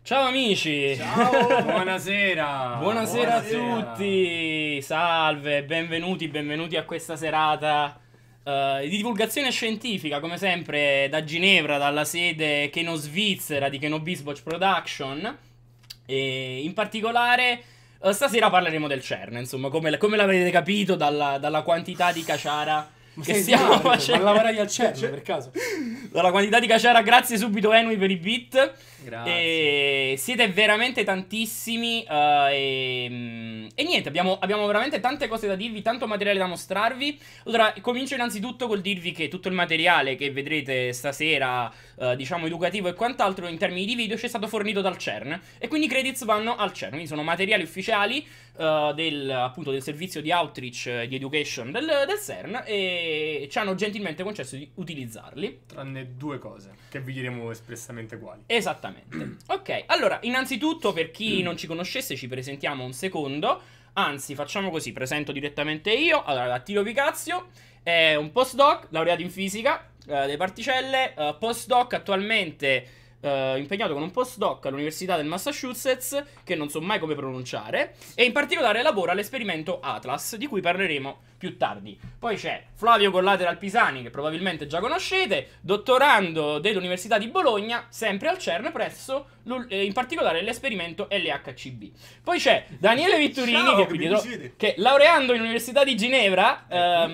Ciao amici! Ciao, buonasera! Buonasera a tutti! Salve, benvenuti a questa serata di divulgazione scientifica, come sempre da Ginevra, dalla sede Keno Svizzera di Keno Bisboch Production. E in particolare stasera parleremo del CERN, insomma, come l'avrete capito dalla quantità di caciara che stiamo facendo. Ma lavoravi al CERN per caso? Dalla quantità di caciara, grazie subito Enui per i beat. Grazie. E siete veramente tantissimi. E niente, abbiamo veramente tante cose da dirvi, tanto materiale da mostrarvi. Allora, comincio innanzitutto col dirvi che tutto il materiale che vedrete stasera, diciamo educativo e quant'altro in termini di video, ci è stato fornito dal CERN. E quindi i credits vanno al CERN. Quindi sono materiali ufficiali appunto del servizio di outreach di education del CERN. E ci hanno gentilmente concesso di utilizzarli. Tranne due cose, che vi diremo espressamente quali. Esattamente. Ok, allora, innanzitutto per chi non ci conoscesse ci presentiamo un secondo. Anzi, facciamo così, presento direttamente io. Allora, Attilio Picazio è un postdoc, laureato in fisica delle particelle, postdoc attualmente impegnato con un postdoc all'Università del Massachusetts, che non so mai come pronunciare, e in particolare lavora all'esperimento Atlas, di cui parleremo più tardi. Poi c'è Flavio Collateral Pisani, che probabilmente già conoscete, dottorando dell'Università di Bologna, sempre al CERN, presso in particolare l'esperimento LHCb. Poi c'è Daniele Vitturini, Ciao, che è qui che dietro, mi che laureando all'Università di Ginevra,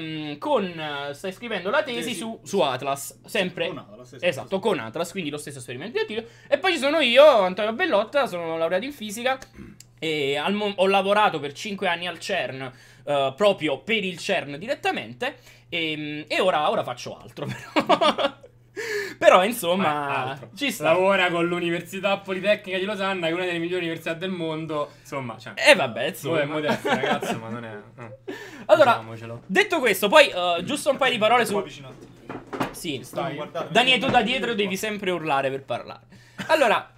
sta scrivendo la tesi su Atlas, sempre Con Atlas, esatto, con Atlas, quindi lo stesso esperimento di Attilio. E poi ci sono io, Antonio Bellotta, sono laureato in fisica e ho lavorato per 5 anni al CERN, proprio per il CERN direttamente, e ora faccio altro però. Però insomma ci sta. Lavora con l'Università Politecnica di Losanna, che è una delle migliori università del mondo. Insomma, cioè, E vabbè, insomma. è modesto, ragazzo, ma non è. Allora, diciamocelo. detto questo, poi giusto un paio di parole Qua su... vicino a te. Sì, Stavo guardando. Daniele, tu da dietro devi sempre urlare per parlare. Allora,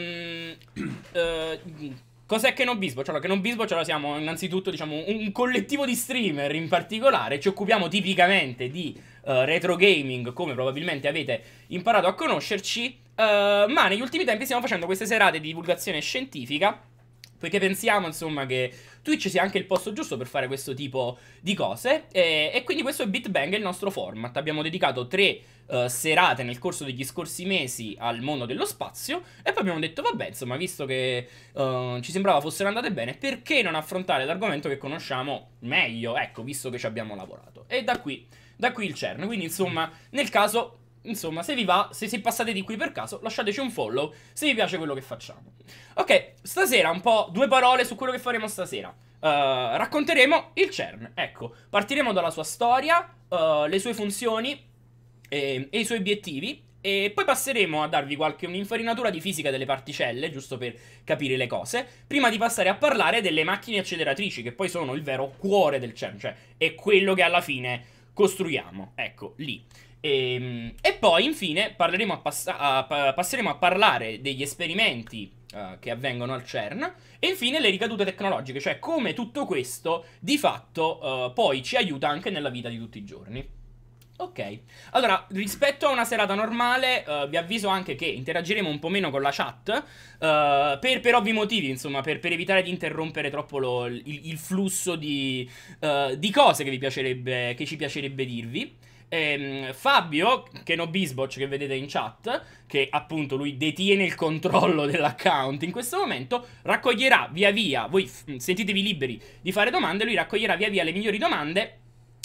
cos'è Keno Bisboch? Allora, Keno Bisboch siamo innanzitutto, diciamo, un collettivo di streamer in particolare. Ci occupiamo tipicamente di retro gaming, come probabilmente avete imparato a conoscerci. Ma negli ultimi tempi stiamo facendo queste serate di divulgazione scientifica, poiché pensiamo, insomma, che Twitch sia anche il posto giusto per fare questo tipo di cose. E quindi questo è Bit Bang, il nostro format. Abbiamo dedicato 3 serate nel corso degli scorsi mesi al mondo dello spazio. E poi abbiamo detto, vabbè, insomma, visto che ci sembrava fossero andate bene, perché non affrontare l'argomento che conosciamo meglio? Ecco, visto che ci abbiamo lavorato. E da qui il CERN. Quindi, insomma, nel caso... Insomma, se vi va, se passate di qui per caso, lasciateci un follow se vi piace quello che facciamo. Ok, stasera un po' 2 parole su quello che faremo stasera. Racconteremo il CERN. Ecco, partiremo dalla sua storia, le sue funzioni e i suoi obiettivi. E poi passeremo a darvi un'infarinatura di fisica delle particelle, giusto per capire le cose, prima di passare a parlare delle macchine acceleratrici, che poi sono il vero cuore del CERN, cioè è quello che alla fine costruiamo. Ecco, lì. E poi infine passeremo a parlare degli esperimenti che avvengono al CERN e infine le ricadute tecnologiche, cioè come tutto questo di fatto poi ci aiuta anche nella vita di tutti i giorni. Ok, allora rispetto a una serata normale vi avviso anche che interagiremo un po' meno con la chat per ovvi motivi, insomma, per evitare di interrompere troppo il flusso di cose che ci piacerebbe dirvi. Fabio, Keno Bisboch, che vedete in chat, che appunto lui detiene il controllo dell'account in questo momento, raccoglierà via via, voi sentitevi liberi di fare domande, lui raccoglierà via via le migliori domande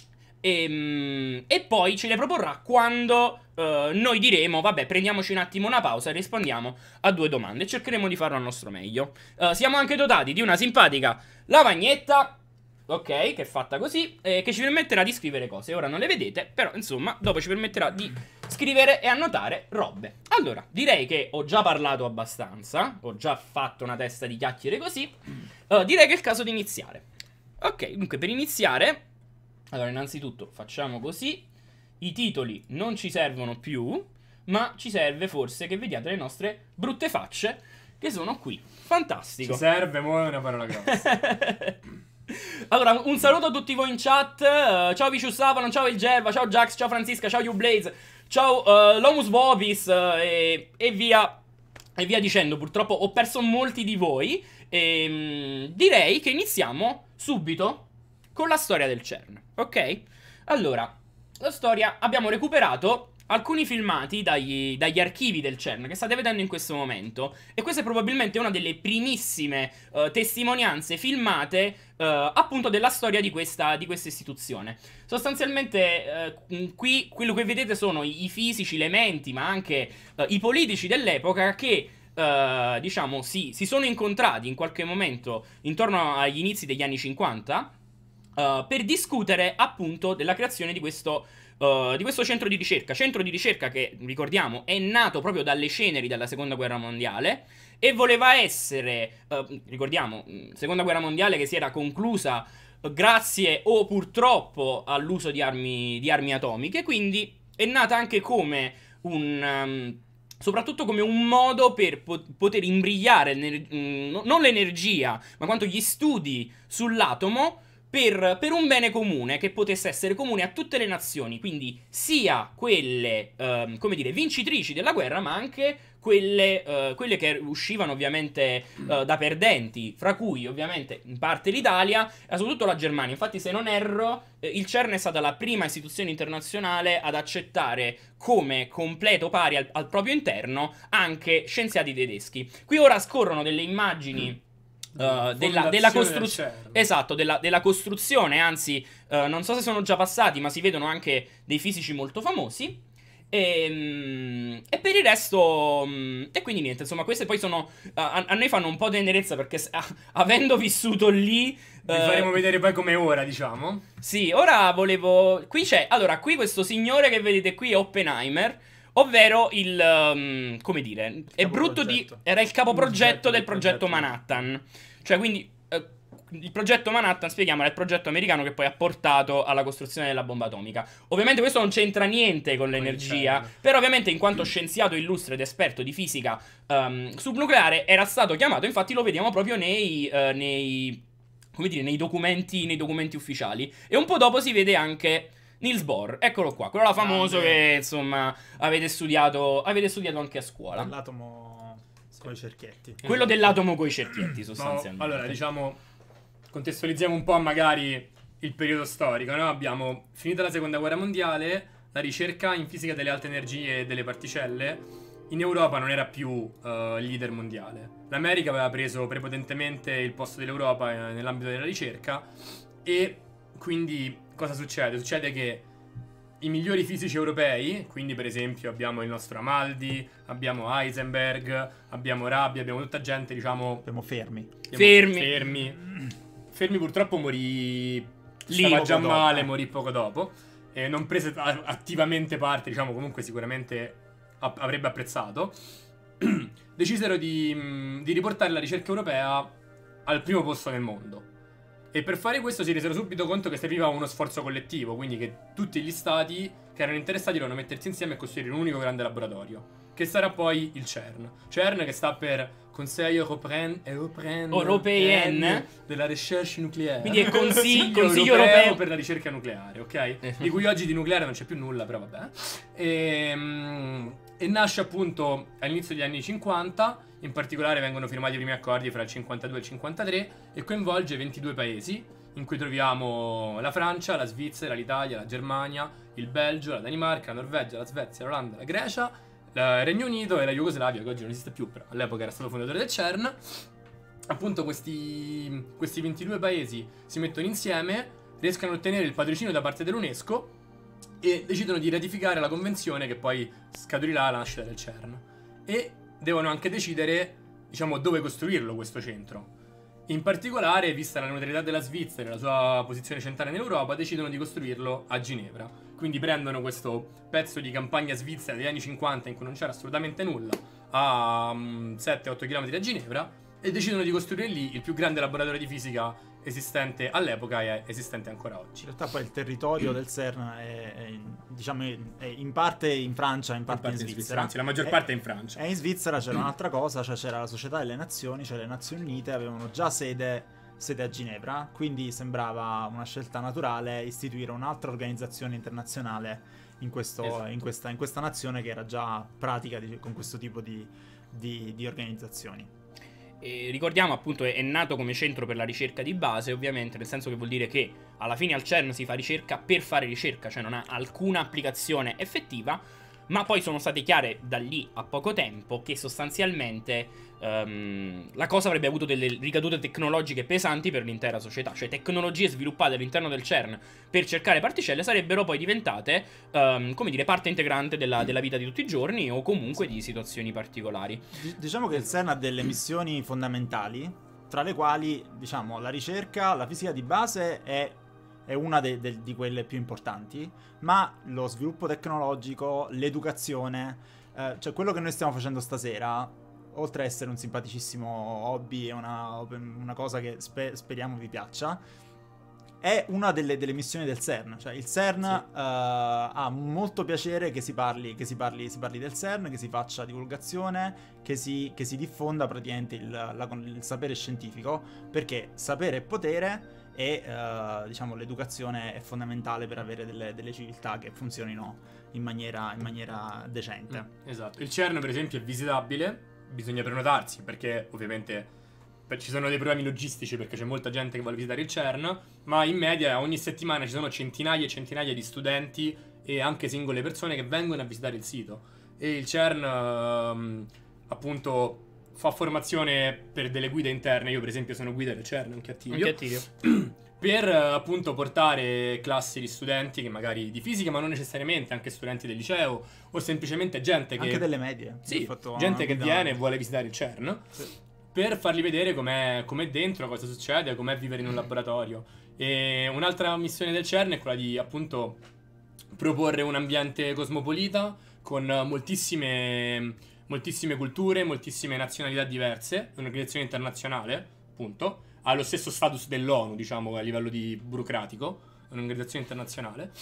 e poi ce le proporrà quando noi diremo, vabbè, prendiamoci un attimo una pausa e rispondiamo a 2 domande. Cercheremo di farlo al nostro meglio. Siamo anche dotati di una simpatica lavagnetta, ok, che è fatta così, che ci permetterà di scrivere cose. Ora non le vedete, però insomma dopo ci permetterà di scrivere e annotare robe. Allora, direi che ho già parlato abbastanza, ho già fatto una testa di chiacchiere così, direi che è il caso di iniziare. Ok, dunque per iniziare, allora innanzitutto facciamo così, i titoli non ci servono più, ma ci serve forse che vediate le nostre brutte facce, che sono qui. Fantastico. Ci serve, mo' è una parola grossa. Allora, un saluto a tutti voi in chat. Ciao Vicious Avalon, ciao Il Gerva, ciao Jax, ciao Francisca, ciao Ublaze, ciao Lomus Bobis e via e via dicendo. Purtroppo ho perso molti di voi. Direi che iniziamo subito con la storia del CERN, ok? Allora, la storia, abbiamo recuperato alcuni filmati dagli archivi del CERN che state vedendo in questo momento. E questa è probabilmente una delle primissime testimonianze filmate appunto della storia di questa istituzione. Sostanzialmente qui quello che vedete sono i fisici, le menti, ma anche i politici dell'epoca che diciamo si sono incontrati in qualche momento intorno agli inizi degli anni 50 per discutere appunto della creazione di questo centro di ricerca che, ricordiamo, è nato proprio dalle ceneri della Seconda Guerra Mondiale e voleva essere, ricordiamo, Seconda Guerra Mondiale che si era conclusa grazie o purtroppo all'uso di armi atomiche, quindi è nata anche come soprattutto come un modo per poter imbrigliare non l'energia, ma quanto gli studi sull'atomo per un bene comune che potesse essere comune a tutte le nazioni, quindi sia quelle, come dire, vincitrici della guerra, ma anche quelle che uscivano ovviamente da perdenti, fra cui ovviamente in parte l'Italia e soprattutto la Germania. Infatti, se non erro, il CERN è stata la prima istituzione internazionale ad accettare come completo pari al proprio interno anche scienziati tedeschi. Qui ora scorrono delle immagini della costruzione, esatto, della costruzione, anzi non so se sono già passati, ma si vedono anche dei fisici molto famosi. E per il resto e quindi niente, insomma, queste poi sono a noi fanno un po' tenerezza perché avendo vissuto lì vi faremo vedere poi come ora, diciamo. Sì, ora volevo qui c'è, allora, qui questo signore che vedete qui è Oppenheimer, ovvero il come dire, è brutto era il capoprogetto del progetto Manhattan. Cioè, quindi il progetto Manhattan, spieghiamo, è il progetto americano che poi ha portato alla costruzione della bomba atomica. Ovviamente questo non c'entra niente con l'energia, però ovviamente in quanto scienziato illustre ed esperto di fisica subnucleare era stato chiamato, infatti lo vediamo proprio come dire, nei documenti ufficiali. E un po' dopo si vede anche Niels Bohr, eccolo qua, quello là famoso che insomma avete studiato anche a scuola. L'atomo con i cerchietti. Quello dell'atomo con i cerchietti, sostanzialmente. Allora, diciamo, contestualizziamo un po' magari il periodo storico, no? Abbiamo finita la Seconda Guerra Mondiale, la ricerca in fisica delle alte energie e delle particelle in Europa non era più leader mondiale. L'America aveva preso prepotentemente il posto dell'Europa nell'ambito della ricerca e quindi cosa succede? Succede che i migliori fisici europei, quindi per esempio abbiamo il nostro Amaldi, abbiamo Heisenberg, abbiamo Rabi, abbiamo tutta gente, diciamo... Abbiamo Fermi purtroppo morì, stava già male, morì poco dopo, e non prese attivamente parte, diciamo, comunque sicuramente avrebbe apprezzato. Decisero di riportare la ricerca europea al primo posto nel mondo. E per fare questo si resero subito conto che serviva uno sforzo collettivo, quindi che tutti gli stati che erano interessati dovevano mettersi insieme e costruire un unico grande laboratorio, che sarà poi il CERN. CERN, che sta per Conseil Européen della Recherche Nucléaire. Quindi è Consiglio Europeo per la ricerca nucleare, ok? Di cui oggi di nucleare non c'è più nulla, però vabbè. E nasce appunto all'inizio degli anni 50. In particolare vengono firmati i primi accordi fra il 52 e il 53 e coinvolge 22 paesi, in cui troviamo la Francia, la Svizzera, l'Italia, la Germania, il Belgio, la Danimarca, la Norvegia, la Svezia, l'Olanda, la Grecia, il Regno Unito e la Jugoslavia, che oggi non esiste più, però all'epoca era stato fondatore del CERN. Appunto questi 22 paesi si mettono insieme, riescono a ottenere il patrocinio da parte dell'UNESCO e decidono di ratificare la convenzione che poi scaturirà alla nascita del CERN. E devono anche decidere, diciamo, dove costruirlo questo centro. In particolare, vista la neutralità della Svizzera e la sua posizione centrale in Europa, decidono di costruirlo a Ginevra. Quindi prendono questo pezzo di campagna svizzera degli anni 50 in cui non c'era assolutamente nulla, a 7-8 km da Ginevra, e decidono di costruire lì il più grande laboratorio di fisica esistente all'epoca e esistente ancora oggi. In realtà poi il territorio del CERN diciamo, è in parte in Francia, in parte in Svizzera. Anzi, la maggior parte è in Francia. E in Svizzera c'era un'altra cosa, cioè c'era la Società delle Nazioni, cioè le Nazioni Unite avevano già sede a Ginevra, quindi sembrava una scelta naturale istituire un'altra organizzazione internazionale in questa nazione che era già pratica con questo tipo di di organizzazioni. E ricordiamo appunto è nato come centro per la ricerca di base, ovviamente, nel senso che vuol dire che alla fine al CERN si fa ricerca per fare ricerca, cioè non ha alcuna applicazione effettiva. Ma poi sono state chiare da lì a poco tempo che sostanzialmente la cosa avrebbe avuto delle ricadute tecnologiche pesanti per l'intera società. Cioè tecnologie sviluppate all'interno del CERN per cercare particelle sarebbero poi diventate, come dire, parte integrante della vita di tutti i giorni o comunque di situazioni particolari. Diciamo che il CERN ha delle missioni fondamentali, tra le quali, diciamo, la ricerca, la fisica di base è una di quelle più importanti, ma lo sviluppo tecnologico, l'educazione, cioè quello che noi stiamo facendo stasera, oltre a essere un simpaticissimo hobby e una cosa che speriamo vi piaccia, è una delle missioni del CERN. Cioè il CERN ha molto piacere che si parli del CERN, che si faccia divulgazione, che si diffonda praticamente il sapere scientifico, perché sapere è potere. E diciamo l'educazione è fondamentale per avere delle civiltà che funzionino in maniera decente. Esatto. Il CERN per esempio è visitabile, bisogna prenotarsi perché ovviamente ci sono dei problemi logistici perché c'è molta gente che vuole visitare il CERN, ma in media ogni settimana ci sono centinaia e centinaia di studenti e anche singole persone che vengono a visitare il sito. E il CERN appunto fa formazione per delle guide interne. Io per esempio sono guida del CERN, anche a Tirio. Per appunto portare classi di studenti che magari di fisica, ma non necessariamente, anche studenti del liceo o semplicemente gente che... Anche delle medie. Sì, gente che viene e vuole visitare il CERN. Sì. Per fargli vedere com'è dentro, cosa succede, com'è vivere in un laboratorio. E un'altra missione del CERN è quella di appunto proporre un ambiente cosmopolita con moltissime culture, moltissime nazionalità diverse, un'organizzazione internazionale, appunto, ha lo stesso status dell'ONU, diciamo, a livello di burocratico, è un'organizzazione internazionale.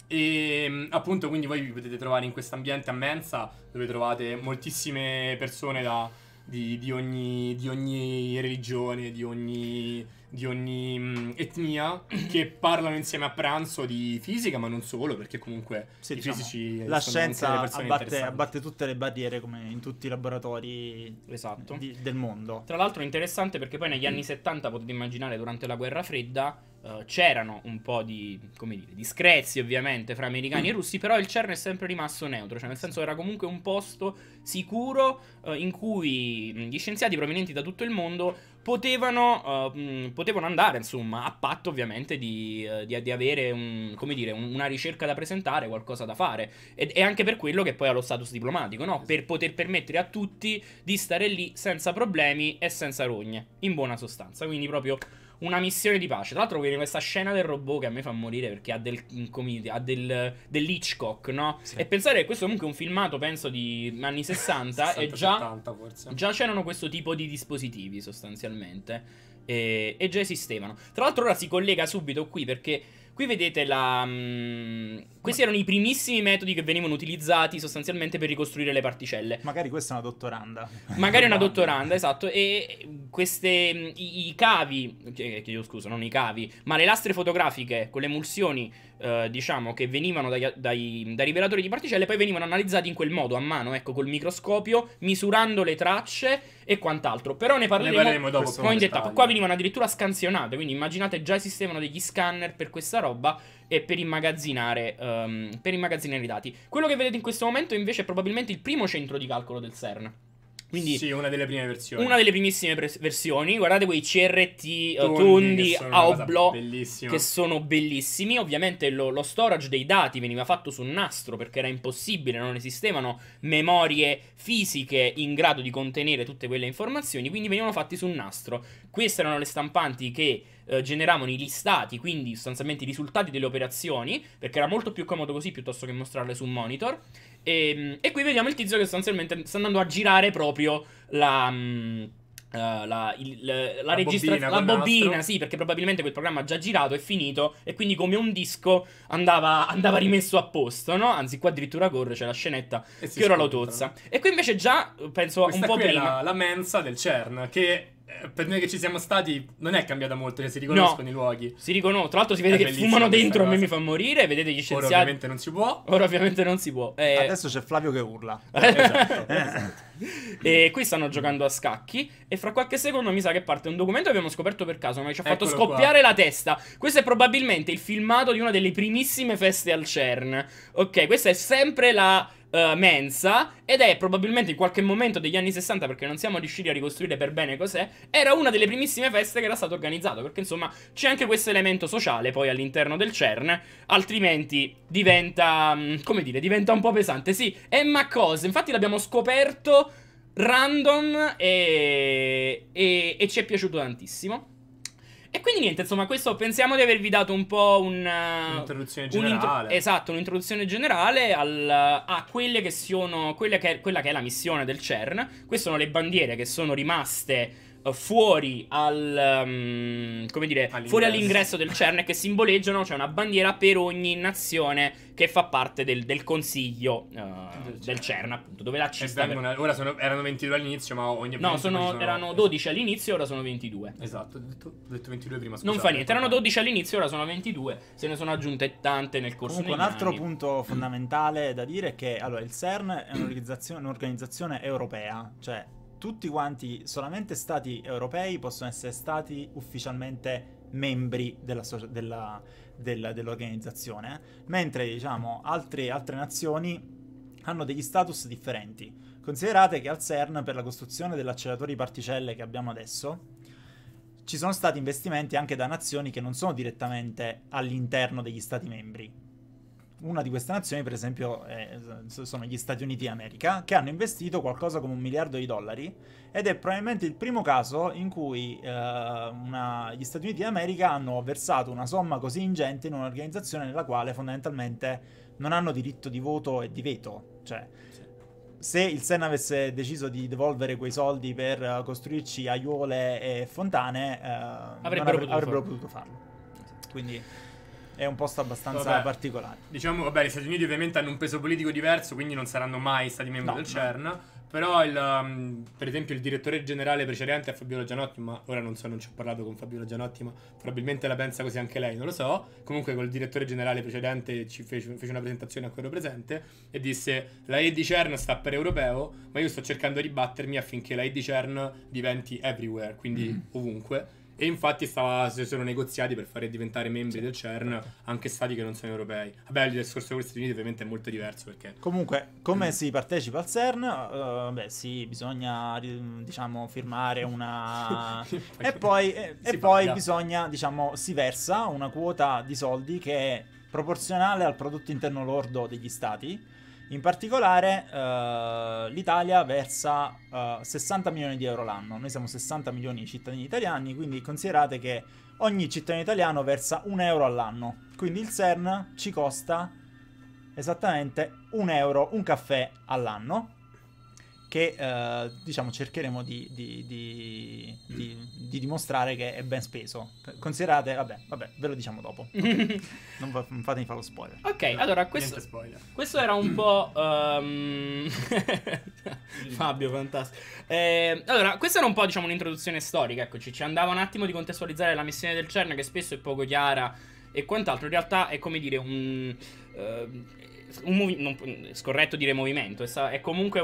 E appunto quindi voi vi potete trovare in questo ambiente a mensa dove trovate moltissime persone di ogni religione, di ogni etnia che parlano insieme a pranzo di fisica, ma non solo, perché comunque sì, i diciamo, fisici la scienza abbatte tutte le barriere come in tutti i laboratori esatto. Del mondo. Tra l'altro è interessante perché poi negli anni 70 potete immaginare durante la guerra fredda c'erano un po' di, come dire, di screzi ovviamente fra americani e russi, però il CERN è sempre rimasto neutro, cioè nel senso era comunque un posto sicuro in cui gli scienziati provenienti da tutto il mondo potevano andare, insomma, a patto ovviamente di avere una ricerca da presentare, qualcosa da fare. E anche per quello che poi ha lo status diplomatico, no? Per poter permettere a tutti di stare lì senza problemi e senza rogne, in buona sostanza. Quindi proprio una missione di pace. Tra l'altro viene questa scena del robot che a me fa morire perché ha dell'Hitchcock, no? Sì. E pensare che questo comunque è un filmato, penso, di anni 60 e già 70 forse. Già c'erano questo tipo di dispositivi sostanzialmente e già esistevano. Tra l'altro ora si collega subito qui perché qui vedete questi erano i primissimi metodi che venivano utilizzati sostanzialmente per ricostruire le particelle. Magari questa è una dottoranda. Magari una dottoranda, esatto. E i cavi, chiedo scusa, non i cavi, ma le lastre fotografiche con le emulsioni, diciamo, che venivano dai rivelatori di particelle, poi venivano analizzati in quel modo, a mano, ecco, col microscopio, misurando le tracce e quant'altro. Però ne parleremo dopo. Poi in dettaglio. Qua venivano addirittura scansionate, quindi immaginate già esistevano degli scanner per questa roba e per immagazzinare i dati. Quello che vedete in questo momento invece è probabilmente il primo centro di calcolo del CERN. Quindi sì, una delle prime versioni. Una delle primissime versioni. Guardate quei CRT tondi a oblò che sono bellissimi. Ovviamente lo storage dei dati veniva fatto su nastro perché era impossibile, non esistevano memorie fisiche in grado di contenere tutte quelle informazioni, quindi venivano fatti su nastro. Queste erano le stampanti che generavano i listati, quindi sostanzialmente i risultati delle operazioni, perché era molto più comodo così piuttosto che mostrarle su un monitor. E qui vediamo il tizio che sostanzialmente sta andando a girare proprio la bobina, sì, perché probabilmente quel programma ha già girato, è finito, e quindi come un disco andava rimesso a posto, no? Anzi, qua addirittura corre, c'è la scenetta che ora lo tozza. E qui invece già, penso, questa un po' qui prima è la mensa del CERN, che per noi che ci siamo stati non è cambiata molto, che si riconoscono i luoghi. Si riconoscono, tra l'altro si vede È che bellissima fumano questa dentro, a me cosa. mi fa morire, vedete gli Ora scienziati. ovviamente non si può. Ora ovviamente non si può. Adesso c'è Flavio che urla. Esatto. E qui stanno giocando a scacchi. E fra qualche secondo mi sa che parte un documento che abbiamo scoperto per caso, ma ci ha fatto Eccolo scoppiare la testa. Questo è probabilmente il filmato di una delle primissime feste al CERN. Ok, questa è sempre la mensa. Ed è probabilmente in qualche momento degli anni 60, perché non siamo riusciti a ricostruire per bene cos'è. Era una delle primissime feste che era stato organizzato. Perché insomma c'è anche questo elemento sociale poi all'interno del CERN. Altrimenti diventa, come dire, diventa un po' pesante. Sì, ma cosa? Infatti l'abbiamo scoperto random e ci è piaciuto tantissimo. E quindi niente, insomma, questo pensiamo di avervi dato un po' un'introduzione generale. esatto, un'introduzione generale a quelle che sono quella che è la missione del CERN. Queste sono le bandiere che sono rimaste fuori come dire, fuori all'ingresso del CERN, che simboleggiano, c'è una bandiera per ogni nazione che fa parte del consiglio del CERN, appunto, dove la ci sta. Ora erano 22 all'inizio, ma ogni No, erano 12 all'inizio, ora sono 22. Esatto, ho detto 22 prima, Non fa niente, erano 12 all'inizio, ora sono 22. Se ne sono aggiunte tante nel corso degli Comunque, un altro anni. punto fondamentale da dire è che allora, il CERN è un'organizzazione europea, cioè tutti quanti, solamente stati europei possono essere stati ufficialmente membri dell'organizzazione, mentre diciamo altre nazioni hanno degli status differenti. Considerate che al CERN, per la costruzione dell'acceleratore di particelle che abbiamo adesso, ci sono stati investimenti anche da nazioni che non sono direttamente all'interno degli stati membri. Una di queste nazioni, per esempio, sono gli Stati Uniti d'America, che hanno investito qualcosa come $1 miliardo, ed è probabilmente il primo caso in cui gli Stati Uniti d'America hanno versato una somma così ingente in un'organizzazione nella quale fondamentalmente non hanno diritto di voto e di veto. Cioè, se il CERN avesse deciso di devolvere quei soldi per costruirci aiuole e fontane, avrebbero potuto farlo. Quindi è un posto abbastanza particolare. Diciamo, gli Stati Uniti ovviamente hanno un peso politico diverso, diverso, quindi non saranno mai stati membri del CERN. Però, per esempio, il direttore generale precedente è Fabiola Gianotti, ma ora non ci ho parlato con Fabiola Gianotti, ma probabilmente la pensa così anche lei, non lo so. Comunque col direttore generale precedente ci fece una presentazione a quello presente e disse: la E di CERN sta per europeo, ma io sto cercando di battermi affinché la E di CERN diventi everywhere, quindi ovunque. E infatti si sono negoziati per fare diventare membri del CERN anche stati che non sono europei. Vabbè, il discorso con gli Stati Uniti ovviamente è molto diverso, perché comunque, come si partecipa al CERN? Bisogna, diciamo, firmare una e poi bisogna, diciamo, si versa una quota di soldi che è proporzionale al prodotto interno lordo degli stati. In particolare l'Italia versa 60 milioni di euro l'anno. Noi siamo 60 milioni di cittadini italiani, quindi considerate che ogni cittadino italiano versa 1 euro all'anno. Quindi il CERN ci costa esattamente 1 euro, un caffè all'anno, che diciamo cercheremo di dimostrare che è ben speso. Considerate, vabbè, ve lo diciamo dopo. Non fatemi fare lo spoiler. Ok, allora questo era un po' Fabio, fantastico. Allora, questa era un po', diciamo, un'introduzione storica. Eccoci, ci andava un attimo di contestualizzare la missione del CERN, che spesso è poco chiara e quant'altro. In realtà è come dire non è scorretto dire movimento, è comunque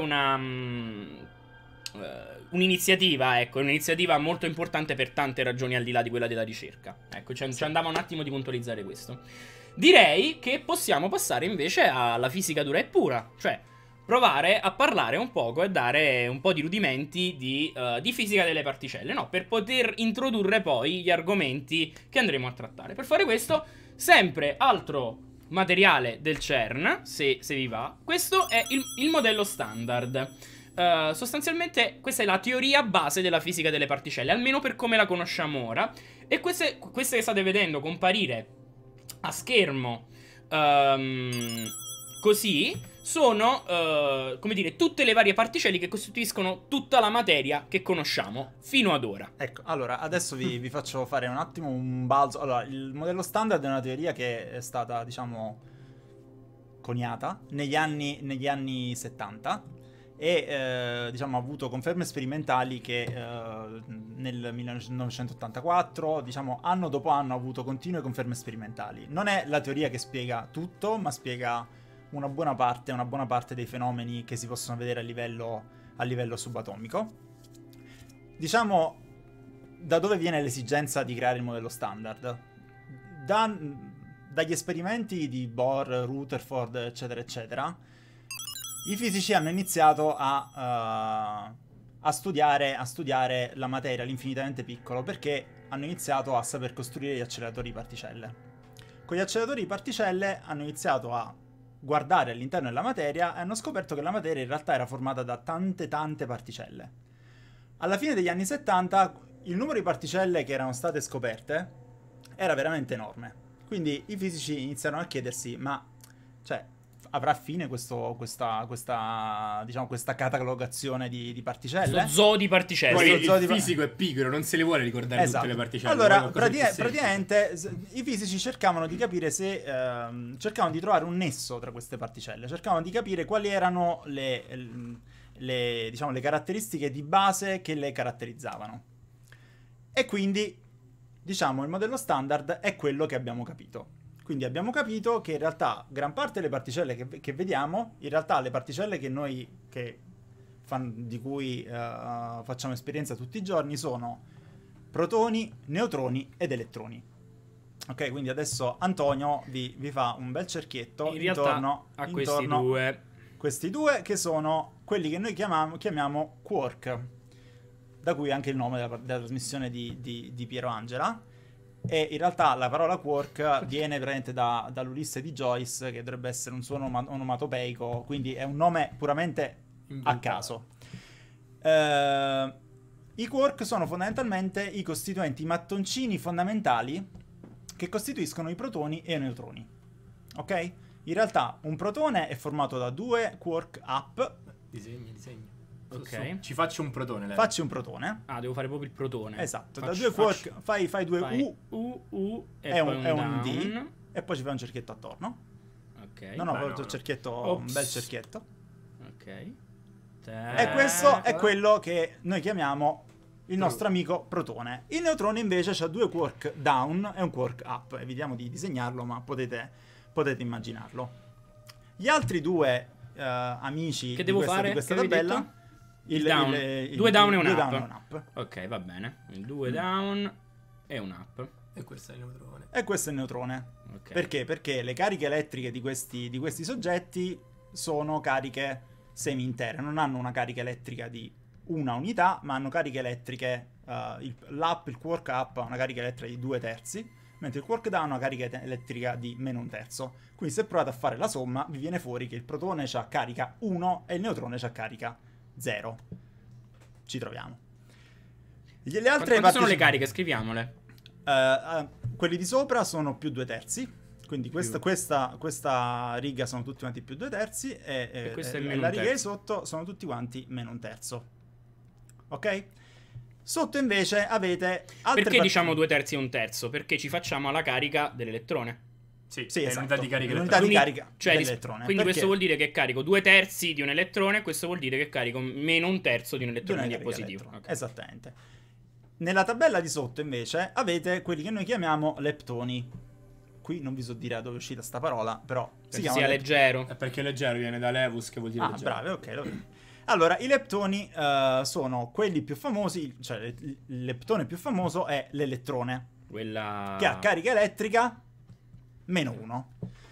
un'iniziativa, ecco, un'iniziativa molto importante per tante ragioni al di là di quella della ricerca. Ecco, ci andava un attimo di puntualizzare questo. Direi che possiamo passare invece alla fisica dura e pura, cioè provare a parlare un poco e dare un po' di rudimenti di fisica delle particelle, no? Per poter introdurre poi gli argomenti che andremo a trattare. Per fare questo, sempre altro materiale del CERN, se vi va. Questo è il modello standard. Sostanzialmente questa è la teoria base della fisica delle particelle, almeno per come la conosciamo ora. E queste che state vedendo comparire a schermo così sono, come dire, tutte le varie particelle che costituiscono tutta la materia che conosciamo fino ad ora. Ecco, allora, adesso vi faccio fare un attimo un balzo. Allora, il modello standard è una teoria che è stata, diciamo, coniata negli anni 70 e, diciamo, ha avuto conferme sperimentali che nel 1984, diciamo anno dopo anno ha avuto continue conferme sperimentali. Non è la teoria che spiega tutto, ma spiega una buona parte dei fenomeni che si possono vedere a livello subatomico. Diciamo, da dove viene l'esigenza di creare il modello standard? Dagli esperimenti di Bohr, Rutherford, eccetera, eccetera, i fisici hanno iniziato a studiare la materia all'infinitamente piccolo, perché hanno iniziato a saper costruire gli acceleratori di particelle. Con gli acceleratori di particelle hanno iniziato a guardare all'interno della materia e hanno scoperto che la materia in realtà era formata da tante particelle. Alla fine degli anni 70 il numero di particelle che erano state scoperte era veramente enorme. Quindi i fisici iniziarono a chiedersi, ma cioè, avrà fine questa catalogazione di particelle? Lo zoo di particelle. Poi Questo zoo il di fisico è pigro, non se le vuole ricordare Esatto. tutte le particelle. Allora, vuole qualcosa di più semplice. praticamente i fisici cercavano di capire se cercavano di trovare un nesso tra queste particelle, cercavano di capire quali erano le caratteristiche di base che le caratterizzavano. E quindi, diciamo, il modello standard è quello che abbiamo capito. Quindi abbiamo capito che in realtà gran parte delle particelle che vediamo, in realtà le particelle di cui facciamo esperienza tutti i giorni sono protoni, neutroni ed elettroni. Ok, quindi adesso Antonio vi fa un bel cerchietto In realtà a questi due che sono quelli che noi chiamiamo quark, da cui anche il nome della trasmissione di Piero Angela. E in realtà la parola quark viene veramente dall'Ulisse di Joyce, che dovrebbe essere un suono onomatopeico, quindi è un nome puramente a caso. I quark sono fondamentalmente i costituenti mattoncini fondamentali che costituiscono i protoni e i neutroni. Ok? In realtà un protone è formato da due quark up. Disegni. Ok. Ci faccio un protone, lei. Facci un protone. Ah, devo fare proprio il protone. Esatto, da due quark fai due U e poi un down. D, e poi ci fai un cerchietto attorno. Ok. Un cerchietto, un bel cerchietto. Ok. E questo è quello che noi chiamiamo il nostro amico protone. Il neutrone invece ha due quark down e un quark up. Evitiamo di disegnarlo, ma potete immaginarlo. Gli altri due amici che devo fare? di questa Che avevi tabella, detto? Due down e un up. Ok, va bene. Il 2 down e un up. E questo è il neutrone. E questo è il neutrone. Okay. Perché? Perché le cariche elettriche di questi soggetti sono cariche semi-intere, non hanno una carica elettrica di una unità, ma hanno cariche elettriche, il quark up ha una carica elettrica di 2/3, mentre il quark down ha una carica elettrica di -1/3. Quindi se provate a fare la somma, vi viene fuori che il protone ha carica 1 e il neutrone ha carica 0. Ci troviamo. Le altre Quante sono le cariche? Scriviamole. Quelli di sopra sono più 2/3. Quindi questa riga sono tutti quanti più 2/3 e questa è la riga di sotto sono tutti quanti -1/3. Ok? Sotto invece avete altre Perché diciamo 2/3 e 1/3? Perché ci facciamo la carica dell'elettrone. Sì, Sì, è esatto. l'unità di carica L'unità di elettronica. carica Cioè, dell'elettrone. quindi Perché? questo vuol dire che carico 2/3 di un elettrone, e questo vuol dire che carico -1/3 di un Di elettrone una di carica positivo. elettrone. Okay. Esattamente. Nella tabella di sotto invece avete quelli che noi chiamiamo leptoni. Qui non vi so dire da dove è uscita sta parola, però si chiama sia leggero. È perché leggero viene da levus, che vuol dire leggero. bravi, ok. Allora, i leptoni sono quelli più famosi, cioè il leptone più famoso è l'elettrone, Quella che ha carica elettrica -1.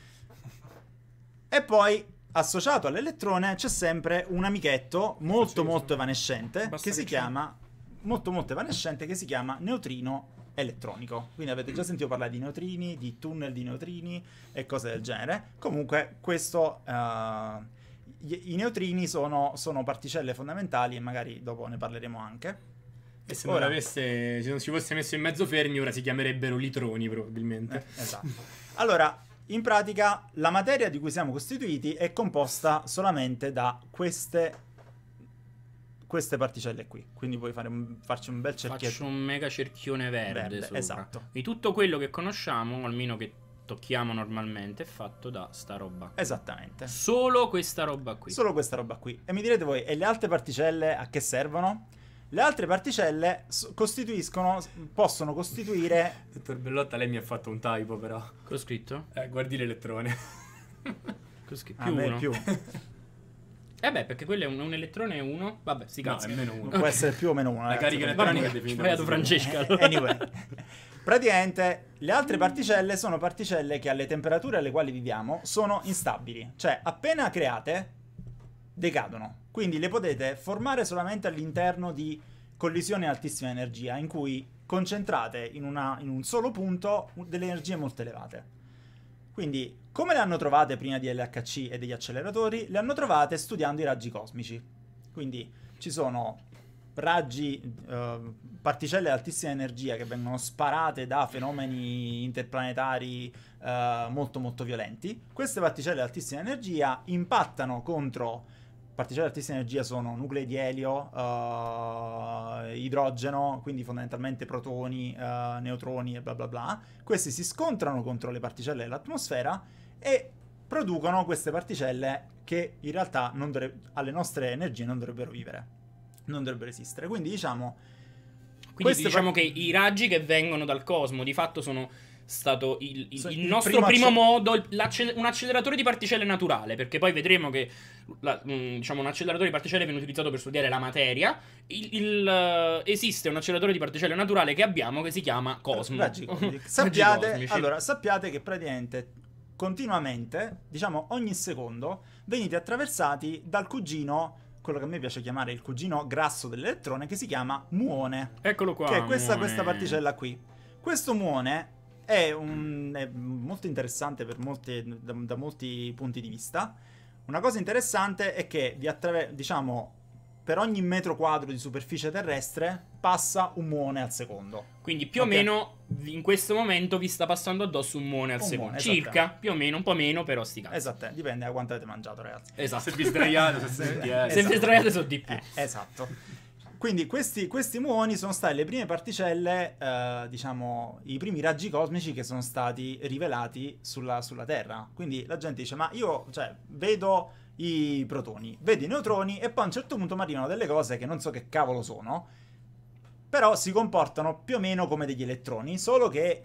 E poi, associato all'elettrone, c'è sempre un amichetto molto evanescente Basta che si che chiama molto evanescente che si chiama neutrino elettronico. Quindi avete già sentito parlare di neutrini, di tunnel di neutrini e cose del genere. Comunque questo i neutrini sono particelle fondamentali e magari dopo ne parleremo anche. E se non ci fosse messo in mezzo Fermi, ora si chiamerebbero litroni probabilmente. Esatto. Allora, in pratica la materia di cui siamo costituiti è composta solamente da queste particelle qui. Quindi puoi farci un bel cerchietto. Faccio un mega cerchione verde sopra. Esatto. Di tutto quello che conosciamo, almeno che tocchiamo normalmente, è fatto da sta roba qui. Esattamente. Solo questa roba qui. Solo questa roba qui. E mi direte voi, e le altre particelle a che servono? Le altre particelle possono costituire... Dottor Bellotta, lei mi ha fatto un typo però. Cosa ho scritto? Guardi l'elettrone. Cosa ho scritto? A Più me uno. più. Beh, perché quello è un elettrone e uno. Vabbè, sti No, cazzi. è meno uno. Può essere più o meno una. La carica ragazzi. elettronica è Vabbè, definita sbagliato così. Francesca. Allora. Anyway. Praticamente le altre particelle sono particelle che alle temperature alle quali viviamo sono instabili. Cioè, appena create, decadono. Quindi le potete formare solamente all'interno di collisioni a altissima energia, in cui concentrate in un solo punto delle energie molto elevate. Quindi, come le hanno trovate prima di LHC e degli acceleratori? Le hanno trovate studiando i raggi cosmici. Quindi ci sono raggi, particelle ad altissima energia che vengono sparate da fenomeni interplanetari molto molto violenti. Queste particelle ad altissima energia impattano contro... Particelle ad altissima energia sono nuclei di elio, idrogeno, quindi fondamentalmente protoni, neutroni e bla bla bla. Questi si scontrano contro le particelle dell'atmosfera e producono queste particelle che in realtà alle nostre energie non dovrebbero vivere, non dovrebbero esistere. Quindi diciamo che i raggi che vengono dal cosmo di fatto sono stato il nostro primo modo, un acceleratore di particelle naturale, perché poi vedremo che diciamo un acceleratore di particelle viene utilizzato per studiare la materia. Esiste un acceleratore di particelle naturale che abbiamo che si chiama Cosmo. Raggi cosmici. Sappiate che praticamente continuamente, diciamo ogni secondo, venite attraversati dal cugino, quello che a me piace chiamare il cugino grasso dell'elettrone, che si chiama muone. Eccolo qua. Che è questa muone. particella qui. Questo muone è molto interessante da molti punti di vista. Una cosa interessante è che diciamo, per ogni metro quadro di superficie terrestre passa un muone al secondo. Quindi più o meno in questo momento vi sta passando addosso un muone al secondo. Muone, Circa, più o meno, un po' meno, però sti cazzi. Esatto, dipende da quanto avete mangiato, ragazzi. Esatto. Se vi sdraiate, se Se vi sdraiate sono di più. Esatto. Quindi questi muoni sono state le prime particelle, diciamo, i primi raggi cosmici che sono stati rivelati sulla Terra. Quindi la gente dice, ma io, cioè, vedo i protoni, vedo i neutroni e poi a un certo punto mi arrivano delle cose che non so che cavolo sono, però si comportano più o meno come degli elettroni, solo che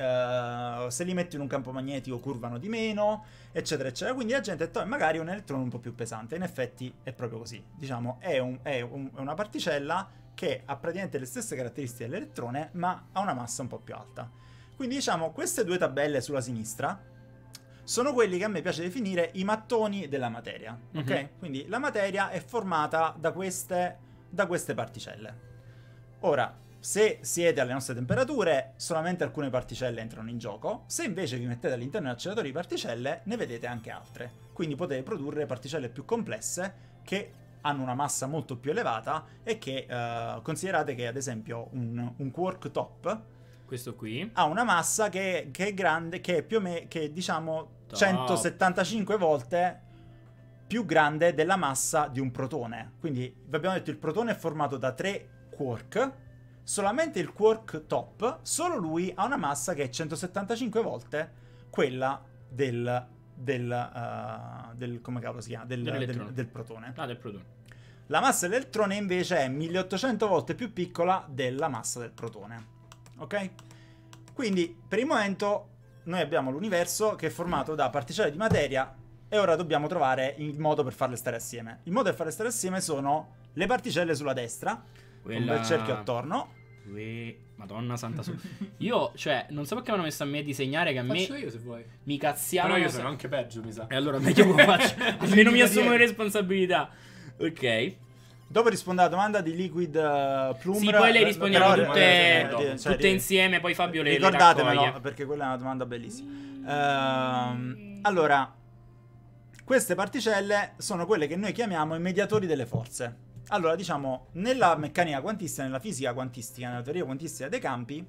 se li metti in un campo magnetico curvano di meno, eccetera, eccetera. Quindi la gente ha detto, magari un elettrone un po' più pesante. In effetti è proprio così. Diciamo, è una particella che ha praticamente le stesse caratteristiche dell'elettrone, ma ha una massa un po' più alta. Quindi diciamo, queste due tabelle sulla sinistra sono quelli che a me piace definire i mattoni della materia, ok? Mhm. Quindi la materia è formata da queste particelle. Ora, se siete alle nostre temperature, solamente alcune particelle entrano in gioco. Se invece vi mettete all'interno di un acceleratore di particelle, ne vedete anche altre. Quindi potete produrre particelle più complesse che hanno una massa molto più elevata e che considerate che ad esempio un quark top Questo qui. ha una massa che è grande, che è più o meno, che diciamo Top. 175 volte più grande della massa di un protone. Quindi vi abbiamo detto il protone è formato da 3 quark. Solamente il quark top, solo lui ha una massa che è 175 volte quella del come cavolo si chiama? Del protone. Ah, del protone. La massa dell'elettrone invece è 1800 volte più piccola della massa del protone. Ok? Quindi per il momento noi abbiamo l'universo che è formato da particelle di materia e ora dobbiamo trovare il modo per farle stare assieme. Il modo per farle stare assieme sono le particelle sulla destra, con un bel cerchio attorno. Madonna santa Io, cioè, non so perché mi hanno messo a me a disegnare, che a me Faccio io se vuoi. mi cazziavano. Però io sono anche peggio, mi sa. E allora meglio che lo faccio. Almeno mi assumo le responsabilità. Ok. Dopo rispondo alla domanda di Liquid Plumber. Sì, poi le rispondiamo però, tutte insieme, poi Fabio le ricordatemelo, raccoglie. perché quella è una domanda bellissima. Allora, queste particelle sono quelle che noi chiamiamo i mediatori delle forze. Allora, diciamo, nella meccanica quantistica, nella fisica quantistica, nella teoria quantistica dei campi,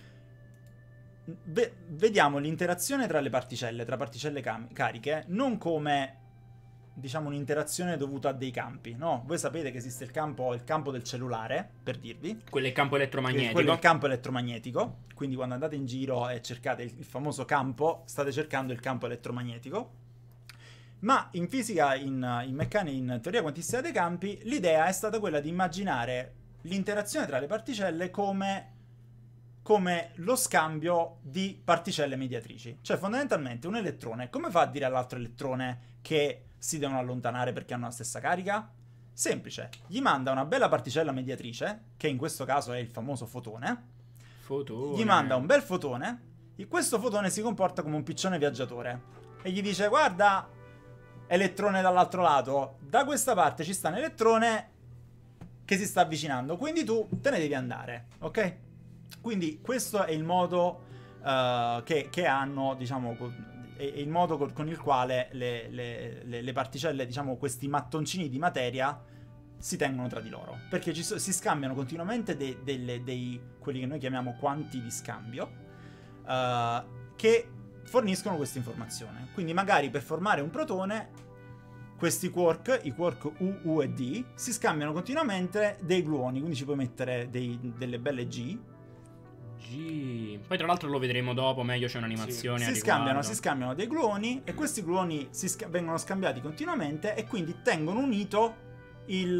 vediamo l'interazione tra le particelle, tra particelle cariche, non come, diciamo, un'interazione dovuta a dei campi, no? Voi sapete che esiste il campo del cellulare, per dirvi. Quello è il campo elettromagnetico. Quello è il campo elettromagnetico, quindi quando andate in giro e cercate il famoso campo, state cercando il campo elettromagnetico. Ma in fisica, in meccanica, in teoria quantistica dei campi, l'idea è stata quella di immaginare l'interazione tra le particelle come lo scambio di particelle mediatrici. Cioè, fondamentalmente, un elettrone come fa a dire all'altro elettrone che si devono allontanare perché hanno la stessa carica? Semplice, gli manda una bella particella mediatrice, che in questo caso è il famoso fotone. Gli manda un bel fotone, e questo fotone si comporta come un piccione viaggiatore e gli dice: guarda, elettrone dall'altro lato, da questa parte ci sta un elettrone che si sta avvicinando, quindi tu te ne devi andare, ok? Quindi questo è il modo che hanno, diciamo, è il modo con il quale le particelle, diciamo, questi mattoncini di materia si tengono tra di loro, perché si scambiano continuamente quelli che noi chiamiamo quanti di scambio, che forniscono questa informazione. Quindi magari per formare un protone, questi quark, i quark U e D, si scambiano continuamente dei gluoni, quindi ci puoi mettere delle belle G. Poi tra l'altro lo vedremo dopo, meglio, c'è un'animazione si scambiano dei gluoni, e questi gluoni vengono scambiati continuamente e quindi tengono unito il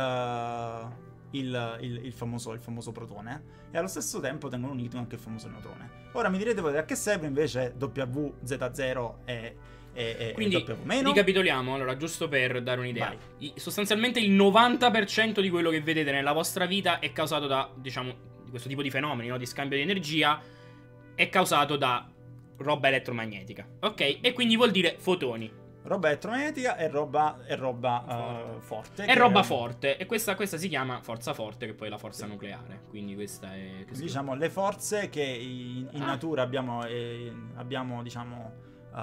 famoso protone, e allo stesso tempo tengono unito anche il famoso neutrone. Ora mi direte voi a che serve invece WZ0 e quindi W-. ricapitoliamo, allora, giusto per dare un'idea. Sostanzialmente il 90% di quello che vedete nella vostra vita è causato da, diciamo, questo tipo di fenomeni, no? Di scambio di energia, è causato da roba elettromagnetica, ok? E quindi vuol dire fotoni. Roba elettromagnetica e roba forte. È roba forte. E questa si chiama forza forte, che poi è la forza nucleare. Quindi questa è, diciamo, le forze che in natura abbiamo, diciamo,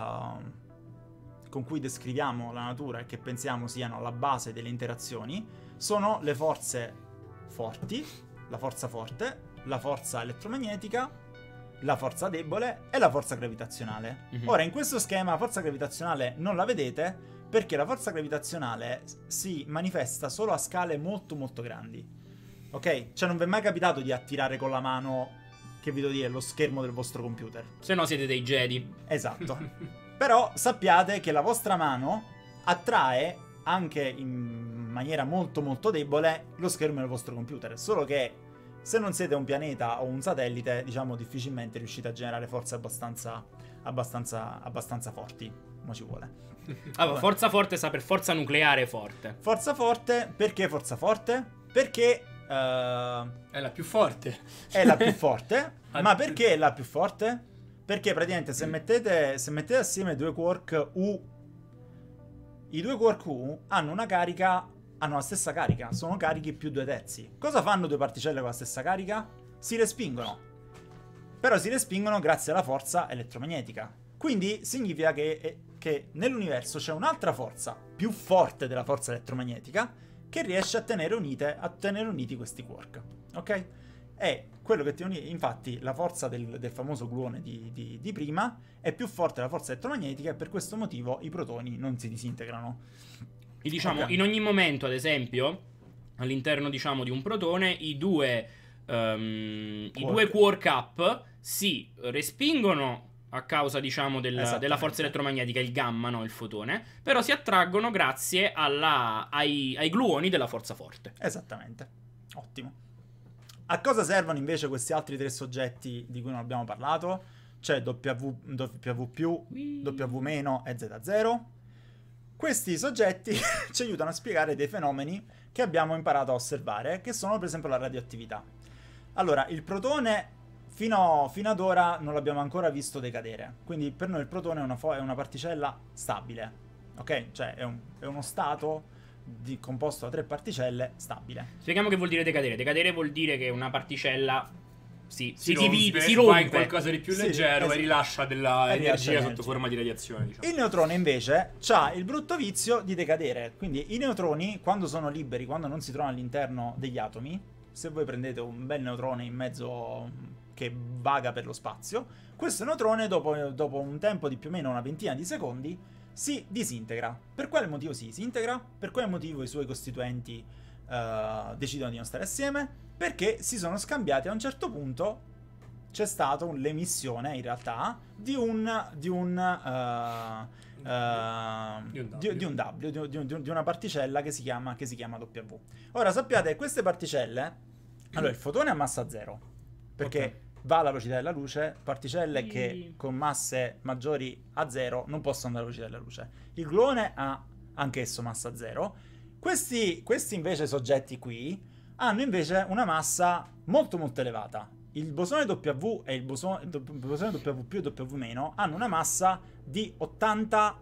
con cui descriviamo la natura e che pensiamo siano alla base delle interazioni, sono le forze forti, la forza forte, la forza elettromagnetica, la forza debole e la forza gravitazionale. Ora, in questo schema la forza gravitazionale non la vedete perché la forza gravitazionale si manifesta solo a scale molto molto grandi, ok? Cioè non vi è mai capitato di attirare con la mano, che vi devo dire, lo schermo del vostro computer. Se no siete dei Jedi. Esatto. Però sappiate che la vostra mano attrae anche in maniera molto molto debole lo schermo del vostro computer, solo che se non siete un pianeta o un satellite, diciamo, difficilmente riuscite a generare forze abbastanza forti. Ma ci vuole. Allora, forza forte sta per forza nucleare forte. Forza forte, perché forza forte? Perché è la più forte. È la più forte. Ma perché è la più forte? Perché praticamente se mettete assieme due quark U, i due quark U hanno una carica, hanno la stessa carica, sono carichi più 2/3. Cosa fanno due particelle con la stessa carica? Si respingono. Però si respingono grazie alla forza elettromagnetica. Quindi significa che nell'universo c'è un'altra forza più forte della forza elettromagnetica che riesce a tenere uniti questi quark. Ok? E quello che infatti la forza del famoso gluone di prima è più forte della forza elettromagnetica, e per questo motivo i protoni non si disintegrano. E diciamo, Okay. in ogni momento, ad esempio, all'interno, diciamo, di un protone, i due quark up si respingono a causa, diciamo, della forza elettromagnetica, il gamma, no, il fotone, però si attraggono grazie ai gluoni della forza forte. Esattamente. Ottimo. A cosa servono invece questi altri tre soggetti di cui non abbiamo parlato? C'è W+, W- e Z0. Questi soggetti ci aiutano a spiegare dei fenomeni che abbiamo imparato a osservare, che sono per esempio la radioattività. Allora, il protone fino ad ora non l'abbiamo ancora visto decadere, quindi per noi il protone è una particella stabile, ok? Cioè è uno stato composto da tre particelle stabile. Spieghiamo che vuol dire decadere. Decadere vuol dire che una particella si rompe, si va in rompe. qualcosa di più Sì, leggero esatto. e rilascia della E rilascia energia energia. sotto forma di radiazione, diciamo. Il neutrone invece ha il brutto vizio di decadere, quindi i neutroni, quando sono liberi, quando non si trovano all'interno degli atomi, se voi prendete un bel neutrone in mezzo che vaga per lo spazio, questo neutrone dopo un tempo di più o meno una ventina di secondi si disintegra. Per quale motivo si disintegra? Per quale motivo i suoi costituenti decidono di non stare assieme? Perché si sono scambiati a un certo punto. C'è stata l'emissione in realtà di una particella che si chiama W. Ora sappiate che queste particelle Allora, il fotone ha massa 0, perché Ok. va alla velocità della luce, particelle che con masse maggiori a 0 non possono andare alla velocità della luce. Il gluone ha anch'esso massa 0. Questi invece soggetti qui hanno invece una massa molto molto elevata. Il bosone W e il bosone W più e W meno hanno una massa di 80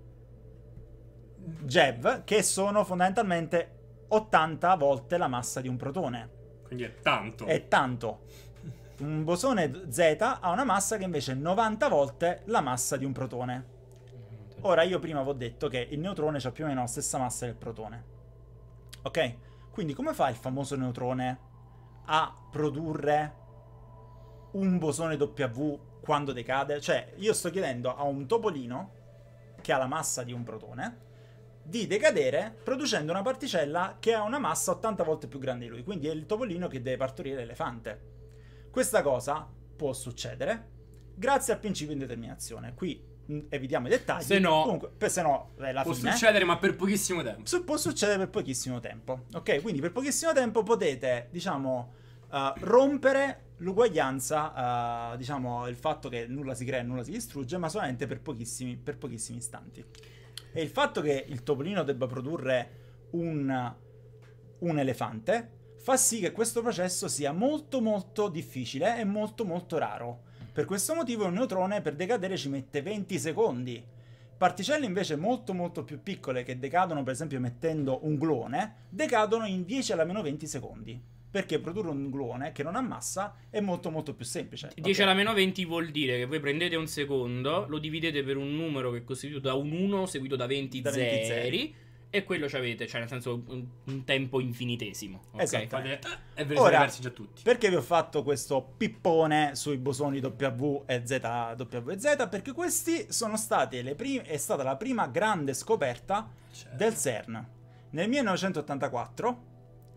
GeV, che sono fondamentalmente 80 volte la massa di un protone. Quindi è tanto. È tanto. Un bosone Z ha una massa che invece è 90 volte la massa di un protone. Ora, io prima vi ho detto che il neutrone ha più o meno la stessa massa del protone. Ok? Quindi come fa il famoso neutrone a produrre un bosone W quando decade? Cioè, io sto chiedendo a un topolino che ha la massa di un protone di decadere producendo una particella che ha una massa 80 volte più grande di lui. Quindi è il topolino che deve partorire l'elefante. Questa cosa può succedere grazie al principio di indeterminazione. Qui evitiamo i dettagli. Se no, comunque, se no è la Può fine. succedere, ma per pochissimo tempo. Può succedere per pochissimo tempo. Ok, quindi per pochissimo tempo potete, diciamo, rompere l'uguaglianza, diciamo, il fatto che nulla si crea e nulla si distrugge, ma solamente per pochissimi istanti. E il fatto che il topolino debba produrre un elefante fa sì che questo processo sia molto molto difficile e molto molto raro. Per questo motivo un neutrone per decadere ci mette 20 secondi. Particelle invece molto molto più piccole che decadono per esempio mettendo un gluone, decadono in 10 alla meno 20 secondi. Perché produrre un gluone che non ha massa è molto molto più semplice. 10 alla meno 20 vuol dire che voi prendete un secondo, lo dividete per un numero che è costituito da un 1 seguito da 20 Da 20 zeri, e quello ci avete, cioè nel senso un tempo infinitesimo. Ok? Esatto. E ve ne siete Ora, persi già tutti. perché vi ho fatto questo pippone sui bosoni W e Z? Perché questi sono stati è stata la prima grande scoperta del CERN. Nel 1984,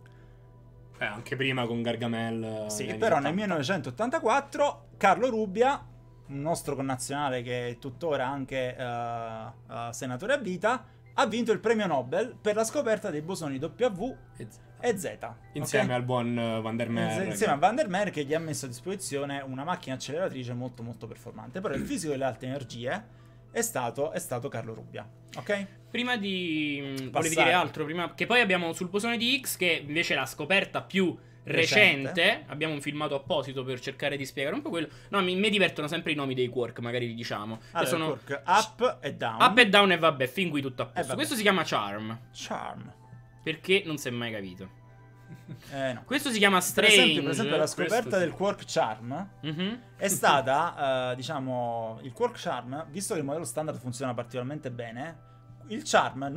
Anche prima con Gargamel. sì, negli anni però nel 70. 1984 Carlo Rubbia, un nostro connazionale che è tuttora anche senatore a vita, ha vinto il premio Nobel per la scoperta dei bosoni W e Z. Insieme ok? al buon Van der Meer. Insieme a Van der Meer, che gli ha messo a disposizione una macchina acceleratrice molto molto performante. Però il fisico delle alte energie è stato Carlo Rubbia. Ok? Prima di volevi Passare. dire altro, prima che poi abbiamo sul bosone di Higgs, che invece è la scoperta più recente. Abbiamo un filmato apposito per cercare di spiegare un po' quello. No, mi divertono sempre i nomi dei quark, magari li diciamo. Allora, che sono quark, up e down. up e down, e vabbè, fin qui tutto a posto. vabbè. Questo si chiama Charm, Charm. perché non si è mai capito. No. Questo si chiama Per Strange. esempio la scoperta questo sì. del quark charm Mhm. è stata, diciamo, il quark charm, visto che il modello standard funziona particolarmente bene, il charm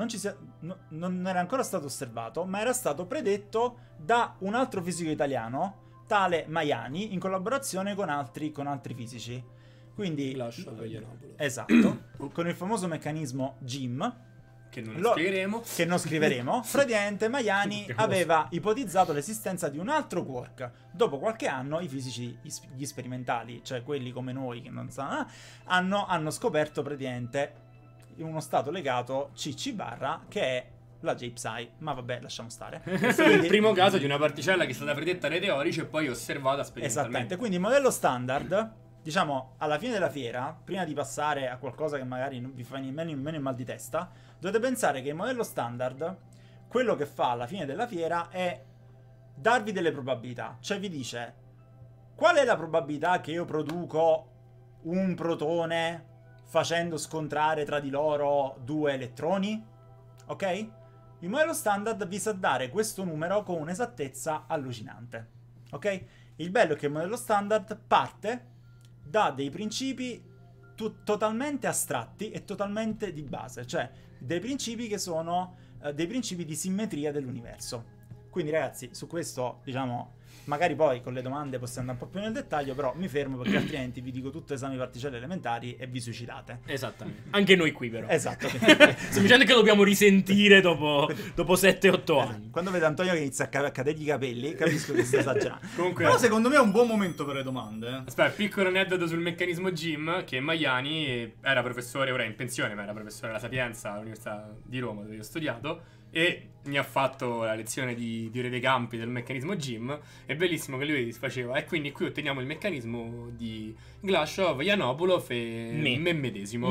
non era ancora stato osservato, ma era stato predetto da un altro fisico italiano, tale Maiani, in collaborazione con altri fisici. Quindi, Lascia Veglianopolo. esatto, con il famoso meccanismo GIM, Che non Lo- spiegheremo. che non scriveremo, praticamente Maiani Che cosa? aveva ipotizzato l'esistenza di un altro quark. Dopo qualche anno i fisici, gli sperimentali, cioè quelli come noi che non sanno, hanno scoperto praticamente uno stato legato CC barra, che è la J-Psi. Ma vabbè, lasciamo stare. Questo è il primo caso di una particella che è stata predetta dai teorici e poi osservata Esattamente, sperimentalmente. quindi il modello standard, diciamo, alla fine della fiera, prima di passare a qualcosa che magari non vi fa nemmeno il mal di testa, dovete pensare che il modello standard, quello che fa alla fine della fiera è darvi delle probabilità. Cioè vi dice, qual è la probabilità che io produco un protone facendo scontrare tra di loro due elettroni? Ok? Il modello standard vi sa dare questo numero con un'esattezza allucinante. Ok? Il bello è che il modello standard parte da dei principi totalmente astratti e totalmente di base, cioè dei principi che sono dei principi di simmetria dell'universo. Quindi ragazzi, su questo, diciamo, magari poi con le domande possiamo andare un po' più nel dettaglio, però mi fermo perché altrimenti vi dico tutto esami particelle elementari e vi suicidate. Esattamente. Anche noi qui però. Esatto. Semplicemente che lo dobbiamo risentire dopo 7-8 anni. Quando vedo Antonio che inizia a cadergli i capelli, capisco che sta esagerando. Comunque, Però secondo me è un buon momento per le domande. aspetta, piccolo aneddoto sul meccanismo GIM, che Maiani era professore, ora è in pensione, ma era professore alla Sapienza all'Università di Roma, dove io ho studiato, e mi ha fatto la lezione di teoria dei campi del meccanismo GIM. È bellissimo che lui faceva, e quindi qui otteniamo il meccanismo di Glashov, Janopolov e me medesimo.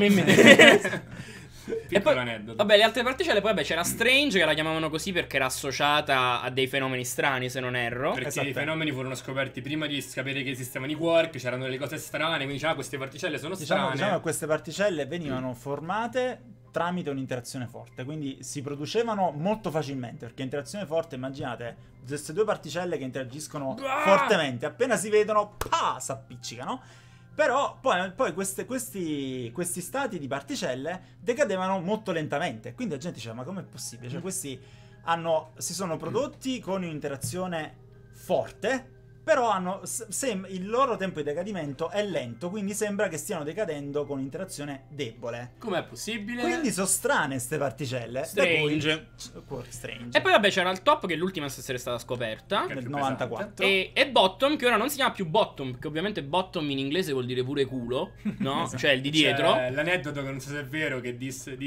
E poi, aneddoto. vabbè, le altre particelle, poi vabbè, c'era Strange, che la chiamavano così perché era associata a dei fenomeni strani, se non erro. Perché i fenomeni furono scoperti prima di sapere che esistevano i quark, c'erano delle cose strane, quindi diciamo queste particelle sono strane. Diciamo che queste particelle venivano formate tramite un'interazione forte, quindi si producevano molto facilmente, perché interazione forte, immaginate queste due particelle che interagiscono fortemente, appena si vedono, s'appiccicano. Però poi questi stati di particelle decadevano molto lentamente. Quindi la gente diceva, ma com'è possibile? Cioè questi si sono prodotti con un'interazione forte, però il loro tempo di decadimento è lento, quindi sembra che stiano decadendo con un'interazione debole. Com'è possibile? Quindi sono strane ste particelle. Strange. Strange. E poi vabbè c'era il top, che è l'ultima a essere stata scoperta, Che è nel più 94. e Bottom, che ora non si chiama più Bottom, che ovviamente Bottom in inglese vuol dire pure culo, no? Esatto. Cioè il di dietro. C'è l'aneddoto che non so se è vero, che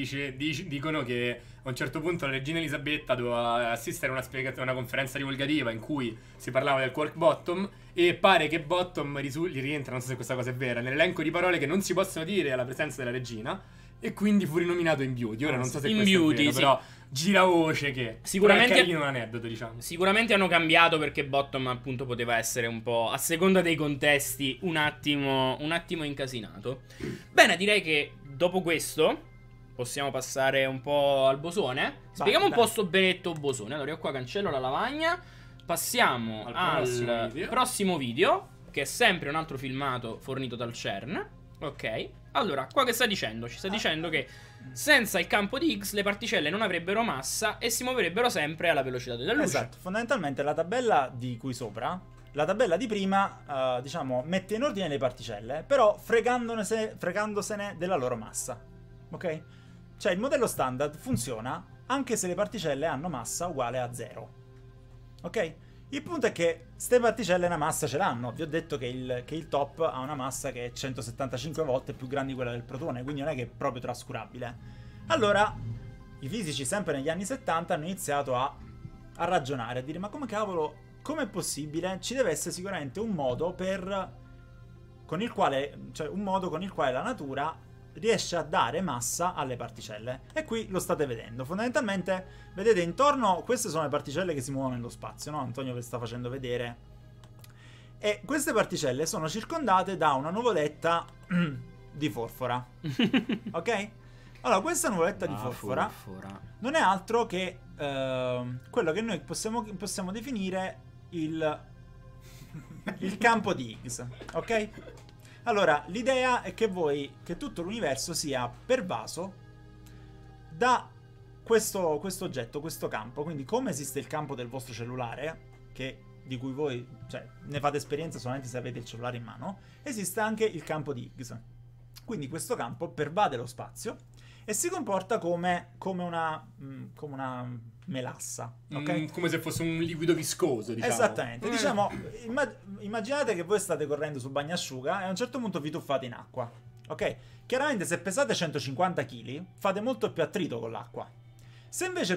dicono che a un certo punto la regina Elisabetta doveva assistere a una conferenza divulgativa in cui si parlava del quark bottom, e pare che bottom gli rientra, non so se questa cosa è vera, nell'elenco di parole che non si possono dire alla presenza della regina, e quindi fu rinominato in beauty. Ora non so se In questo beauty, è vero, sì. però gira voce che Sicuramente- però è carino un aneddoto, diciamo. Sicuramente hanno cambiato, perché Bottom appunto poteva essere un po', a seconda dei contesti, un attimo incasinato. Bene, direi che dopo questo possiamo passare un po' al bosone. Spieghiamo un dai. po' sto benedetto bosone. Allora io qua cancello la lavagna. Passiamo al prossimo video, che è sempre un altro filmato fornito dal CERN. Ok. Allora, qua che sta dicendo? Ci sta dicendo che senza il campo di Higgs le particelle non avrebbero massa e si muoverebbero sempre alla velocità della luce. Esatto, fondamentalmente la tabella di qui sopra, la tabella di prima, diciamo, mette in ordine le particelle, però fregandosene della loro massa. Ok? Cioè il modello standard funziona anche se le particelle hanno massa uguale a 0. Ok? Il punto è che ste particelle una massa ce l'hanno. Vi ho detto che il top ha una massa che è 175 volte più grande di quella del protone, quindi non è che è proprio trascurabile. Allora, i fisici sempre negli anni 70 hanno iniziato a ragionare, a dire, ma come cavolo, com'è possibile? Ci deve essere sicuramente un modo con il quale la natura riesce a dare massa alle particelle. E qui lo state vedendo. Fondamentalmente, vedete intorno, queste sono le particelle che si muovono nello spazio, no? Antonio vi sta facendo vedere. E queste particelle sono circondate da una nuvoletta di forfora. Ok? Allora, questa nuvoletta di forfora non è altro che quello che noi possiamo definire il campo di Higgs. Ok? Allora, l'idea è che tutto l'universo sia pervaso da questo oggetto, questo campo. Quindi, come esiste il campo del vostro cellulare, di cui voi, cioè, ne fate esperienza solamente se avete il cellulare in mano, esiste anche il campo di Higgs. Quindi questo campo pervade lo spazio e si comporta come una melassa, ok? Come se fosse un liquido viscoso, diciamo. Esattamente, diciamo, immaginate che voi state correndo sul bagnasciuga e a un certo punto vi tuffate in acqua, ok? Chiaramente se pesate 150 kg fate molto più attrito con l'acqua. Se invece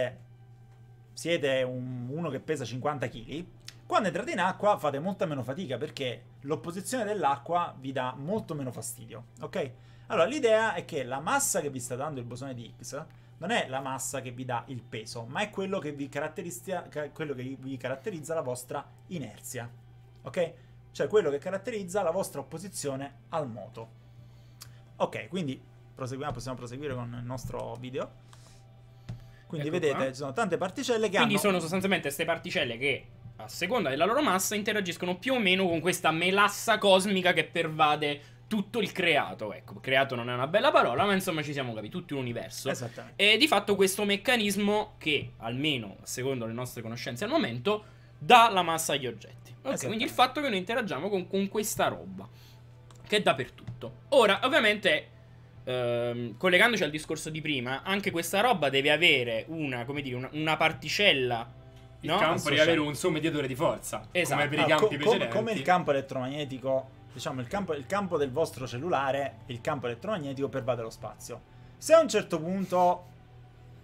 siete uno che pesa 50 kg, quando entrate in acqua fate molta meno fatica, perché l'opposizione dell'acqua vi dà molto meno fastidio, ok? Allora l'idea è che la massa che vi sta dando il bosone di Higgs non è la massa che vi dà il peso, ma è quello che vi caratterizza la vostra inerzia, ok? Cioè quello che caratterizza la vostra opposizione al moto. Ok, quindi possiamo proseguire con il nostro video. Quindi Ecco vedete, qua. ci sono tante particelle che Quindi sono sostanzialmente queste particelle che, a seconda della loro massa, interagiscono più o meno con questa melassa cosmica che pervade tutto il creato. Ecco, creato non è una bella parola, ma insomma ci siamo capiti, tutto l'universo. Esattamente. E di fatto questo meccanismo che, almeno secondo le nostre conoscenze al momento, dà la massa agli oggetti. Ok, quindi il fatto che noi interagiamo con questa roba, che è dappertutto. Ora, ovviamente, collegandoci al discorso di prima, anche questa roba deve avere una particella. Il No? campo deve avere un suo mediatore di forza. Esatto. Come per i campi precedenti. Come il campo elettromagnetico, diciamo il campo del vostro cellulare, il campo elettromagnetico pervade lo spazio. Se a un certo punto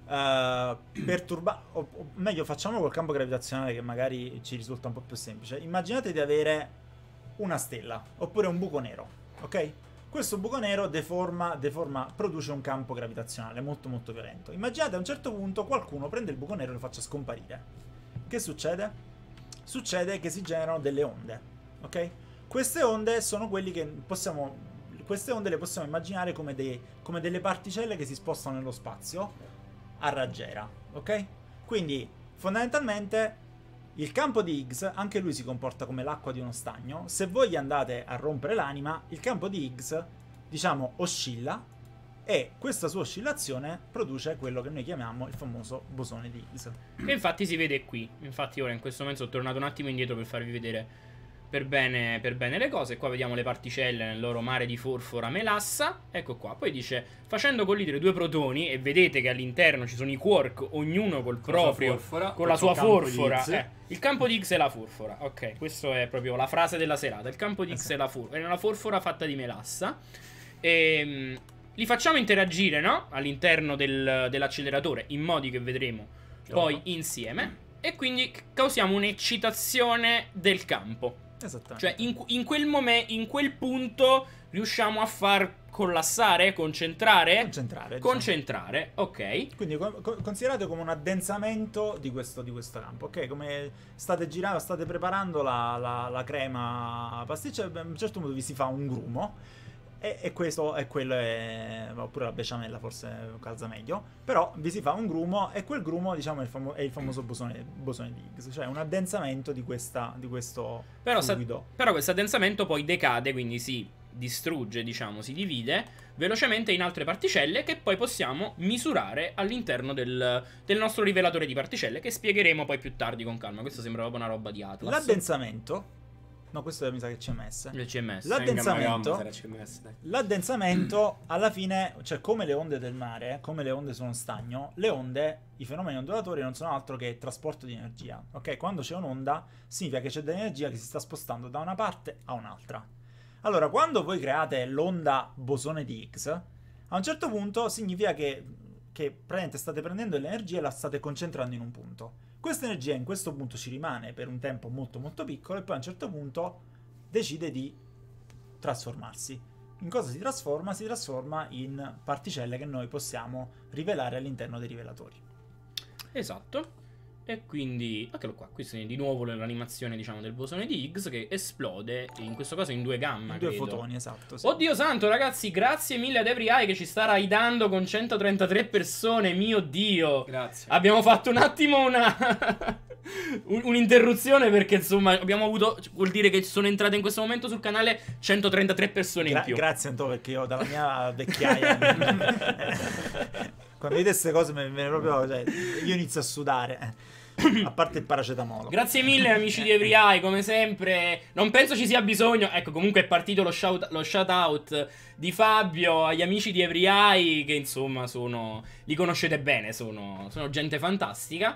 perturbare, o meglio, facciamo col campo gravitazionale che magari ci risulta un po' più semplice. Immaginate di avere una stella oppure un buco nero, ok? Questo buco nero deforma, produce un campo gravitazionale molto molto violento. Immaginate a un certo punto qualcuno prende il buco nero e lo faccia scomparire. Che succede? Succede che si generano delle onde, ok? Queste onde sono quelli che queste onde le possiamo immaginare come delle particelle che si spostano nello spazio a raggiera, ok? Quindi fondamentalmente il campo di Higgs, anche lui si comporta come l'acqua di uno stagno. Se voi gli andate a rompere l'anima, il campo di Higgs, diciamo, oscilla e questa sua oscillazione produce quello che noi chiamiamo il famoso bosone di Higgs. E infatti si vede qui. Infatti ora in questo momento sono tornato un attimo indietro per farvi vedere per bene le cose. Qua vediamo le particelle nel loro mare di forfora melassa. Ecco qua. Poi dice: facendo collidere due protoni, e vedete che all'interno ci sono i quark, ognuno col proprio, con la sua forfora. Il campo di Higgs è la forfora. Ok, questa è proprio la frase della serata. Il campo di Higgs è la forfora fatta di melassa. E li facciamo interagire, no? All'interno dell'acceleratore, in modi che vedremo poi insieme. E quindi causiamo un'eccitazione del campo. Esattamente. Cioè in quel punto riusciamo a far collassare, concentrare, diciamo. ok. Quindi considerate come un addensamento di questo campo, ok? Come state girando, state preparando la crema pasticcia, a un certo punto vi si fa un grumo. E questo è quello, oppure la besciamella forse calza meglio, però vi si fa un grumo e quel grumo, diciamo, è il famoso bosone di Higgs, cioè un addensamento di questo fluido. Però questo addensamento poi decade, quindi si distrugge, diciamo, si divide velocemente in altre particelle che poi possiamo misurare all'interno del nostro rivelatore di particelle, che spiegheremo poi più tardi con calma. Questo sembra proprio una roba di Atlas. L'addensamento... No, questo mi sa che CMS. Il CMS. L'addensamente alla fine, cioè come le onde del mare, come le onde sono stagno, le onde, i fenomeni ondulatori non sono altro che trasporto di energia. Ok, quando c'è un'onda significa che c'è dell'energia che si sta spostando da una parte a un'altra. Allora, quando voi create l'onda bosone di Higgs, a un certo punto significa che praticamente state prendendo l'energia e la state concentrando in un punto. Questa energia in questo punto ci rimane per un tempo molto molto piccolo e poi a un certo punto decide di trasformarsi. In cosa si trasforma? Si trasforma in particelle che noi possiamo rivelare all'interno dei rivelatori. Esatto. E quindi, eccolo qua, qui è di nuovo l'animazione, diciamo, del bosone di Higgs che esplode, in questo caso in 2 gamma, in 2 fotoni, esatto. Sì. Oddio santo, ragazzi, grazie mille ad Every che ci sta raidando con 133 persone, mio Dio. Grazie. Abbiamo fatto un attimo un'interruzione perché, insomma, abbiamo avuto, vuol dire che sono entrate in questo momento sul canale 133 persone in più. Grazie Antonio, perché io dalla mia vecchiaia quando vedi queste cose me ne proprio, cioè, io inizio a sudare. A parte il paracetamolo. Grazie mille amici di Every, come sempre. Non penso ci sia bisogno. Ecco, comunque è partito lo shout out di Fabio agli amici di Every, che insomma li conoscete bene, sono gente fantastica.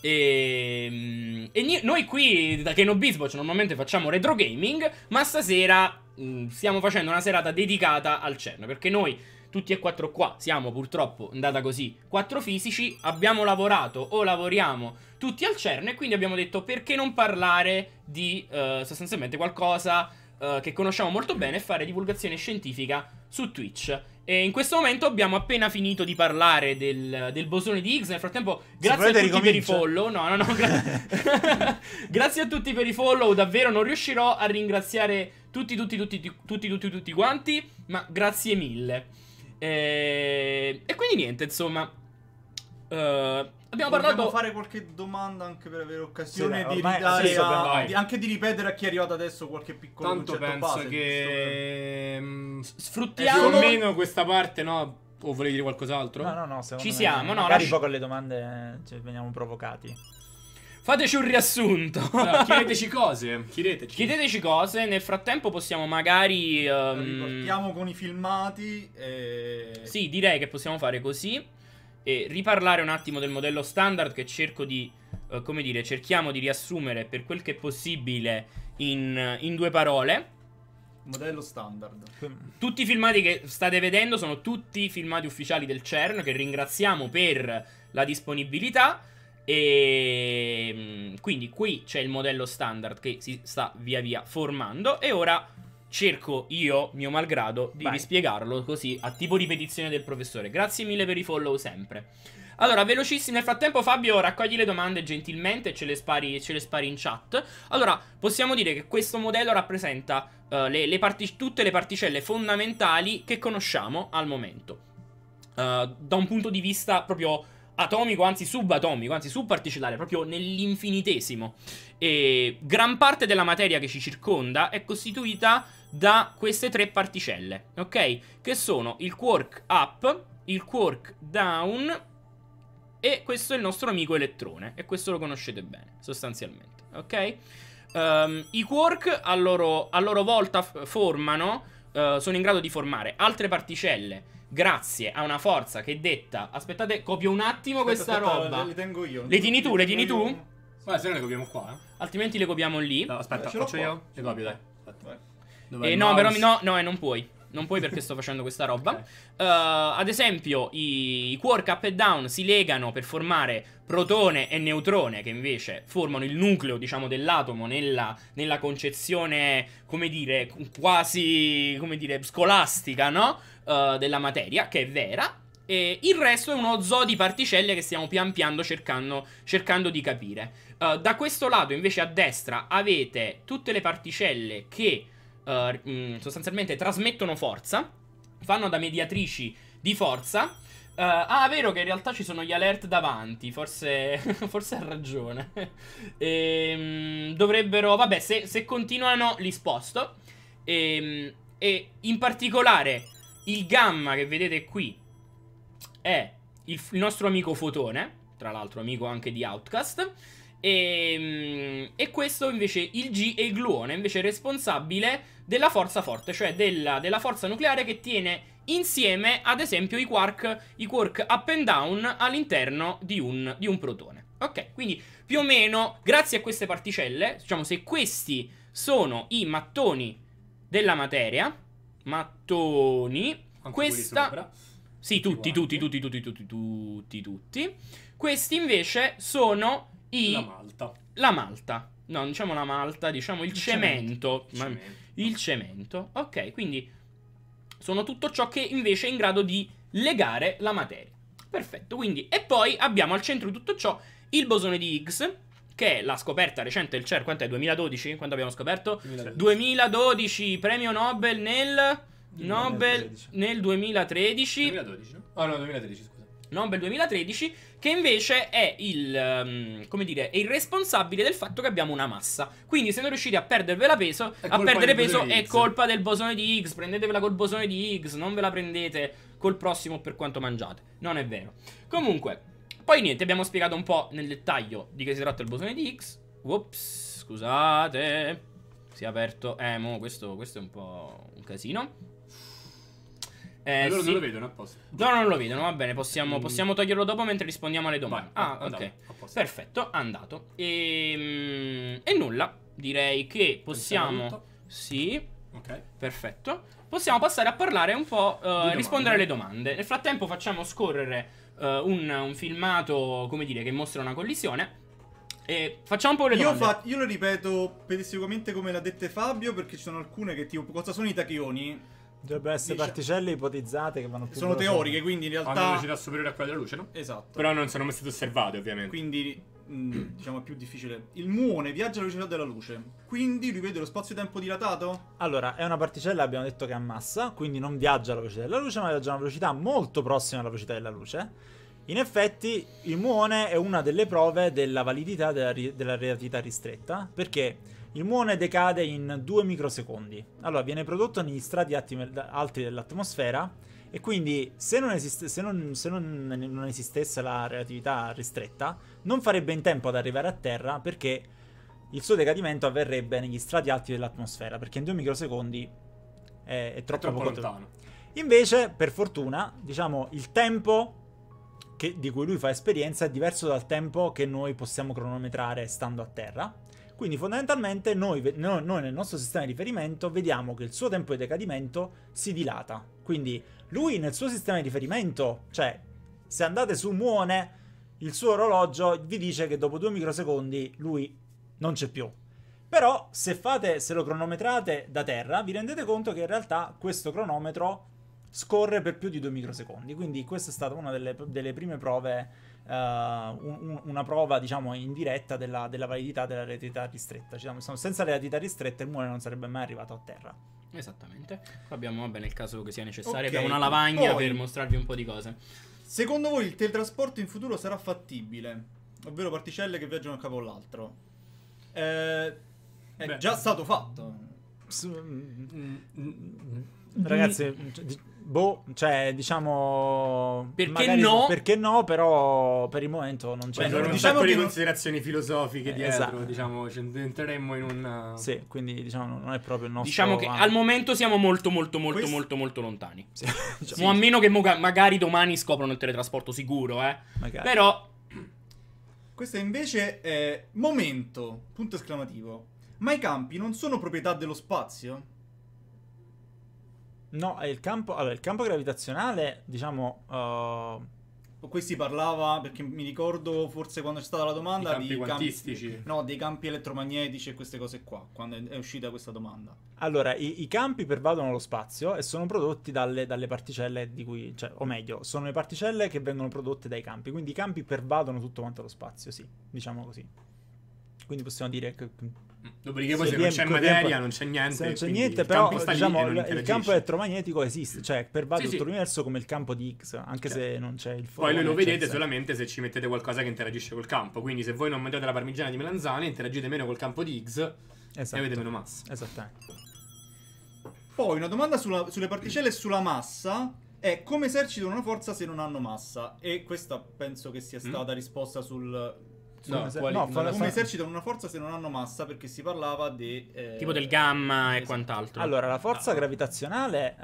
E noi qui da Kenobisboch normalmente facciamo retro gaming, ma stasera stiamo facendo una serata dedicata al CERN, perché noi tutti e 4 qua siamo purtroppo, andata così, 4 fisici, abbiamo lavorato o lavoriamo tutti al CERN, e quindi abbiamo detto perché non parlare di sostanzialmente qualcosa che conosciamo molto bene e fare divulgazione scientifica su Twitch. E in questo momento abbiamo appena finito di parlare del bosone di Higgs. Nel frattempo, grazie a tutti per i follow. Grazie a tutti per i follow. Davvero non riuscirò a ringraziare tutti quanti, ma grazie mille. E quindi niente, insomma, abbiamo parlato. Dobbiamo fare qualche domanda anche per avere occasione sì, di ridare anche di ripetere a chi è arrivato adesso qualche piccolo tanto concetto penso base, che sfruttiamo più o meno questa parte, no? O volete dire qualcos'altro? No, ci siamo, no? Magari poi con le domande veniamo provocati. Fateci un riassunto. Chiedeteci cose. Chiedeteci cose. Nel frattempo possiamo magari ripartiamo con i filmati Sì, direi che possiamo fare così e riparlare un attimo del modello standard, che cerco di come dire, cerchiamo di riassumere per quel che è possibile in 2 parole. Modello standard. Tutti i filmati che state vedendo sono tutti filmati ufficiali del CERN, che ringraziamo per la disponibilità. E quindi qui c'è il modello standard che si sta via via formando. E ora cerco io, mio malgrado, di rispiegarlo così a tipo ripetizione del professore. Grazie mille per i follow sempre. Allora, velocissimo, nel frattempo Fabio raccogli le domande gentilmente e ce le spari in chat. Allora, possiamo dire che questo modello rappresenta tutte le particelle fondamentali che conosciamo al momento. Da un punto di vista proprio atomico, anzi subparticellare, proprio nell'infinitesimo. E gran parte della materia che ci circonda è costituita da queste tre particelle, ok? Che sono il quark up, il quark down e questo è il nostro amico elettrone. E questo lo conoscete bene, sostanzialmente, ok? I quark a loro volta sono in grado di formare altre particelle grazie a una forza che detta... Aspettate, copio un attimo questa roba. Le tengo io. Le tieni tu, le tieni tu? Ma se no le copiamo qua, eh. Altrimenti le copiamo lì. No, aspetta, faccio io? Le copio, dai. No, però non puoi. Non puoi perché sto facendo questa roba. Okay. Ad esempio, i quark up e down si legano per formare protone e neutrone, che invece formano il nucleo, diciamo, dell'atomo nella concezione, come dire, quasi, come dire, scolastica, no? Della materia, che è vera. E il resto è uno zoo di particelle che stiamo pian piano cercando di capire. Da questo lato, invece, a destra avete tutte le particelle che sostanzialmente trasmettono forza, fanno da mediatrici di forza. È vero che in realtà ci sono gli alert davanti, forse ha ragione. Dovrebbero, vabbè, se continuano li sposto. E in particolare il gamma che vedete qui è il nostro amico fotone, tra l'altro amico anche di Outcast. E questo invece, il G, è il gluone, invece responsabile della forza forte, cioè della forza nucleare che tiene insieme, ad esempio, i quark up and down all'interno di un protone. Ok, quindi più o meno, grazie a queste particelle, diciamo, se questi sono i mattoni della materia, mattoni, anche questa... Sì, tutti. Questi invece sono la malta. No, diciamo la malta, diciamo il cemento. Il cemento. Ok, quindi sono tutto ciò che invece è in grado di legare la materia. Perfetto, quindi... E poi abbiamo al centro di tutto ciò il bosone di Higgs, che è la scoperta recente del CERN. Quanto è? 2012? Quando abbiamo scoperto? 2012, premio Nobel nel 2013. 2012, no? Oh no, 2013, scusa. Nobel 2013, che invece è il responsabile del fatto che abbiamo una massa. Quindi se non riuscite a perdere peso è colpa del bosone di Higgs. Prendetevela col bosone di Higgs, non ve la prendete col prossimo per quanto mangiate. Non è vero. Comunque, poi niente, abbiamo spiegato un po' nel dettaglio di che si tratta il bosone di Higgs. Ups, scusate. Si è aperto. Questo è un po' un casino. Loro sì. non lo vedono apposta. No, non lo vedono, va bene, possiamo toglierlo dopo mentre rispondiamo alle domande. Vai, ok. Perfetto, andato. E nulla, direi che possiamo... Sì. Ok. Perfetto. Possiamo passare a parlare un po', rispondere alle domande. Nel frattempo facciamo scorrere un filmato, come dire, che mostra una collisione. E facciamo un po' le domande. Io lo ripeto pedissequamente come l'ha dette Fabio, perché ci sono alcune che tipo, cosa sono i tachioni? Dovrebbero essere particelle ipotizzate che vanno più sono teoriche, quindi in realtà hanno una velocità superiore a quella della luce, no? Esatto. Però non sono mai state osservate, ovviamente. Quindi diciamo è più difficile. Il muone viaggia alla velocità della luce, quindi lui vede lo spazio-tempo dilatato? Allora, è una particella, abbiamo detto che ha massa, quindi non viaggia alla velocità della luce, ma viaggia a una velocità molto prossima alla velocità della luce. In effetti il muone è una delle prove della validità della relatività ristretta, perché il muone decade in 2 microsecondi. Allora, viene prodotto negli strati alti dell'atmosfera, e quindi se non esistesse la relatività ristretta, non farebbe in tempo ad arrivare a terra, perché il suo decadimento avverrebbe negli strati alti dell'atmosfera, perché in 2 microsecondi è troppo lontano. Invece, per fortuna, diciamo, il tempo di cui lui fa esperienza è diverso dal tempo che noi possiamo cronometrare stando a terra. Quindi fondamentalmente noi nel nostro sistema di riferimento vediamo che il suo tempo di decadimento si dilata. Quindi lui nel suo sistema di riferimento, cioè se andate su muone, il suo orologio vi dice che dopo 2 microsecondi lui non c'è più. Però se lo cronometrate da terra, vi rendete conto che in realtà questo cronometro scorre per più di 2 microsecondi. Quindi questa è stata una delle prime prove, una prova, diciamo, indiretta della validità della relatività ristretta. Senza relatività ristretta il muone non sarebbe mai arrivato a terra. Esattamente. Qua abbiamo, vabbè, nel caso che sia necessario, Ok, abbiamo una lavagna poi- per mostrarvi un po' di cose. Secondo voi il teletrasporto in futuro sarà fattibile? Ovvero particelle che viaggiano da un capo all'altro? È Beh. già stato fatto. Ragazzi, cioè, diciamo... Perché magari- no? Perché no, però per il momento non c'è. Ci sono un diciamo sacco di che non- considerazioni filosofiche dietro, esatto. diciamo, entreremo in un... Sì, quindi diciamo non è proprio il nostro... Diciamo che al momento siamo molto lontani. Sì, diciamo, Mo a meno che magari domani scoprono il teletrasporto sicuro, magari. Però Questo invece è momento, punto esclamativo. Ma i campi non sono proprietà dello spazio? No, è il campo gravitazionale, diciamo... Con questi si parlava, perché mi ricordo forse quando c'è stata la domanda, I campi di quantistici. no, dei campi elettromagnetici e queste cose qua, quando è uscita questa domanda. Allora, i campi pervadono lo spazio e sono prodotti dalle particelle di cui... Cioè, o meglio, sono le particelle che vengono prodotte dai campi. Quindi i campi pervadono tutto quanto lo spazio, sì, diciamo così. Quindi possiamo dire che... Dopodiché poi Se se non c'è riempie- materia, non c'è niente. Se non c'è quindi niente, il però campo sta lì diciamo e non il interagisce. campo elettromagnetico esiste, cioè pervade Sì, tutto sì. l'universo come il campo di Higgs, anche se non c'è il Poi fotone, lo c'è vedete il- solamente se ci mettete qualcosa che interagisce col campo. Quindi se voi non mangiate la parmigiana di melanzane, interagite meno col campo di Higgs e Esatto. avete meno massa. Esattamente. Poi una domanda sulle particelle e sulla massa è: come esercitano una forza se non hanno massa? E questa penso che sia stata risposta sul... No, quali- no, non fa- lo Come fa- esercitano una forza se non hanno massa? Perché si parlava di... tipo del gamma e esatto. quant'altro. Allora, la forza gravitazionale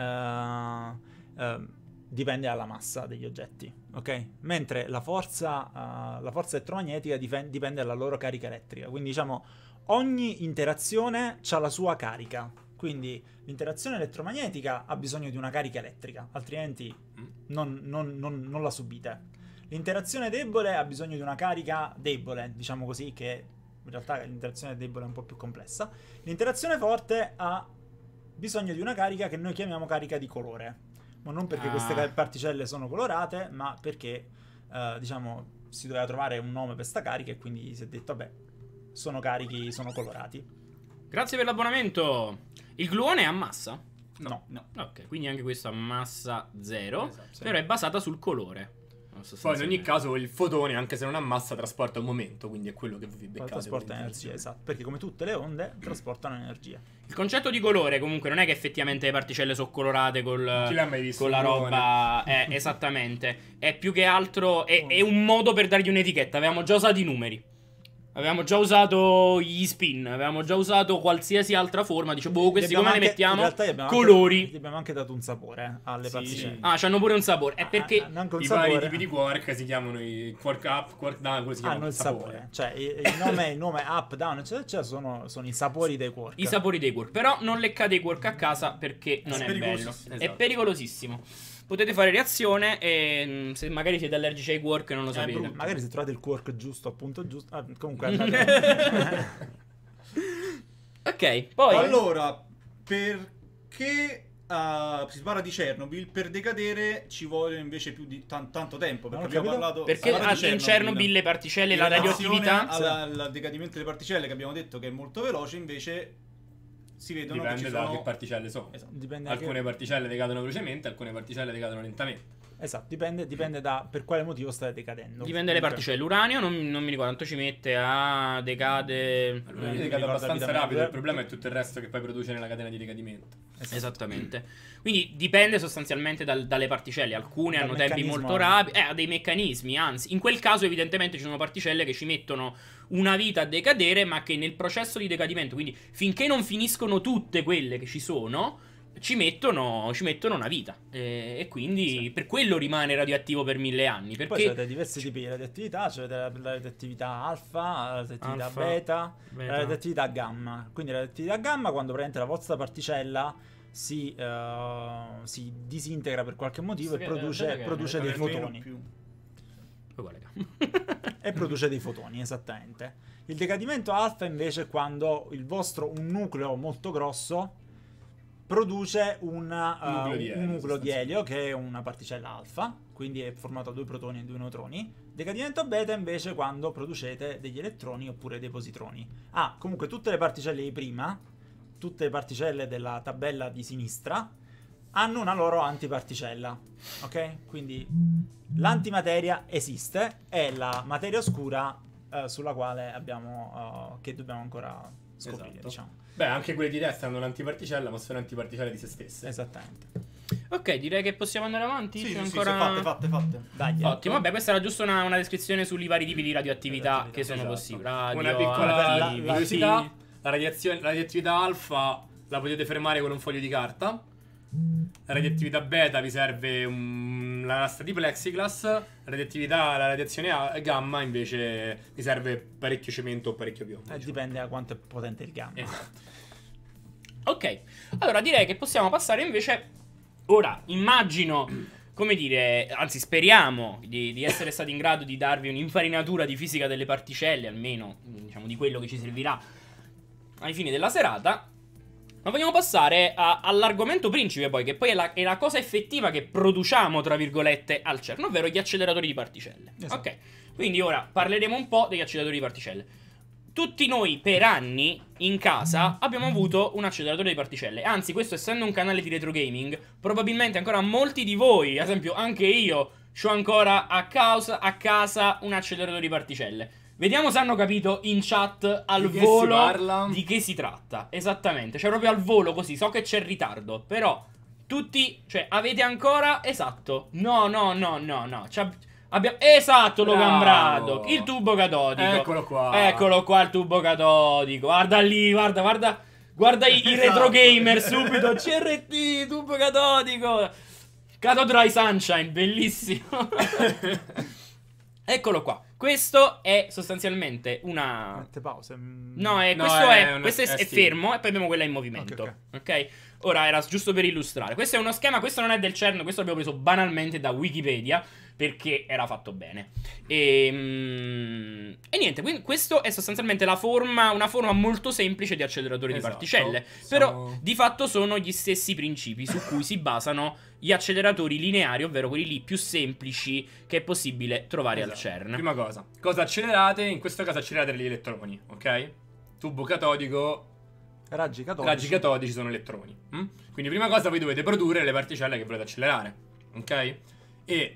dipende dalla massa degli oggetti, ok? Mentre la forza elettromagnetica dipende dalla loro carica elettrica. Quindi, diciamo, ogni interazione ha la sua carica. Quindi l'interazione elettromagnetica ha bisogno di una carica elettrica, altrimenti non la subite. L'interazione debole ha bisogno di una carica debole, diciamo così, che in realtà l'interazione debole è un po' più complessa. L'interazione forte ha bisogno di una carica che noi chiamiamo carica di colore. Ma non perché queste particelle sono colorate, ma perché, diciamo, si doveva trovare un nome per sta carica e quindi si è detto, vabbè, sono carichi, sono colorati. Grazie per l'abbonamento. Il gluone ha massa? No. Ok, quindi anche questo ha massa 0, Esatto, però è basata sul colore. Poi in ogni caso il fotone, anche se non ha massa, trasporta un momento, quindi è quello che vi beccate. Trasporta con energia, l'interazione. esatto. Perché come tutte le onde, trasportano energia. Il concetto di colore comunque non è che effettivamente le particelle sono colorate Chi l'ha mai visto con la un gluone? roba. Esattamente. È più che altro. È un modo per dargli un'etichetta. Avevamo già usato i numeri. Avevamo già usato gli spin. Avevamo già usato qualsiasi altra forma. Dice, boh, questi come li mettiamo? In realtà gli abbiamo Colori. Gli abbiamo anche dato un sapore alle Sì. particelle. Ah, c'hanno pure un sapore. È perché. Hanno anche un I vari sapore. tipi di quark si chiamano i quark up, quark down, quello si chiama Hanno il sapore. Cioè, il nome up, down, eccetera, sono i sapori dei quark. I sapori dei quark. Però non leccate i quark a casa perché non è bello. pericolosissimo. È Esatto. pericolosissimo. Potete fare reazione e se magari siete allergici ai quark non lo sapete. brutto. Magari se trovate il quark giusto, appunto giusto. Comunque, Ok, poi. Allora, perché si parla di Chernobyl? Per decadere ci vuole invece più di tanto tempo. Perché Non ho abbiamo capito. parlato Perché si parla di in Chernobyl le particelle, la In relazione radioattività. al decadimento delle particelle, che abbiamo detto che è molto veloce, invece si vedono che Dipende ci da sono... che particelle sono. Esatto. dipende anche- Alcune particelle decadono velocemente, alcune particelle decadono lentamente. Esatto, dipende da per quale motivo state decadendo. Dipende dalle particelle. L'uranio non mi ricordo quanto ci mette a decade. Allora, mi decade ricordo abbastanza rapidamente. rapido, il problema è tutto il resto che poi produce nella catena di decadimento. Esattamente. Quindi dipende sostanzialmente dalle particelle. Alcune Dal hanno tempi meccanismo molto rapidi. Ha dei meccanismi. Anzi, in quel caso, evidentemente, ci sono particelle che ci mettono una vita a decadere, ma che nel processo di decadimento, quindi finché non finiscono tutte quelle che ci sono, ci mettono una vita. E quindi per quello rimane radioattivo per 1000 anni. Poi Perché avete diversi tipi di radioattività, c'è la radioattività alfa, la radioattività Alfa, beta, beta. la radioattività gamma. Quindi la radioattività gamma, quando praticamente la vostra particella si disintegra per qualche motivo e produce dei Almeno fotoni. più. proprio la gamma. E produce dei fotoni, esattamente. Il decadimento alfa invece è quando un nucleo molto grosso produce un nucleo di elio, che è una particella alfa, quindi è formato da 2 protoni e 2 neutroni. Decadimento beta invece quando producete degli elettroni oppure dei positroni. Comunque tutte le particelle di prima, tutte le particelle della tabella di sinistra, hanno una loro antiparticella, ok? Quindi l'antimateria esiste, è la materia oscura sulla quale che dobbiamo ancora scoprire, Esatto. diciamo. Beh, anche quelle di destra hanno un'antiparticella, ma sono antiparticelle di se stesse. Esattamente. Ok, direi che possiamo andare avanti. Sì, C'è sì, ancora... fatte. Dai, Ottimo, vabbè, questa era giusto una descrizione sui vari tipi di radioattività che sono Esatto. possibili. Radio, Una piccola attivi, curiosità: la radioattività alfa la potete fermare con un foglio di carta. La radioattività beta vi serve la lastra di plexiglass. La radiazione gamma invece vi serve parecchio cemento o parecchio piombo. Diciamo. dipende da quanto è potente il gamma. Esatto. Ok, allora direi che possiamo passare invece. Ora, immagino, come dire, anzi speriamo di essere stati in grado di darvi un'infarinatura di fisica delle particelle, almeno diciamo di quello che ci servirà ai fini della serata. Ma vogliamo passare all'argomento principe poi, che poi è la cosa effettiva che produciamo, tra virgolette, al CERN, ovvero gli acceleratori di particelle. Esatto. Ok, quindi ora parleremo un po' degli acceleratori di particelle. Tutti noi per anni in casa abbiamo avuto un acceleratore di particelle. Anzi, questo essendo un canale di retro gaming, probabilmente ancora molti di voi, ad esempio anche io, ho ancora a casa un acceleratore di particelle. Vediamo se hanno capito in chat al Di che si volo parla? di che si tratta. Esattamente, cioè proprio al volo così, so che c'è il ritardo, però tutti, cioè avete ancora, esatto, no, esatto, Logan Bravo. Braddock, il tubo catodico. Eccolo qua. Eccolo qua il tubo catodico. Guarda lì, guarda i Esatto. retro gamer subito. CRT, tubo catodico. Cathode Ray Sunshine, bellissimo. Eccolo qua. Questo è sostanzialmente una... Mette pause. No, No, questo è sì. fermo e poi abbiamo quella in movimento. Ok? Ora era giusto per illustrare. Questo è uno schema, questo non è del CERN, questo l'abbiamo preso banalmente da Wikipedia perché era fatto bene. E niente, quindi questo è sostanzialmente una forma molto semplice di acceleratore Esatto. di particelle. Però di fatto sono gli stessi principi su cui si basano gli acceleratori lineari, ovvero quelli lì più semplici che è possibile trovare al CERN. Prima cosa accelerate? In questo caso accelerate gli elettroni, ok? Tubo catodico, Raggi catodici. raggi catodici sono elettroni. Quindi prima cosa voi dovete produrre le particelle che volete accelerare, ok? E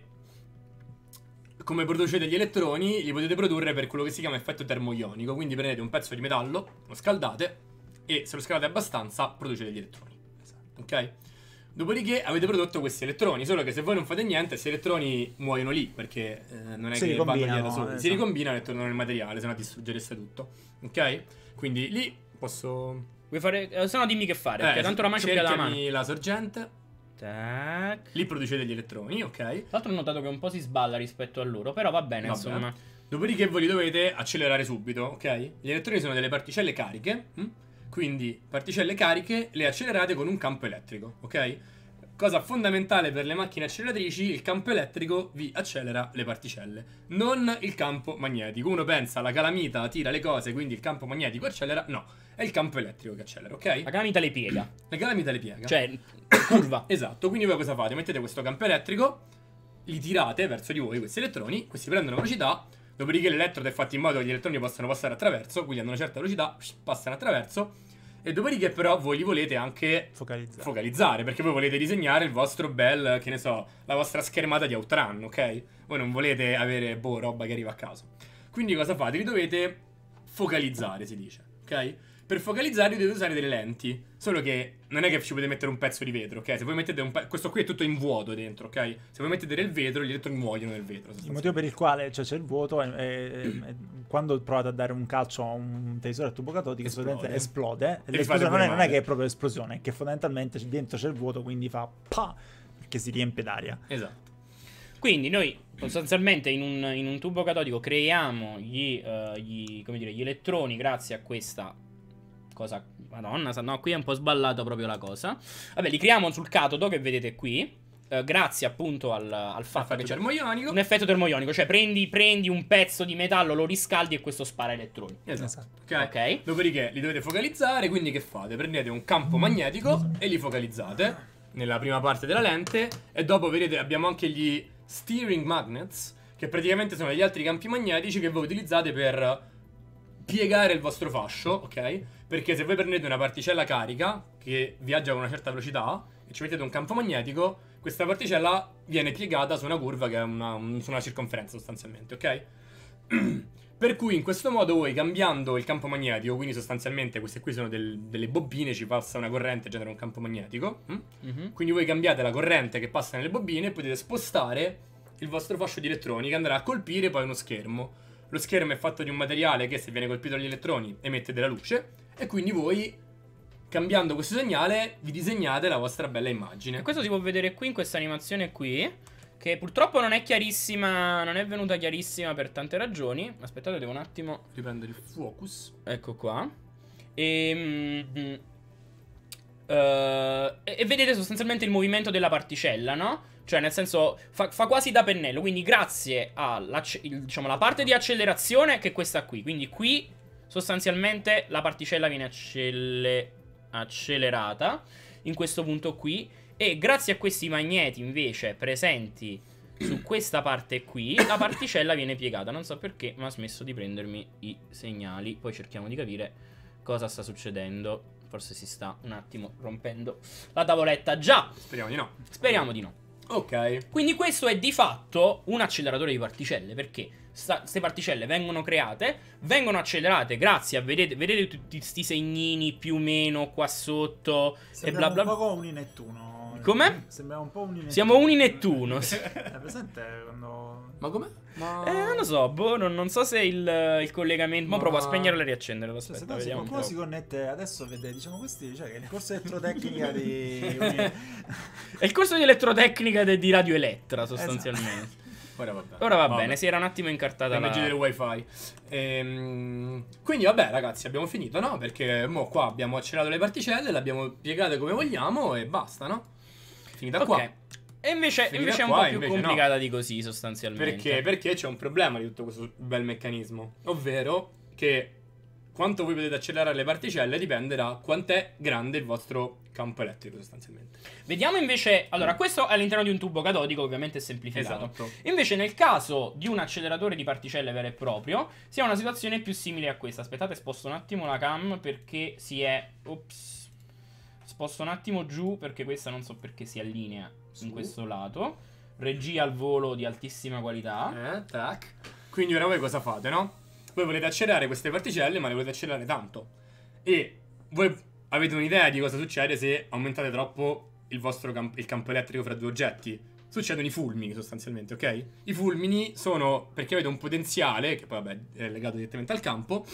come producete gli elettroni, li potete produrre per quello che si chiama effetto termoionico. Quindi prendete un pezzo di metallo, lo scaldate e se lo scaldate abbastanza producete gli elettroni. Ok? Dopodiché avete prodotto questi elettroni, solo che se voi non fate niente, questi elettroni muoiono lì, perché non è Si che vanno via da ricombinano, soli. Si esatto. ricombinano e tornano nel materiale, se no distruggereste tutto. Ok? Quindi lì posso... Vuoi fare... se no dimmi che fare, perché tanto oramai c'ho più la mano. cercami la sorgente. Tac. Lì producete gli elettroni, ok? Tra l'altro ho notato che un po' si sballa rispetto a loro, però va bene, Vabbè. insomma. Dopodiché voi li dovete accelerare subito, ok? Gli elettroni sono delle particelle cariche, quindi particelle cariche le accelerate con un campo elettrico, ok? Cosa fondamentale per le macchine acceleratrici, il campo elettrico vi accelera le particelle, non il campo magnetico. Uno pensa la calamita tira le cose, quindi il campo magnetico accelera, no, è il campo elettrico che accelera, ok? La calamita le piega. La calamita le piega. Cioè, curva. Esatto, quindi voi cosa fate? Mettete questo campo elettrico, li tirate verso di voi questi elettroni, questi prendono velocità, dopodiché l'elettrodo è fatto in modo che gli elettroni possano passare attraverso, quindi hanno una certa velocità, passano attraverso, e dopodiché però voi li volete anche focalizzare, perché voi volete disegnare il vostro bel, che ne so, la vostra schermata di Outrun, ok? Voi non volete avere, roba che arriva a caso. Quindi cosa fate? Li dovete focalizzare, si dice, ok? Per focalizzarli dovete usare delle lenti. Solo che non è che ci potete mettere un pezzo di vetro, ok? Se voi mettete questo qui è tutto in vuoto dentro, ok? Se voi mettete del vetro, gli elettroni muoiono nel vetro. Il motivo per il quale c'è il vuoto è quando provate a dare un calcio a un televisore a tubo catodico, esplode. E l'esplosione non è che è proprio esplosione, è che fondamentalmente dentro c'è il vuoto, quindi fa pa, perché si riempie d'aria. Esatto. Quindi noi sostanzialmente in un tubo catodico creiamo gli elettroni grazie a questa cosa. Madonna, no, qui è un po' sballato proprio la cosa. Vabbè, li creiamo sul catodo che vedete qui. grazie appunto al fatto che c'è termoionico. un effetto termoionico, cioè prendi un pezzo di metallo, lo riscaldi e questo spara elettroni. Esatto. Ok. Dopodiché li dovete focalizzare, quindi che fate? Prendete un campo magnetico e li focalizzate nella prima parte della lente e dopo vedete abbiamo anche gli steering magnets, che praticamente sono degli altri campi magnetici che voi utilizzate per piegare il vostro fascio, ok? Perché se voi prendete una particella carica che viaggia con una certa velocità e ci mettete un campo magnetico, questa particella viene piegata su una curva che è su una circonferenza sostanzialmente, ok? Per cui in questo modo voi cambiando il campo magnetico, quindi sostanzialmente queste qui sono delle bobine, ci passa una corrente e genera un campo magnetico, quindi voi cambiate la corrente che passa nelle bobine e potete spostare il vostro fascio di elettroni che andrà a colpire poi uno schermo. Lo schermo è fatto di un materiale che se viene colpito dagli elettroni emette della luce e quindi voi, cambiando questo segnale, vi disegnate la vostra bella immagine. E questo si può vedere qui in questa animazione qui, che purtroppo non è chiarissima, non è venuta chiarissima per tante ragioni. Aspettate, devo un attimo Riprendere il focus. Ecco qua. E vedete sostanzialmente il movimento della particella, no? Cioè nel senso fa quasi da pennello. Quindi grazie alla diciamo, la parte di accelerazione che è questa qui. Quindi qui sostanzialmente la particella viene accelerata in questo punto qui. E grazie a questi magneti invece presenti su questa parte qui, la particella viene piegata. Non so perché ma ha smesso di prendermi i segnali. Poi cerchiamo di capire cosa sta succedendo. Forse si sta un attimo rompendo la tavoletta. Già! Speriamo di no. Speriamo di no. Ok. Quindi questo è di fatto un acceleratore di particelle, perché queste particelle vengono create, vengono accelerate grazie a, vedete tutti sti segnini più o meno qua sotto e bla bla bla. Un po' un Nettuno. Come? Sembra un po' un Nettuno. Siamo un Nettuno. È presente quando... Ma com'è? Non lo so, boh, non so se il collegamento. Ma provo a spegnerlo e riaccenderlo. Cioè, Aspetta, se vediamo un qualcuno po'. si connette adesso vede, diciamo questi, cioè che il corso elettrotecnica di... È il corso di elettrotecnica di Radio Elettra, sostanzialmente. Ora va bene. Ora va bene, si era un attimo incartata la magia del wifi. Quindi vabbè ragazzi, abbiamo finito, no? Perché mo qua abbiamo accelerato le particelle, le abbiamo piegate come vogliamo e basta, no? Finita qua. E invece è un po' più complicata di così sostanzialmente. Perché c'è un problema di tutto questo bel meccanismo, ovvero che quanto voi potete accelerare le particelle dipende da quant'è grande il vostro campo elettrico sostanzialmente. Vediamo invece, allora questo è all'interno di un tubo catodico, ovviamente è semplificato. Esatto. Invece nel caso di un acceleratore di particelle vero e proprio, si ha una situazione più simile a questa. Aspettate, sposto un attimo la cam perché si è... Ops. Sposto un attimo giù perché questa non so perché si allinea in questo lato. Regia al volo di altissima qualità. Tac. Quindi ora voi cosa fate, no? Voi volete accelerare queste particelle, ma le volete accelerare tanto. E voi avete un'idea di cosa succede se aumentate troppo il vostro il campo elettrico fra due oggetti. Succedono i fulmini sostanzialmente, ok? I fulmini sono perché avete un potenziale, che poi vabbè è legato direttamente al campo,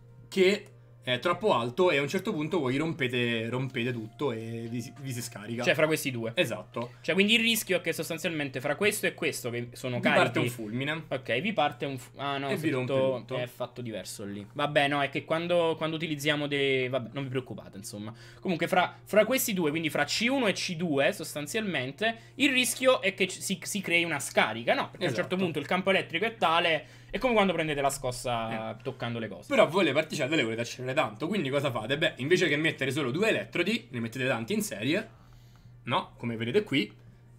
che è troppo alto e a un certo punto voi rompete tutto e vi si scarica. Cioè fra questi due. Esatto. Cioè quindi il rischio è che sostanzialmente fra questo e questo che sono vi carichi, parte un fulmine. Ok, vi parte un ah no, e vi rompe tutto. È fatto diverso lì. Vabbè, no, è che quando utilizziamo dei... Vabbè, non vi preoccupate, insomma. Comunque fra questi due, quindi fra C1 e C2 sostanzialmente, il rischio è che si crei una scarica, no? Perché a un certo punto il campo elettrico è tale... È come quando prendete la scossa toccando le cose. Però voi le particelle le volete accelerare tanto. Quindi cosa fate? Beh, invece che mettere solo due elettrodi, ne mettete tanti in serie, no? Come vedete qui.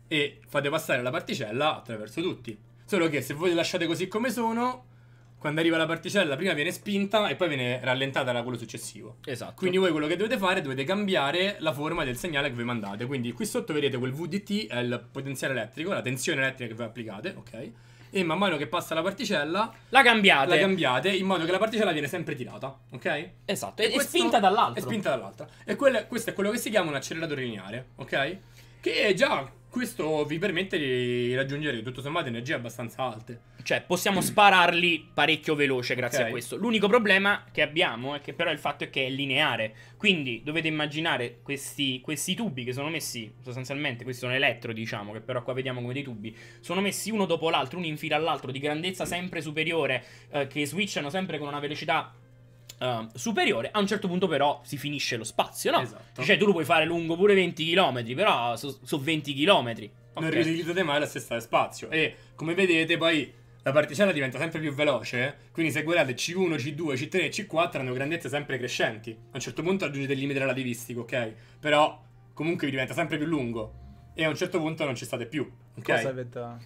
E fate passare la particella attraverso tutti. Solo che se voi le lasciate così come sono, quando arriva la particella prima viene spinta e poi viene rallentata da quello successivo. Esatto. Quindi voi quello che dovete fare, dovete cambiare la forma del segnale che voi mandate. Quindi qui sotto vedete quel VDT, è il potenziale elettrico, la tensione elettrica che voi applicate, ok? E man mano che passa la particella la cambiate in modo che la particella viene sempre tirata, ok? Esatto, è spinta dall'altro. È spinta dall'altra. E questo è quello che si chiama un acceleratore lineare, ok? Che già questo vi permette di raggiungere tutto sommato energie abbastanza alte. Cioè possiamo spararli parecchio veloce grazie a questo. L'unico problema che abbiamo è che però il fatto è che è lineare. Quindi dovete immaginare questi tubi che sono messi sostanzialmente, questi sono elettrodi diciamo, che però qua vediamo come dei tubi, sono messi uno dopo l'altro, uno in fila all'altro, di grandezza sempre superiore, che switchano sempre con una velocità superiore. A un certo punto però si finisce lo spazio, no? Esatto. Cioè tu lo puoi fare lungo pure 20 km, però sono 20 km. non riutilizzate mai lo stesso spazio. E come vedete poi la particella diventa sempre più veloce, quindi se guardate C1, C2, C3 e C4 hanno grandezze sempre crescenti. A un certo punto raggiungete il limite relativistico, ok? Però comunque vi diventa sempre più lungo e a un certo punto non ci state più, ok? Cosa avete?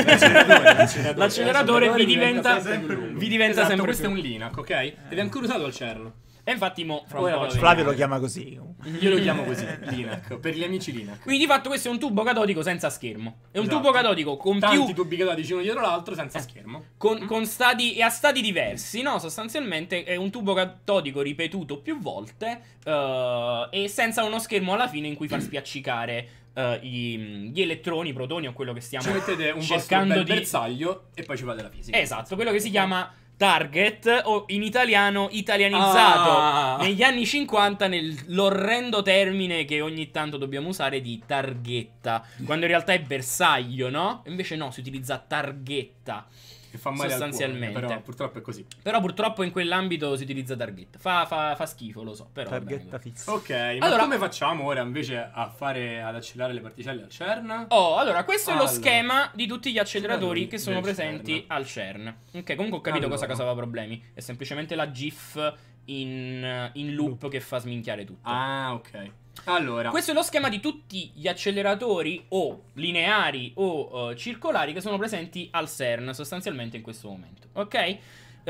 L'acceleratore vi diventa sempre più lungo. vi diventa Esatto, sempre questo più. è un Linac, ok? Ed è ancora usato al CERN. E infatti mo fra un Ora po' faccio- Flavio lo chiama così. Io lo chiamo così, Linac, per gli amici Linac. Quindi di fatto questo è un tubo catodico senza schermo. È un Esatto. tubo catodico con Tanti più tubi catodici uno dietro l'altro senza schermo. con stadi e a stadi diversi, no? Sostanzialmente è un tubo catodico ripetuto più volte e senza uno schermo alla fine in cui far spiaccicare gli elettroni, i protoni o quello che stiamo Ci mettete un vostro cercando bel di bersaglio e poi ci fate la fisica. Esatto, quello che si chiama target o in italiano italianizzato Ah. negli anni 50 nell'orrendo termine che ogni tanto dobbiamo usare di targhetta, quando in realtà è bersaglio, no? Invece no, si utilizza targhetta. Che fa male sostanzialmente. al cuore, però purtroppo è così. Però purtroppo in quell'ambito si utilizza targhetta. Fa schifo, lo so, però va bene Targhetta così. fissa. Ok, ma Allora- come facciamo ora invece ad accelerare le particelle al CERN? Oh, allora, questo è lo Allora. schema di tutti gli acceleratori Acceleratori che sono del presenti CERN. al CERN. Ok, comunque ho capito Allora. cosa causava problemi. È semplicemente la GIF in loop che fa sminchiare tutto. Ah, ok. Allora, Questo è lo schema di tutti gli acceleratori o lineari o circolari che sono presenti al CERN sostanzialmente in questo momento. Ok?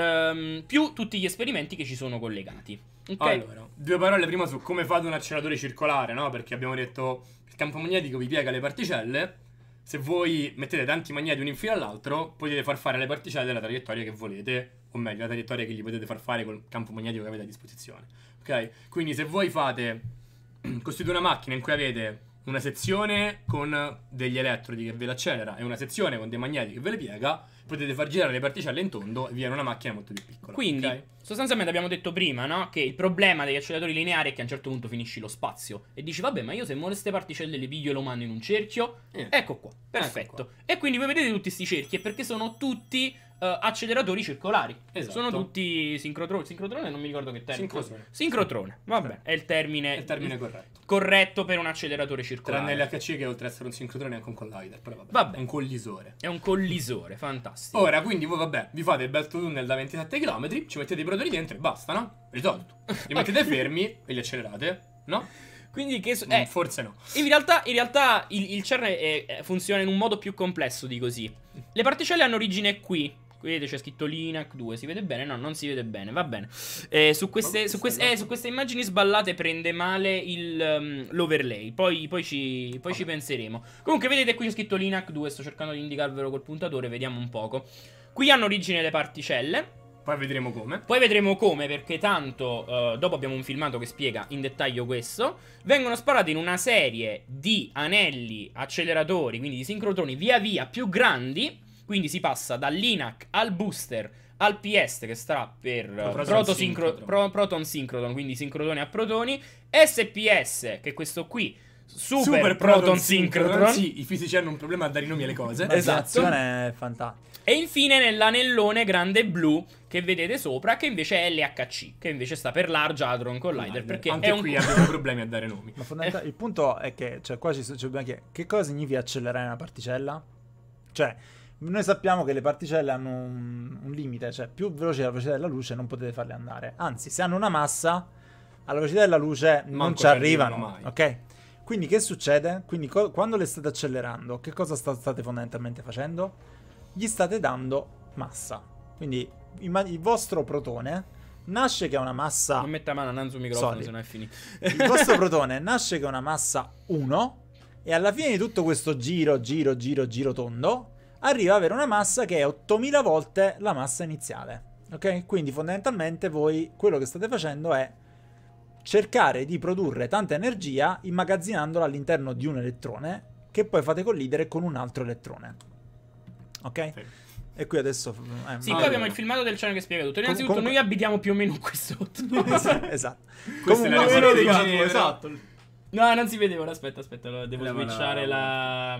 Più tutti gli esperimenti che ci sono collegati. Ok? allora, due parole prima su come fate un acceleratore circolare, no? Perché abbiamo detto il campo magnetico vi piega le particelle. Se voi mettete tanti magneti uno in fila all'altro, potete far fare alle particelle la traiettoria che volete, o meglio, la traiettoria che gli potete far fare col campo magnetico che avete a disposizione. Ok? Quindi se voi costituite una macchina in cui avete una sezione con degli elettrodi che ve l'accelera e una sezione con dei magneti che ve le piega, potete far girare le particelle in tondo e vi viene una macchina molto più piccola. Quindi, ok? sostanzialmente abbiamo detto prima, no? Che il problema degli acceleratori lineari è che a un certo punto finisci lo spazio e dici, vabbè, ma io se mo queste particelle le piglio e lo mando in un cerchio, ecco qua, perfetto. qua. E quindi voi vedete tutti questi cerchi, è perché sono tutti acceleratori circolari. Esatto. Sono tutti sincrotrone. Sincrotrone non mi ricordo che termine. Sincrotrone. Sincrotrone, vabbè, è il termine, È il termine corretto. corretto per un acceleratore circolare. Tranne l'HC che oltre ad essere un sincrotrone è anche un collider, però vabbè, Vabbè. è un collisore. È un collisore, fantastico. Ora, quindi voi vabbè, vi fate il bel tunnel da 27 km, ci mettete i protoni dentro e basta, no? Risolto. Li mettete fermi e li accelerate, no? Quindi che Forse no. in realtà il CERN funziona in un modo più complesso di così. Le particelle hanno origine qui. Qui vedete c'è scritto Linac 2, si vede bene? No, non si vede bene, va bene. Su queste immagini sballate prende male l'overlay, poi ci penseremo. Comunque vedete qui c'è scritto Linac 2, sto cercando di indicarvelo col puntatore, vediamo un poco. Qui hanno origine le particelle. Poi vedremo come. Poi vedremo come, perché tanto dopo abbiamo un filmato che spiega in dettaglio questo. Vengono sparati in una serie di anelli acceleratori, quindi di sincrotroni via via più grandi. Quindi si passa dall'Linac al booster al PS, che sta per proton synchrotron, quindi sincrotoni a protoni. SPS, che è questo qui, super proton synchrotron. Sì, i fisici hanno un problema a dare i nomi alle cose. Esatto. È fantastica. E infine nell'anellone grande blu che vedete sopra, che invece è LHC, che invece sta per Large Hadron Collider, perché anche è un qui abbiamo problemi a dare nomi. Ma il punto è che, cioè, qua ci dobbiamo chiedere che cosa significa accelerare una particella? Cioè, noi sappiamo che le particelle hanno un limite, cioè più veloce la velocità della luce non potete farle andare. Anzi, se hanno una massa, alla velocità della luce non Manco ci ci arrivano, arrivano mai. ok? Quindi che succede? Quindi quando le state accelerando, che cosa state fondamentalmente facendo? Gli state dando massa. Quindi il vostro protone nasce che ha una massa... Non metta mano innanzi sul microfono, Sorry. se no è finito. Il vostro protone nasce che ha una massa 1 e alla fine di tutto questo giro tondo arriva ad avere una massa che è 8000 volte la massa iniziale. Ok? Quindi fondamentalmente voi quello che state facendo è cercare di produrre tanta energia immagazzinandola all'interno di un elettrone che poi fate collidere con un altro elettrone. Ok? Sì. E qui adesso... Sì, Allora. poi abbiamo il filmato del CERN che spiega tutto. Innanzitutto comunque- noi abitiamo più o meno qui sotto. esatto. Questa è la Comunque, cosa di di Ginevra. Ginevra. Esatto. No, non si vede ora, aspetta, devo Leva switchare la-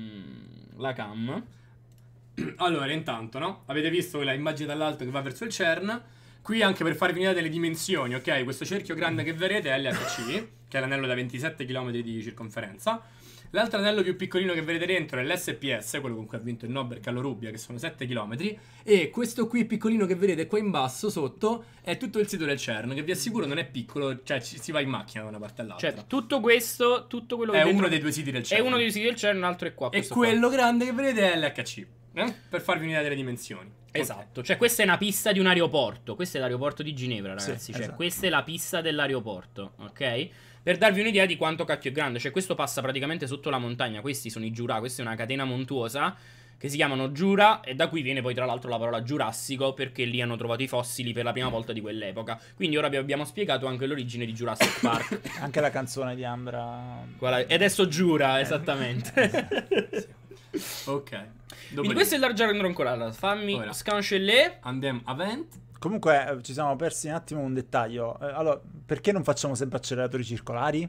la cam. Allora, intanto, no? Avete visto la immagine dall'alto che va verso il CERN. Qui anche per farvi un'idea delle dimensioni, ok? Questo cerchio grande che vedete è LHC, che è l'anello da 27 km di circonferenza. L'altro anello più piccolino che vedete dentro è l'SPS, quello con cui ha vinto il Nobel Carlo Rubbia, che sono 7 km. E questo qui piccolino che vedete qua in basso, sotto, è tutto il sito del CERN, che vi assicuro non è piccolo, cioè si va in macchina da una parte all'altra. Cioè, tutto questo, tutto quello che È dentro- uno dei due siti del CERN. È uno dei siti del CERN, un altro è qua. E questo quello grande che vedete è l'HC, per farvi un'idea delle dimensioni. Esatto, cioè questa è una pista di un aeroporto. Questo è l'aeroporto di Ginevra, ragazzi. Sì, Cioè, esatto. questa è la pista dell'aeroporto, ok? Per darvi un'idea di quanto cacchio è grande. Cioè, questo passa praticamente sotto la montagna. Questi sono i Giura, questa è una catena montuosa che si chiamano Giura, e da qui viene poi tra l'altro la parola Giurassico, perché lì hanno trovato i fossili per la prima volta di quell'epoca. Quindi ora vi abbiamo spiegato anche l'origine di Jurassic Park. Anche la canzone di Ambra. E adesso Giura, esattamente. Ok. Quindi questo è l'argent ancora. Fammi Ora. scanceller. Andiamo avanti. Comunque ci siamo persi un attimo un dettaglio. Allora, perché non facciamo sempre acceleratori circolari?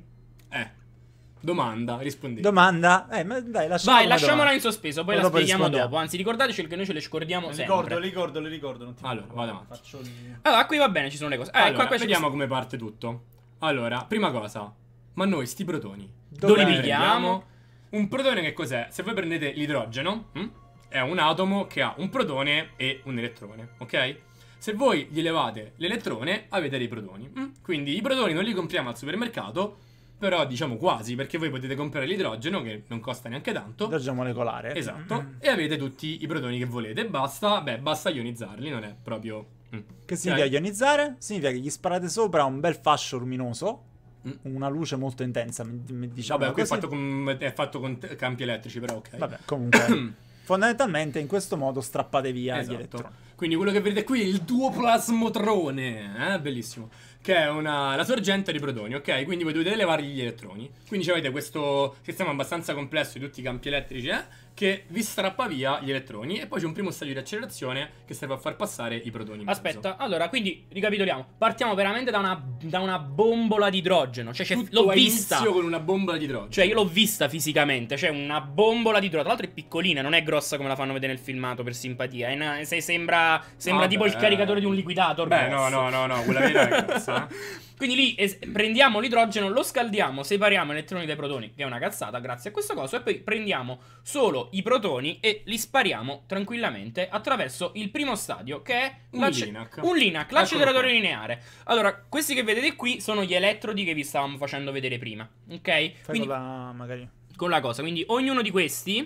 Domanda, rispondi. Domanda. Ma dai, Vai, lasciamola in sospeso, poi la dopo spieghiamo rispondiamo. dopo. Anzi, ricordateci che noi ce le scordiamo Le sempre. ricordo, non ti Allora, preoccupare. vado avanti. Faccio il... Allora, qui va bene, ci sono le cose. Allora, qua c'è vediamo come parte tutto. Allora, prima cosa. Ma noi sti protoni Dove li Dov'è? pigliamo? Un protone che cos'è? Se voi prendete l'idrogeno, è un atomo che ha un protone e un elettrone, ok? Se voi gli levate l'elettrone, avete dei protoni. Quindi i protoni non li compriamo al supermercato, però diciamo quasi, perché voi potete comprare l'idrogeno, che non costa neanche tanto. Idrogeno molecolare. Esatto. E avete tutti i protoni che volete. Basta ionizzarli, non è proprio... Che significa ionizzare? Significa che gli sparate sopra un bel fascio luminoso, una luce molto intensa, diciamo. Vabbè, qui è così. fatto con campi elettrici, però ok. Vabbè, comunque, fondamentalmente in questo modo strappate via Esatto. gli elettroni. Quindi quello che vedete qui è il duoplasmotrone, bellissimo, che è la sorgente di protoni, ok? Quindi voi dovete levargli gli elettroni. Quindi avete questo sistema abbastanza complesso di tutti i campi elettrici, che vi strappa via gli elettroni. E poi c'è un primo stadio di accelerazione che serve a far passare i protoni in mezzo. Aspetta, allora, quindi ricapitoliamo. Partiamo veramente da una bombola di idrogeno. Cioè, Tutto l'ho ha vista. inizio con una bombola di idrogeno. Cioè, io l'ho vista fisicamente. Cioè, una bombola di idrogeno. Tra l'altro è piccolina, non è grossa come la fanno vedere nel filmato per simpatia. Sembra tipo il caricatore di un liquidator. Beh, grosso. no, quella vera è grossa. Quindi lì prendiamo l'idrogeno, lo scaldiamo, separiamo i elettroni dai protoni, che è una cazzata grazie a questo coso, e poi prendiamo solo i protoni e li spariamo tranquillamente attraverso il primo stadio, che è Un LINAC. l'acceleratore Eccolo qua. lineare. Allora, questi che vedete qui sono gli elettrodi che vi stavamo facendo vedere prima, ok? Fai Quindi magari. con la cosa, quindi ognuno di questi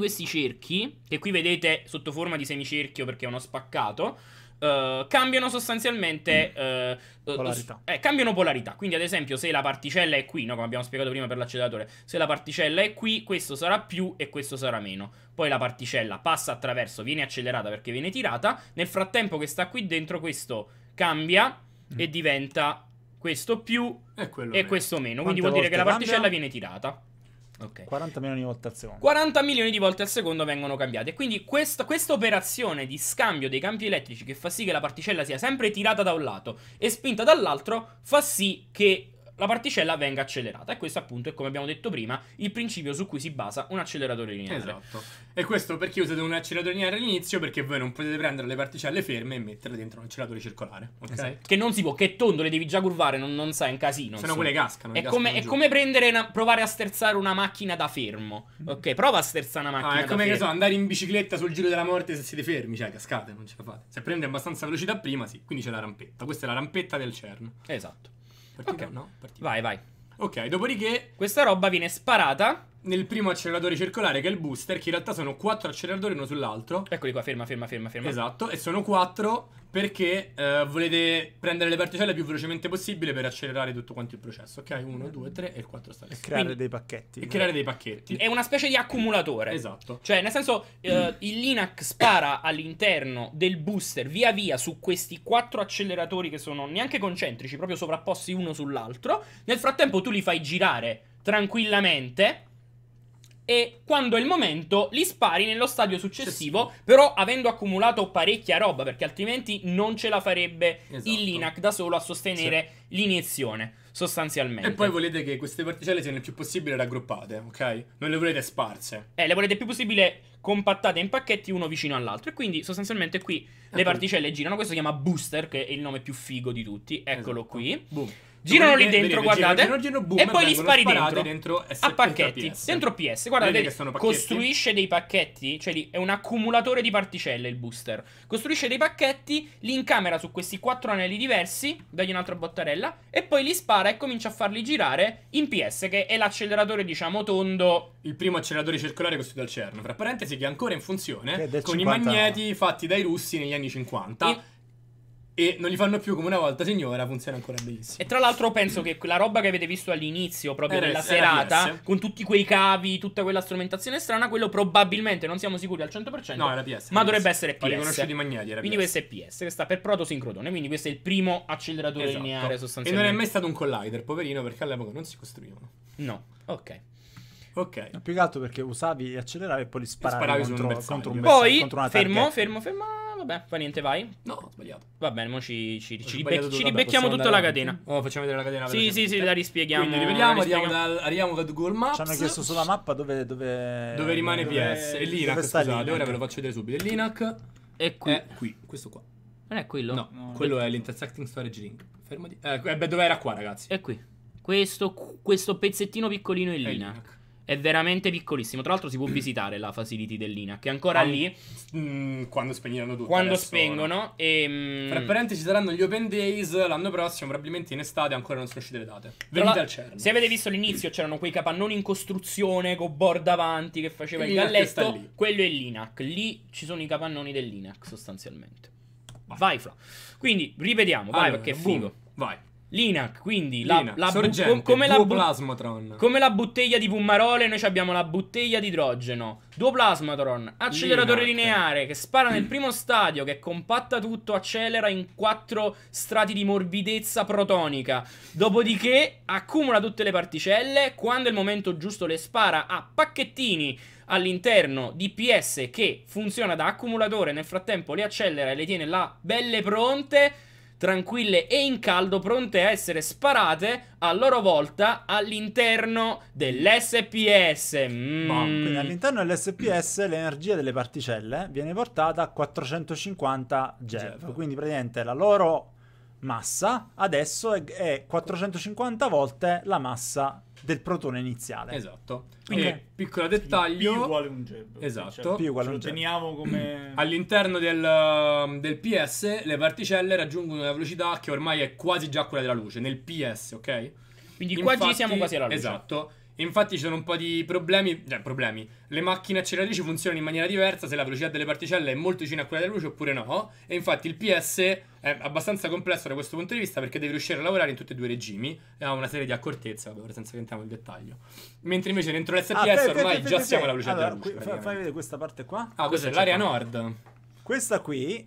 cerchi, che qui vedete sotto forma di semicerchio perché è uno spaccato, cambiano sostanzialmente Polarità. cambiano polarità. Quindi ad esempio se la particella è qui, no, come abbiamo spiegato prima per l'acceleratore, se la particella è qui, questo sarà più e questo sarà meno. Poi la particella passa attraverso, viene accelerata perché viene tirata. Nel frattempo che sta qui dentro questo cambia e diventa questo più E quello e meno. questo meno. Quindi Quante vuol dire che la volte particella cambia? viene tirata. Ok. 40 milioni di volte al secondo. 40 milioni di volte al secondo vengono cambiate. Quindi questa operazione di scambio dei campi elettrici, che fa sì che la particella sia sempre tirata da un lato e spinta dall'altro, fa sì che la particella venga accelerata. E questo appunto è, come abbiamo detto prima, il principio su cui si basa un acceleratore lineare. Esatto. E questo perché usate un acceleratore lineare all'inizio? Perché voi non potete prendere le particelle ferme e metterle dentro un acceleratore circolare, ok? Esatto. Che non si può, che è tondo, le devi già curvare, non sai, è un casino. Se no insomma. quelle cascano. È come provare a sterzare una macchina da fermo. Ok, prova a sterzare una macchina È da come che fermo. so, andare in bicicletta sul giro della morte se siete fermi, cioè cascate, non ce la fate. Se prende abbastanza velocità prima, sì. Quindi c'è la rampetta. Questa è la rampetta del CERN. Esatto. Partita? Ok. No? Partita. Vai. Ok, dopodiché Questa roba viene sparata. nel primo acceleratore circolare, che è il booster, che in realtà sono 4 acceleratori uno sull'altro. Eccoli qua, ferma. Esatto, e sono 4 perché volete prendere le particelle il più velocemente possibile per accelerare tutto quanto il processo. Ok, 1, 2, 3 e il 4 sta lì. E creare Quindi- dei pacchetti. E creare dei pacchetti. È una specie di accumulatore. Esatto. Cioè, nel senso, il LINAC spara all'interno del booster via via su questi 4 acceleratori che sono neanche concentrici, proprio sovrapposti uno sull'altro. Nel frattempo tu li fai girare tranquillamente e quando è il momento li spari nello stadio successivo, però avendo accumulato parecchia roba, perché altrimenti non ce la farebbe Esatto. il LINAC da solo a sostenere l'iniezione. sostanzialmente. E poi volete che queste particelle siano il più possibile raggruppate, ok? Non le volete sparse. Le volete il più possibile compattate in pacchetti uno vicino all'altro. E quindi sostanzialmente qui le particelle girano. Questo si chiama booster, che è il nome più figo di tutti. Eccolo Esatto. qui. Boom. Girano lì Vedete, dentro, vedete, guardate. girano, boom, e poi li vengono spari sparate dentro S- a pacchetti. PS. Dentro PS. Guardate, Vedete che sono pacchetti? costruisce dei pacchetti. Cioè è un accumulatore di particelle il booster. Costruisce dei pacchetti, li incamera su questi 4 anelli diversi, dagli un'altra bottarella, e poi li spara e comincia a farli girare in PS, che è l'acceleratore, diciamo, tondo. Il primo acceleratore circolare costruito al CERN, fra parentesi, che è ancora in Che è funzione, del con 50. i magneti fatti dai russi negli anni 50. E non li fanno più come una volta, signora, funziona ancora benissimo. E tra l'altro penso che la roba che avete visto all'inizio proprio Era- della era serata, PS. con tutti quei cavi, tutta quella strumentazione strana, quello probabilmente, non siamo sicuri al 100%, No, era PS. ma era dovrebbe PS. essere Ho PS. riconosciuto i magneti, era Quindi PS. questo è PS, che sta per protosincrotone, quindi questo è il primo acceleratore Esatto. lineare E non sostanzialmente. è mai stato un collider, poverino, perché all'epoca non si costruivano. No, ok. Ok. Più che altro perché usavi, acceleravi e poi li sparavi, sparavi su un contro, bersaglio. contro un Poi, contro una fermo, targhetta. vabbè, fa niente, vai. No, ho sbagliato. Va bene, mo ci Ho sbagliato tutto, vabbè, ribecchiamo possiamo tutta la andare catena. avanti? Oh, facciamo vedere la catena. Sì, velocemente. sì, la rispieghiamo. Quindi rivediamo, la rispieghiamo. arriviamo da Google Maps. Ci hanno chiesto sulla mappa dove Dove rimane dove- PS. E dove l'INAC, sta scusate, l'INAC? ora ve lo faccio vedere subito. Il l'INAC È qui. è qui, questo qua. Non è quello? No, quello è l'Intersecting Storage Link. Fermati. Beh, dove era qua, ragazzi? È qui. Questo pezzettino piccolino è È l'INAC. È veramente piccolissimo. Tra l'altro si può visitare la facility dell'INAC, che è ancora lì Quando spegneranno tutto. quando adesso spengono. no. E, Tra parentesi saranno gli Open Days l'anno prossimo, probabilmente in estate, ancora non sono uscite le date. tra Venite la- al CERN. se avete visto all'inizio c'erano quei capannoni in costruzione con board davanti che faceva il L'INAC sta galletto. lì. Quello è l'INAC. Lì ci sono i capannoni dell'INAC sostanzialmente. Vai Fra. Quindi ripetiamo, vai, Allora, perché è boom, figo. Vai. L'INAC, quindi L'INAC, sorgente, come la Duoplasmatron. come la bottiglia di Pummarole, noi abbiamo la bottiglia di idrogeno, duoplasmatron, acceleratore L'INAC. lineare che spara nel primo stadio, che compatta tutto, accelera in 4 strati di morbidezza protonica. Dopodiché accumula tutte le particelle, quando è il momento giusto le spara a pacchettini all'interno di PS che funziona da accumulatore, nel frattempo le accelera e le tiene là belle pronte, tranquille e in caldo, pronte a essere sparate a loro volta all'interno dell'SPS. Quindi all'interno dell'SPS l'energia delle particelle viene portata a 450 GeV. GeV. Quindi praticamente la loro massa adesso è 450 volte la massa del protone iniziale. Esatto. Quindi- E piccolo P dettaglio. uguale un jab. Esatto. P uguale Ce lo un jab. teniamo come... All'interno del PS le particelle raggiungono una velocità che ormai è quasi già quella della luce, nel PS, ok? Quindi qua ci siamo quasi alla luce. Esatto. Infatti ci sono un po' di problemi. Le macchine acceleratrici funzionano in maniera diversa se la velocità delle particelle è molto vicina a quella della luce oppure no. E infatti il PS è abbastanza complesso da questo punto di vista perché deve riuscire a lavorare in tutti e due i regimi e ha una serie di accortezze, vabbè, ora senza che entriamo in dettaglio. Mentre invece dentro l'SPS ormai già siamo alla velocità allora, della luce. fai praticamente. vedere questa parte qua. Ah, questa è c'è l'area qua. nord. Questa qui,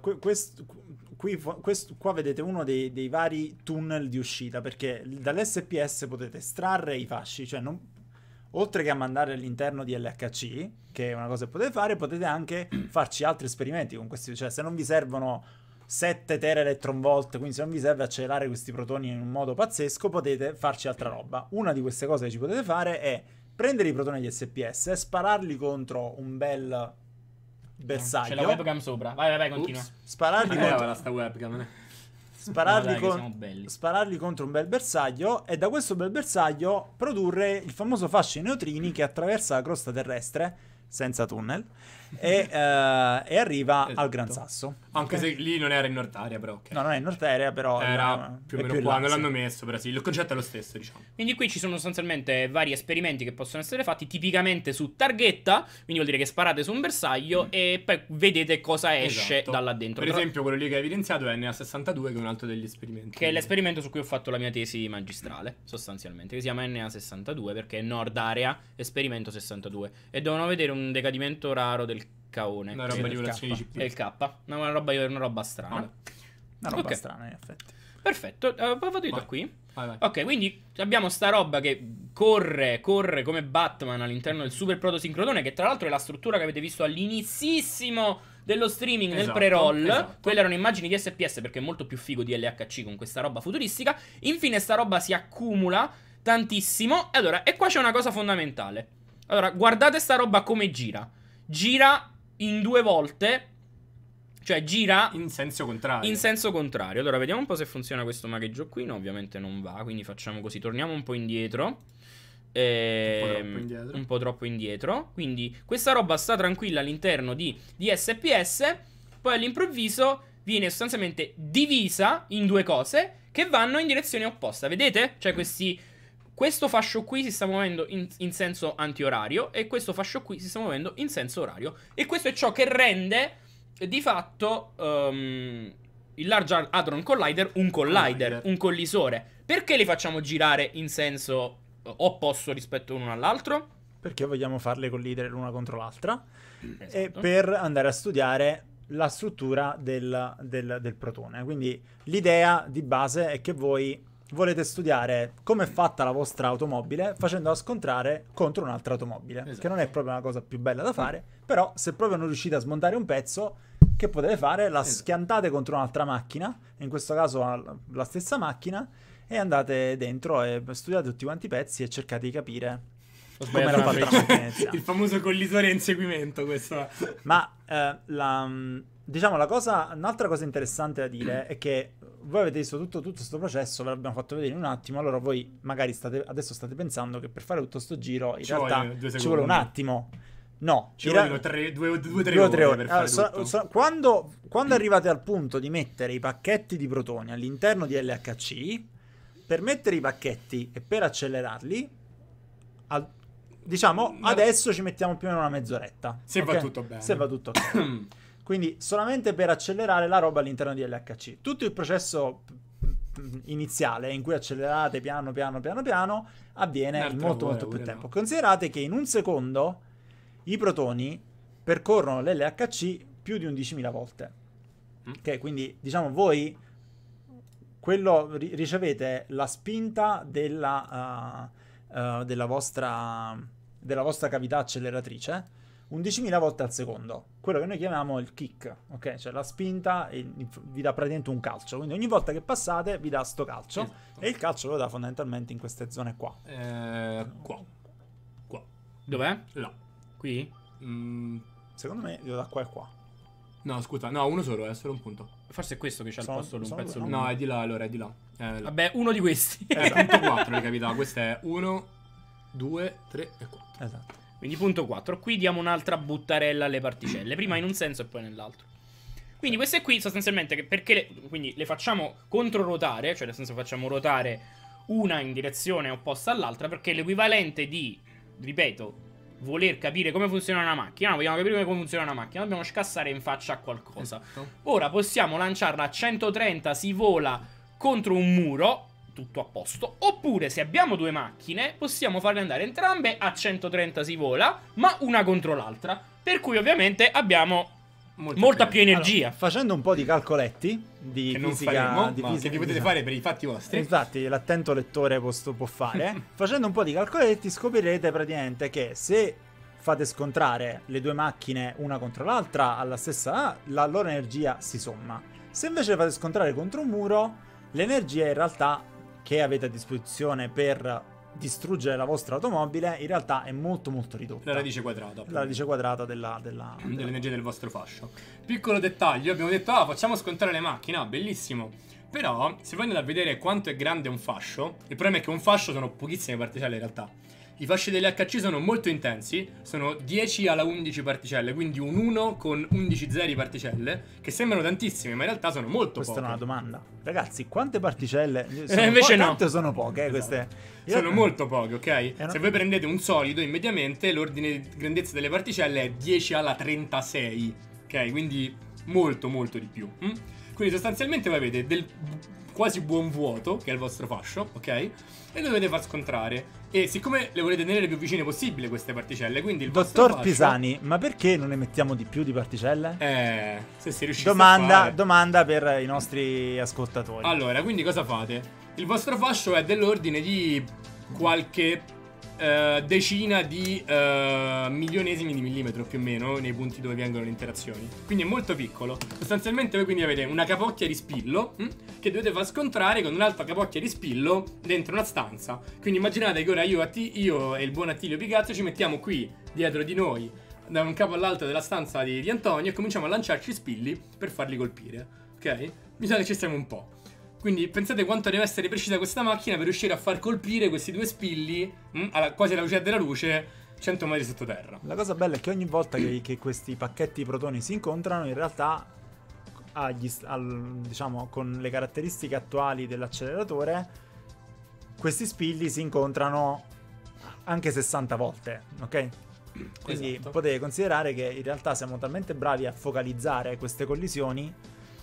qua vedete uno dei vari tunnel di uscita, perché dall'SPS potete estrarre i fasci, cioè oltre che a mandare all'interno di LHC, che è una cosa che potete fare, potete anche farci altri esperimenti con questi, cioè se non vi servono 7 teraelectronvolt, quindi se non vi serve accelerare questi protoni in un modo pazzesco, potete farci altra roba. Una di queste cose che ci potete fare è prendere i protoni di SPS, spararli contro un bel bersaglio. C'è la webcam sopra. Vai, continua. Ups. Spararli contro, sta webcam. spararli, No, dai, che con- siamo belli. spararli contro un bel bersaglio e da questo bel bersaglio produrre il famoso fascio di neutrini che attraversa la crosta terrestre senza tunnel e arriva Esatto. al Gran Sasso. Anche Ok? se lì non era in Nord Area, però ok. No, non è in Nord Area, però Era più o è meno in qua, là, non sì. l'hanno messo, però sì, il concetto è lo stesso, diciamo. Quindi qui ci sono sostanzialmente vari esperimenti che possono essere fatti tipicamente su targhetta, quindi vuol dire che sparate su un bersaglio e poi vedete cosa esce Esatto. da là dentro. Per esempio, quello lì che hai evidenziato è NA62, che è un altro degli esperimenti. Che è l'esperimento su cui ho fatto la mia tesi magistrale, sostanzialmente, che si chiama NA62 perché è Nord Area Esperimento 62 e devono vedere un decadimento raro del caone. Una roba Sì, di del violazione di K. CP. È il K, una roba strana. Vabbè. Una roba Ok. strana, in effetti. Perfetto, poi vado io da Vai. qui. Vai. Ok, quindi abbiamo sta roba che corre come Batman all'interno del super protosincrotone, che tra l'altro è la struttura che avete visto all'inizissimo dello streaming nel Esatto, pre-roll. esatto. Quelle erano immagini di SPS perché è molto più figo di LHC con questa roba futuristica. Infine sta roba si accumula tantissimo. E allora, e qua c'è una cosa fondamentale. Allora, guardate sta roba come gira. Gira in 2 volte. Cioè gira In senso contrario. in senso contrario. Allora, vediamo un po' se funziona questo magheggio qui. No, ovviamente non va, quindi facciamo così. Torniamo un po' indietro. troppo indietro. Un po' troppo indietro. Quindi questa roba sta tranquilla all'interno di SPS. Poi all'improvviso viene sostanzialmente divisa in 2 cose che vanno in direzione opposta. Vedete? Cioè questo fascio qui si sta muovendo in senso antiorario e questo fascio qui si sta muovendo in senso orario. E questo è ciò che rende di fatto il Large Hadron Collider un collider, un collisore. Perché li facciamo girare in senso opposto rispetto l'uno all'altro? Perché vogliamo farle collidere l'una contro l'altra. Esatto. E per andare a studiare la struttura del protone. Quindi l'idea di base è che voi volete studiare come è fatta la vostra automobile facendola scontrare contro un'altra automobile. Esatto. Che non è proprio una cosa più bella da fare, però se proprio non riuscite a smontare un pezzo, che potete fare? La schiantate contro un'altra macchina, in questo caso la stessa macchina, e andate dentro e studiate tutti quanti i pezzi e cercate di capire come era fatta la macchina iniziale. Il famoso collisore a inseguimento, questo. Ma diciamo un'altra cosa interessante da dire è che voi avete visto tutto questo processo, ve l'abbiamo fatto vedere in un attimo. Allora voi magari adesso state pensando che per fare tutto sto giro in Ci realtà vogliono 2 ci vuole un secondi. attimo. No, Ci vogliono 2-3 2 o ore per fare tutto. Quando arrivate al punto di mettere i pacchetti di protoni all'interno di LHC, per mettere i pacchetti e per accelerarli, diciamo, adesso ci mettiamo più o meno una mezz'oretta. Se va ok? tutto bene. Se va tutto ok. Quindi solamente per accelerare la roba all'interno di LHC. Tutto il processo iniziale in cui accelerate piano avviene in Un'altra molto ora, molto più pure tempo. no. Considerate che in un secondo i protoni percorrono l'LHC più di 11.000 volte. Ok, quindi diciamo voi ricevete la spinta della vostra cavità acceleratrice 11.000 volte al secondo, quello che noi chiamiamo il kick, ok? Cioè la spinta vi dà praticamente un calcio, quindi ogni volta che passate vi dà sto calcio, Esatto. e il calcio lo dà fondamentalmente in queste zone qua. Qua. Dov'è? Là. Qui? Secondo me lo dà qua e qua. No, scusa, no, uno solo, è solo un punto. Forse è questo che c'ha il Sono- posto di un sono pezzo due, lungo. No, è di là, allora, è di là. Là. Vabbè, uno di questi. Punto 4 le cavità, questo è 1, 2, 3 e 4. Esatto. Quindi punto 4. Qui diamo un'altra buttarella alle particelle. Prima in un senso e poi nell'altro. Quindi queste qui sostanzialmente perché quindi le facciamo controruotare, cioè nel senso facciamo ruotare una in direzione opposta all'altra, perché l'equivalente di, ripeto, voler capire come funziona una macchina. No, vogliamo capire come funziona una macchina, dobbiamo scassare in faccia a qualcosa. Esatto. Ora possiamo lanciarla a 130, si vola contro un muro, tutto a posto. Oppure se abbiamo 2 macchine possiamo farle andare entrambe a 130, si vola, ma una contro l'altra. Per cui ovviamente abbiamo molta più energia. Allora, facendo un po' di calcoletti di Che non fisica, faremo, di ma fisica, che vi potete fare per i fatti vostri. Infatti, l'attento lettore può fare. Facendo un po' di calcoletti scoprirete praticamente che se fate scontrare le 2 macchine una contro l'altra alla stessa, la loro energia si somma. Se invece le fate scontrare contro un muro, l'energia in realtà che avete a disposizione per distruggere la vostra automobile in realtà è molto molto ridotta. La radice quadrata. La radice quadrata dell'energia del vostro fascio. Piccolo dettaglio, abbiamo detto facciamo scontrare le macchine, bellissimo. Però se voi andate a vedere quanto è grande un fascio, il problema è che un fascio sono pochissime particelle in realtà. I fasci dell'HC sono molto intensi, sono 10 alla 11 particelle, quindi un 1 con 11 zeri particelle, che sembrano tantissime, ma in realtà sono molto Questa poche. è una domanda. Ragazzi, quante particelle? Invece no. Tante sono poche, queste. Sono molto poche, ok? no- Se voi prendete un solido, immediatamente l'ordine di grandezza delle particelle è 10 alla 36, ok? Quindi molto molto di più. Quindi sostanzialmente voi avete del quasi buon vuoto, che è il vostro fascio, ok? E lo dovete far scontrare. E siccome le volete tenere più vicine possibile queste particelle, quindi il vostro Dottor fascio... Pisani, ma perché non ne mettiamo di più di particelle? Se si riuscisse a fare... Domanda per i nostri ascoltatori. Allora, quindi cosa fate? Il vostro fascio è dell'ordine di qualche decina di milionesimi di millimetro più o meno nei punti dove vengono le interazioni. Quindi è molto piccolo. Sostanzialmente voi quindi avete una capocchia di spillo che dovete far scontrare con un'altra capocchia di spillo dentro una stanza. Quindi immaginate che ora io e il buon Attilio Picazzo ci mettiamo qui dietro di noi da un capo all'altro della stanza di Antonio e cominciamo a lanciarci spilli per farli colpire. Ok? Bisogna che ci stiamo un po'. Quindi pensate quanto deve essere precisa questa macchina per riuscire a far colpire questi due spilli quasi alla velocità della luce 100 metri sottoterra. La cosa bella è che ogni volta che questi pacchetti protoni si incontrano, in realtà diciamo con le caratteristiche attuali dell'acceleratore, questi spilli si incontrano anche 60 volte, ok? Quindi Esatto. potete considerare che in realtà siamo talmente bravi a focalizzare queste collisioni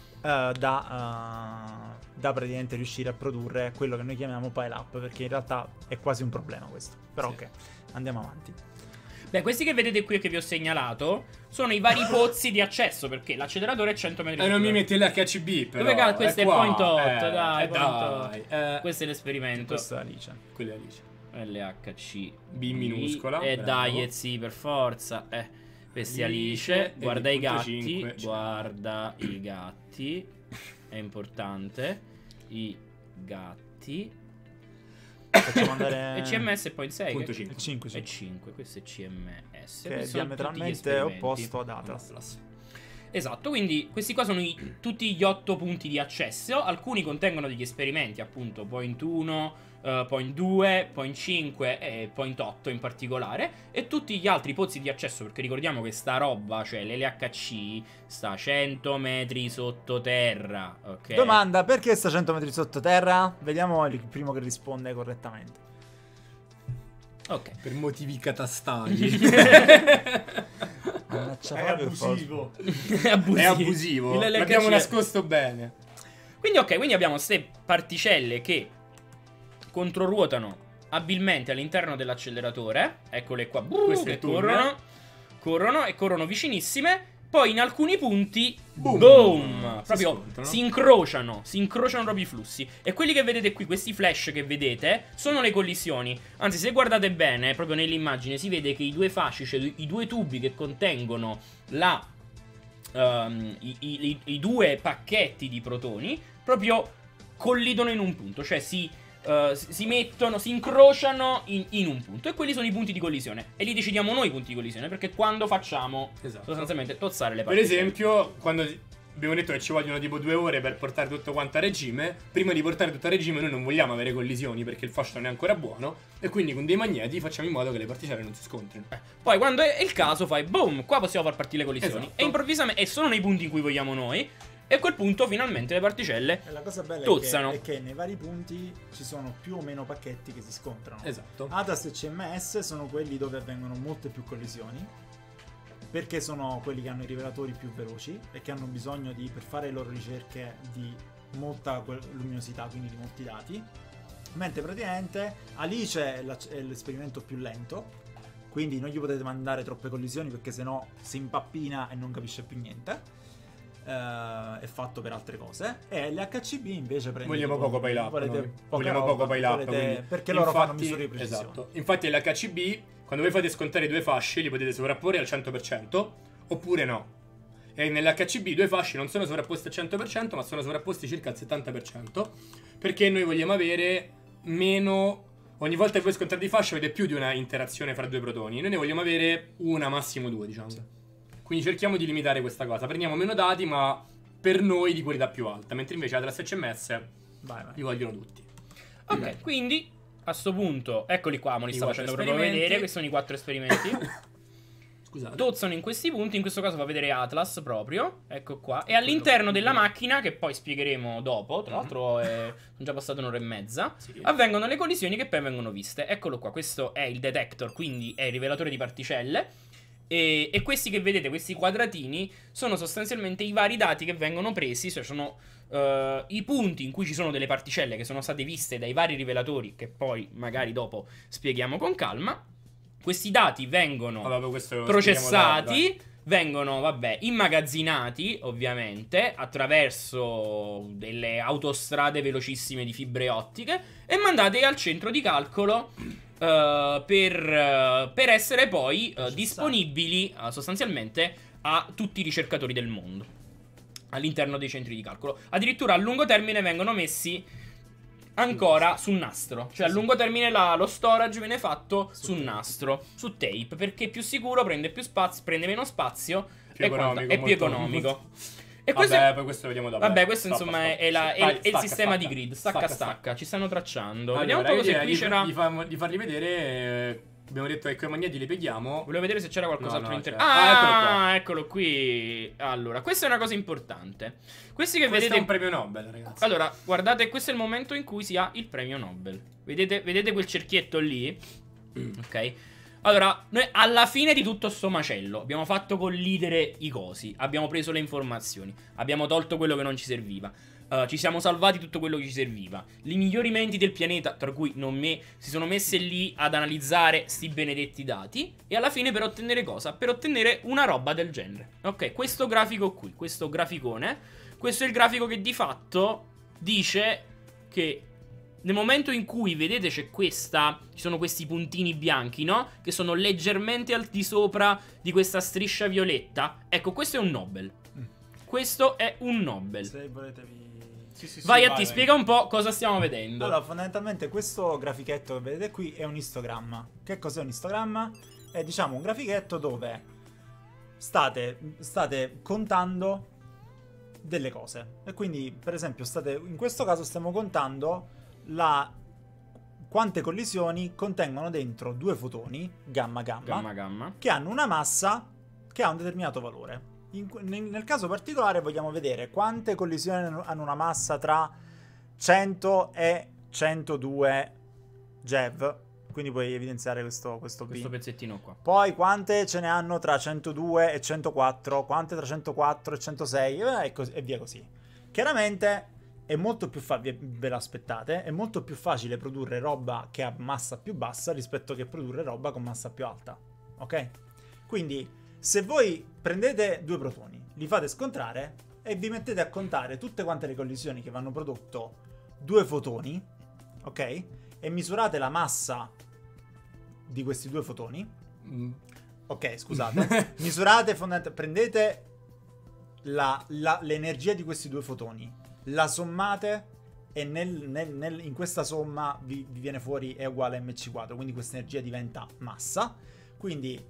da praticamente riuscire a produrre quello che noi chiamiamo pile up, perché in realtà è quasi un problema questo. Però Sì. ok, andiamo avanti. Beh, questi che vedete qui e che vi ho segnalato sono i vari pozzi di accesso, perché l'acceleratore è 100 metri. Non mi metti l'HCB però. Dove questo è qua. point 8, dai, point dai. 8. Questo è l'esperimento. Questo è Alice. Quella Alice. LHC B minuscola, e bravo. dai, sì, per forza. Questi Alice, Alice. Guarda e i il punto gatti. 5. Guarda i gatti. È importante. I gatti. Facciamo andare E CMS e point 6. Punto che- 5. 5, E 5, questo è CMS. che Questi è sono diametralmente tutti gli esperimenti. opposto ad Atlas. Esatto, quindi questi qua sono tutti gli 8 punti di accesso. Alcuni contengono degli esperimenti, appunto, point 1, point 2, point 5 e point 8 in particolare. E tutti gli altri pozzi di accesso, perché ricordiamo che sta roba, cioè l'LHC, sta a 100 metri sottoterra. Ok. Domanda: perché sta 100 metri sottoterra? Vediamo il primo che risponde correttamente. Ok. Per motivi catastali. Mannaggia È proprio, abusivo. È abusivo. È abusivo. Il LHC L'abbiamo è- nascosto bene. Quindi ok, quindi abbiamo queste particelle che controruotano abilmente all'interno dell'acceleratore. Eccole qua, Questo è che il tunnel. corrono vicinissime. Poi in alcuni punti, Boom. boom, Si proprio scontrano. si incrociano proprio i flussi. E quelli che vedete qui, questi flash che vedete, sono le collisioni. Anzi, se guardate bene, proprio nell'immagine, si vede che i due fasci, cioè i due tubi che contengono i due pacchetti di protoni, proprio collidono in un punto, cioè si incrociano in un punto. E quelli sono i punti di collisione. E li decidiamo noi i punti di collisione, perché quando facciamo Esatto. sostanzialmente tozzare le Per particelle. esempio, quando abbiamo detto che ci vogliono tipo 2 ore per portare tutto quanto a regime, prima di portare tutto a regime noi non vogliamo avere collisioni perché il fascio non è ancora buono, e quindi con dei magneti facciamo in modo che le particelle non si scontrino. Poi quando è il caso fai boom, qua possiamo far partire le collisioni. Esatto. E improvvisamente, e sono nei punti in cui vogliamo noi. E a quel punto finalmente le particelle E la cosa bella tozzano. è che nei vari punti ci sono più o meno pacchetti che si scontrano. Esatto. ATAS e CMS sono quelli dove avvengono molte più collisioni, perché sono quelli che hanno i rivelatori più veloci e che hanno bisogno per fare le loro ricerche di molta luminosità, quindi di molti dati. Mentre praticamente Alice è l'esperimento più lento, quindi non gli potete mandare troppe collisioni perché sennò si impappina e non capisce più niente. È fatto per altre cose. E l'HCB invece prende Vogliamo poco pile up. volete noi. poca Vogliamo roba, poco pile up. volete- quindi. perché loro fanno Infatti- misure di precisione. Esatto. Infatti l'HCB, quando voi fate scontare i due fasci, li potete sovrapporre al 100% oppure no. E nell'HCB due fasci non sono sovrapposti al 100%, ma sono sovrapposti circa al 70%, perché noi vogliamo avere meno. Ogni volta che voi scontrate i fasci avete più di una interazione fra due protoni. Noi ne vogliamo avere una, massimo due, diciamo. Quindi cerchiamo di limitare questa cosa. Prendiamo meno dati, ma per noi di qualità più alta. Mentre invece Atlas e CMS Vai. li vogliono tutti. Ok, quindi a sto punto, eccoli qua, me li I sta quattro facendo proprio esperimenti. vedere. Questi sono i 4 esperimenti. Scusate. Tozzano in questi punti. In questo caso fa vedere Atlas proprio. Ecco qua. E all'interno della macchina, che poi spiegheremo dopo, tra l'altro è già passata un'ora e mezza, Sì. avvengono le collisioni che poi vengono viste. Eccolo qua, questo è il detector, quindi è il rivelatore di particelle. E questi che vedete, questi quadratini, sono sostanzialmente i vari dati che vengono presi, cioè sono i punti in cui ci sono delle particelle che sono state viste dai vari rivelatori, che poi magari dopo spieghiamo con calma. Questi dati vengono Vabbè, questo lo spieghiamo processati, vengono, vabbè, immagazzinati, ovviamente, attraverso delle autostrade velocissime di fibre ottiche e mandati al centro di calcolo per essere poi disponibili sostanzialmente a tutti i ricercatori del mondo all'interno dei centri di calcolo. Addirittura a lungo termine vengono messi ancora su nastro, cioè a lungo termine lo storage viene fatto su nastro, su tape, perché è più sicuro, prende più spazio, prende meno spazio Più economico, è più molto- economico. E Vabbè, poi questo lo vediamo dopo. vabbè, questo Stop, insomma stop. è il Stacca, sistema stacca. di grid. Stacca. Stacca. Ci stanno tracciando. Allora, Vediamo un po' io se direi qui c'era. di farli vedere. Abbiamo detto che quei magneti li pieghiamo. Volevo vedere se c'era qualcos'altro No, no, all'interno. c'è. Ah, eccolo qua. Ah, eccolo qui. Allora, questa è una cosa importante. Questi che Questo vedete. è un premio Nobel, ragazzi. Allora, guardate, questo è il momento in cui si ha il premio Nobel. Vedete quel cerchietto lì? Ok. Allora, noi alla fine di tutto sto macello abbiamo fatto collidere i cosi, abbiamo preso le informazioni, abbiamo tolto quello che non ci serviva, ci siamo salvati tutto quello che ci serviva. I migliori menti del pianeta, tra cui non me, si sono messe lì ad analizzare sti benedetti dati. E alla fine per ottenere cosa? Per ottenere una roba del genere. Ok, questo grafico qui, questo graficone, questo è il grafico che di fatto dice che nel momento in cui, vedete, ci sono questi puntini bianchi, no? Che sono leggermente al di sopra di questa striscia violetta. Ecco, questo è un Nobel. Questo è un Nobel. Se volete Sì, Vai a vai, ti, vai. spiega un po' cosa stiamo vedendo. Allora, fondamentalmente questo grafichetto che vedete qui è un istogramma. Che cos'è un istogramma? È, diciamo, un grafichetto dove state contando delle cose. E quindi, per esempio, in questo caso stiamo contando quante collisioni contengono dentro due fotoni gamma Gamma. che hanno una massa che ha un determinato valore. Nel caso particolare vogliamo vedere quante collisioni hanno una massa tra 100 e 102 GeV, quindi puoi evidenziare questo B. Questo pezzettino qua. Poi quante ce ne hanno tra 102 e 104, quante tra 104 e 106 e via così. Chiaramente è molto più ve l'aspettate, è molto più facile produrre roba che ha massa più bassa rispetto che produrre roba con massa più alta. Ok? Quindi se voi prendete due protoni, li fate scontrare e vi mettete a contare tutte quante le collisioni che vanno prodotto due fotoni, ok? E misurate la massa di questi due fotoni. Ok, scusate. Misurate, prendete l'energia di questi due fotoni, la sommate e in questa somma vi viene fuori è uguale a mc quadro, quindi questa energia diventa massa. Quindi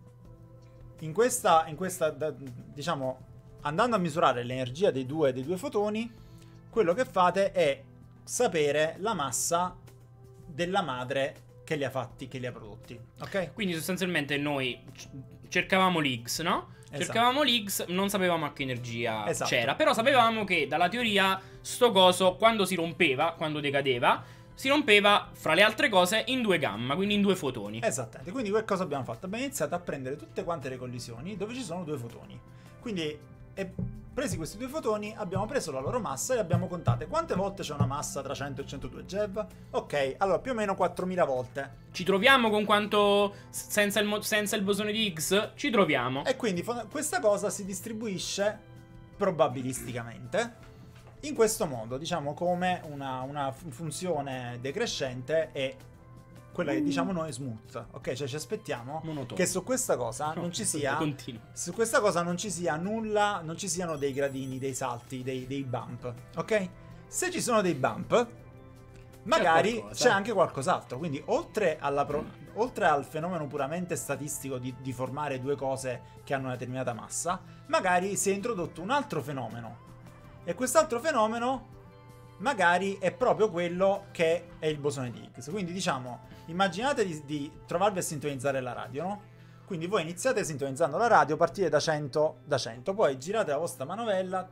in questa diciamo, andando a misurare l'energia dei due fotoni, quello che fate è sapere la massa della madre che li ha fatti, che li ha prodotti. Ok? Quindi sostanzialmente noi cercavamo l'X, no? Esatto. Cercavamo l'X, non sapevamo a che energia Esatto. c'era. Però sapevamo che dalla teoria sto coso, quando si rompeva, quando decadeva, si rompeva, fra le altre cose, in due gamma, quindi in due fotoni. Esattamente, quindi che cosa abbiamo fatto? Abbiamo iniziato a prendere tutte quante le collisioni dove ci sono due fotoni. Quindi, presi questi due fotoni, abbiamo preso la loro massa e abbiamo contate quante volte c'è una massa tra 100 e 102 GeV. Ok, allora più o meno 4000 volte. Ci troviamo con quanto senza il bosone di Higgs? Ci troviamo. E quindi questa cosa si distribuisce probabilisticamente in questo modo, diciamo come una funzione decrescente e quella che diciamo noi smooth, ok? Cioè ci aspettiamo Monotono. che su questa cosa non ci sia Continua. su questa cosa non ci sia nulla, non ci siano dei gradini, dei salti, dei bump, ok? Se ci sono dei bump, magari qualcosa. c'è anche qualcos'altro, quindi oltre al fenomeno puramente statistico di formare due cose che hanno una determinata massa, magari si è introdotto un altro fenomeno. E quest'altro fenomeno magari è proprio quello che è il bosone di Higgs. Quindi diciamo, immaginate di trovarvi a sintonizzare la radio, no? Quindi voi iniziate sintonizzando la radio, partite da 100, poi girate la vostra manovella,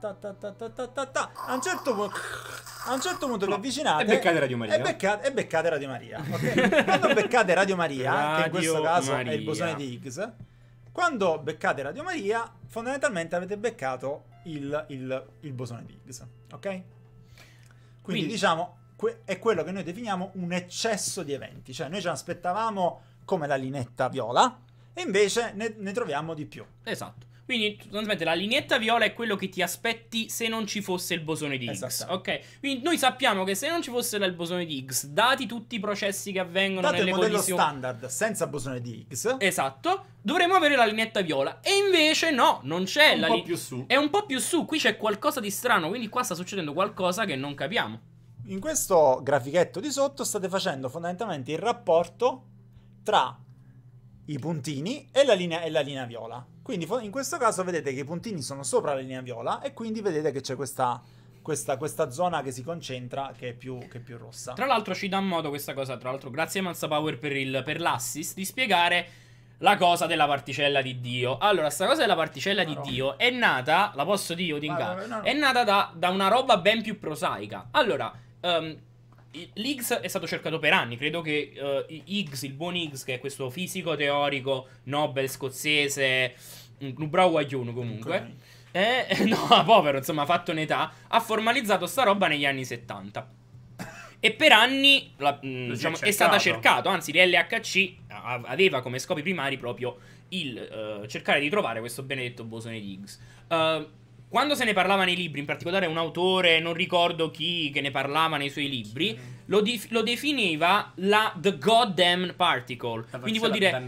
a un certo punto vi avvicinate E beccate Radio Maria. e beccate Radio Maria, ok? Quando beccate Radio Maria, che in questo Radio caso è Maria. il bosone di Higgs, quando beccate Radio Maria, fondamentalmente avete beccato il bosone di Higgs, ok? Quindi diciamo, è quello che noi definiamo un eccesso di eventi. Cioè noi ci aspettavamo come la linetta viola e invece ne troviamo di più. Esatto. Quindi sostanzialmente la lineetta viola è quello che ti aspetti se non ci fosse il bosone di Higgs. Esattamente. Ok? Quindi noi sappiamo che se non ci fosse il bosone di Higgs, dati tutti i processi che avvengono Dato il nelle modello collisioni, standard senza bosone di Higgs, esatto, dovremmo avere la lineetta viola. E invece no, non c'è Un la po' più su. È un po' più su, qui c'è qualcosa di strano, quindi qua sta succedendo qualcosa che non capiamo. in questo grafichetto di sotto state facendo fondamentalmente il rapporto tra i puntini e la linea viola. Quindi in questo caso vedete che i puntini sono sopra la linea viola e quindi vedete che c'è questa zona che si concentra che è più rossa. Tra l'altro ci dà modo questa cosa, tra l'altro grazie a Manza Power per l'assist, di spiegare la cosa della particella di Dio. Allora, sta cosa della particella di Dio è nata, la posso dire, Odinga? No. È nata da una roba ben più prosaica. Allora, l'Higgs è stato cercato per anni. Credo che Higgs, il buon Higgs, che è questo fisico teorico Nobel scozzese, un bravo guaglione comunque, no, povero, insomma, ha fatto un'età, ha formalizzato sta roba negli anni 70. E per anni diciamo, è stata cercato, anzi l'LHC aveva come scopi primari proprio il cercare di trovare questo benedetto bosone di Higgs. Quando se ne parlava nei libri, in particolare un autore, non ricordo chi, che ne parlava nei suoi libri, lo definiva la The Goddamn Particle. Quindi vuol dire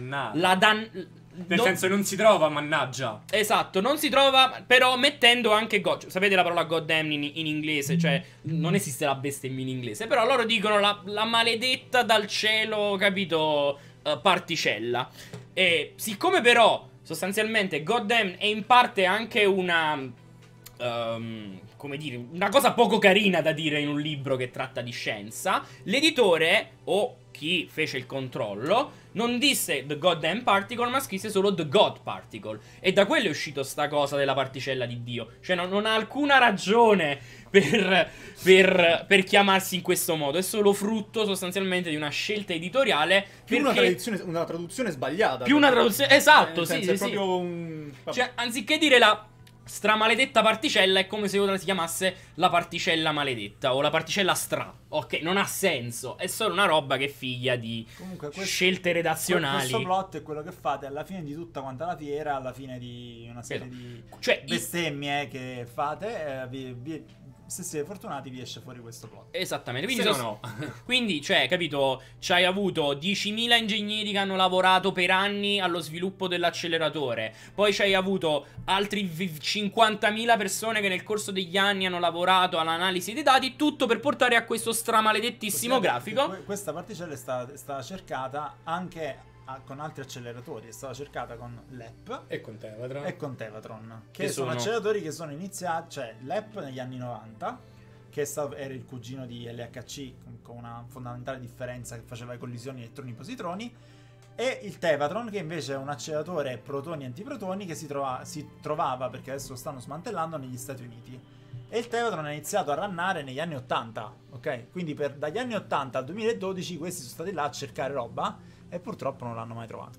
nel senso non si trova, mannaggia. Esatto, non si trova, però mettendo anche God. Sapete la parola goddamn in inglese? Cioè, non esiste la bestemmia in inglese, però loro dicono la maledetta dal cielo, capito? Particella. E siccome però, sostanzialmente, goddamn è in parte anche una... come dire, una cosa poco carina da dire in un libro che tratta di scienza, l'editore, o chi fece il controllo, non disse The Goddamn Particle, ma scrisse solo The God Particle. E da quello è uscito sta cosa della particella di Dio. Cioè non ha alcuna ragione per chiamarsi in questo modo. È solo frutto sostanzialmente di una scelta editoriale. Più una traduzione sbagliata. Più una traduzione... Esatto, sì, è sì. proprio un... Cioè, anziché dire la stramaledetta particella, è come se ora si chiamasse la particella maledetta o la particella stra. Ok, non ha senso. È solo una roba che è figlia di scelte redazionali. Questo plot è quello che fate alla fine di tutta quanta la fiera, alla fine di una serie di bestemmie che fate. Se siete fortunati vi esce fuori questo plot. Esattamente. Quindi no. Quindi, cioè, capito, c'hai avuto 10.000 ingegneri che hanno lavorato per anni allo sviluppo dell'acceleratore. Poi c'hai avuto altri 50.000 persone che nel corso degli anni hanno lavorato all'analisi dei dati. Tutto per portare a questo stramaledettissimo grafico. Questa particella è stata cercata anche con altri acceleratori. È stata cercata con l'EP e con Tevatron, che sono acceleratori che sono iniziati, cioè l'EP negli anni 90, che era il cugino di LHC, con una fondamentale differenza, che faceva le collisioni elettroni-positroni, e il Tevatron, che invece è un acceleratore protoni-antiprotoni che si trovava, perché adesso lo stanno smantellando, negli Stati Uniti. E il Tevatron è iniziato a runnare negli anni 80, ok? Quindi dagli anni 80 al 2012 questi sono stati là a cercare roba e purtroppo non l'hanno mai trovato.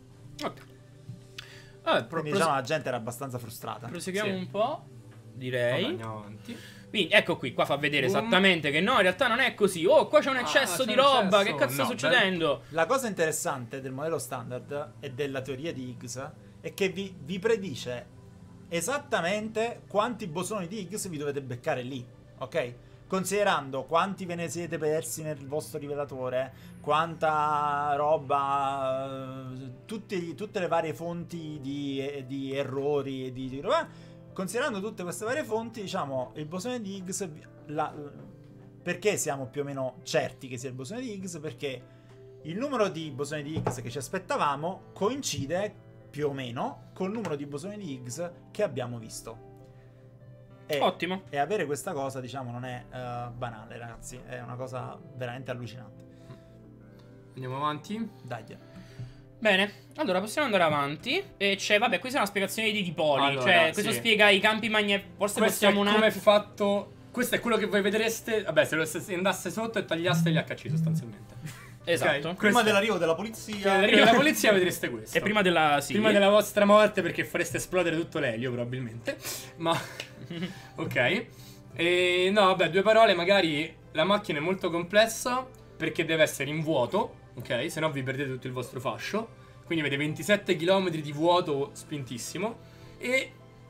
Ok. Quindi diciamo la gente era abbastanza frustrata. Proseguiamo un po', direi. Andiamo avanti. Quindi ecco qui, qua fa vedere esattamente che no, in realtà non è così. Oh, qua c'è un eccesso di roba, che cazzo sta succedendo? La cosa interessante del modello standard e della teoria di Higgs è che vi predice esattamente quanti bosoni di Higgs vi dovete beccare lì, ok? Considerando quanti ve ne siete persi nel vostro rivelatore, quanta roba, tutte le varie fonti di errori e di roba. Considerando tutte queste varie fonti, diciamo, il bosone di Higgs, perché siamo più o meno certi che sia il bosone di Higgs? Perché il numero di bosoni di Higgs che ci aspettavamo coincide più o meno col numero di bosoni di Higgs che abbiamo visto. Ottimo. E avere questa cosa, diciamo, non è banale, ragazzi. È una cosa veramente allucinante. Andiamo avanti. Dai. Bene, allora possiamo andare avanti. E c'è, vabbè, questa è una spiegazione di dipoli. Allora, cioè, questo spiega i campi magnetici. Forse questo possiamo è come è fatto. Questo è quello che voi vedreste. Vabbè, se andasse sotto e tagliaste gli HC sostanzialmente. Esatto. Okay. Prima dell'arrivo della polizia. Della polizia vedreste questo. E prima della vostra morte, perché fareste esplodere tutto l'elio probabilmente. Ma ok. E no, vabbè, due parole. Magari la macchina è molto complessa perché deve essere in vuoto, ok? Se no vi perdete tutto il vostro fascio. Quindi avete 27 km di vuoto spintissimo. E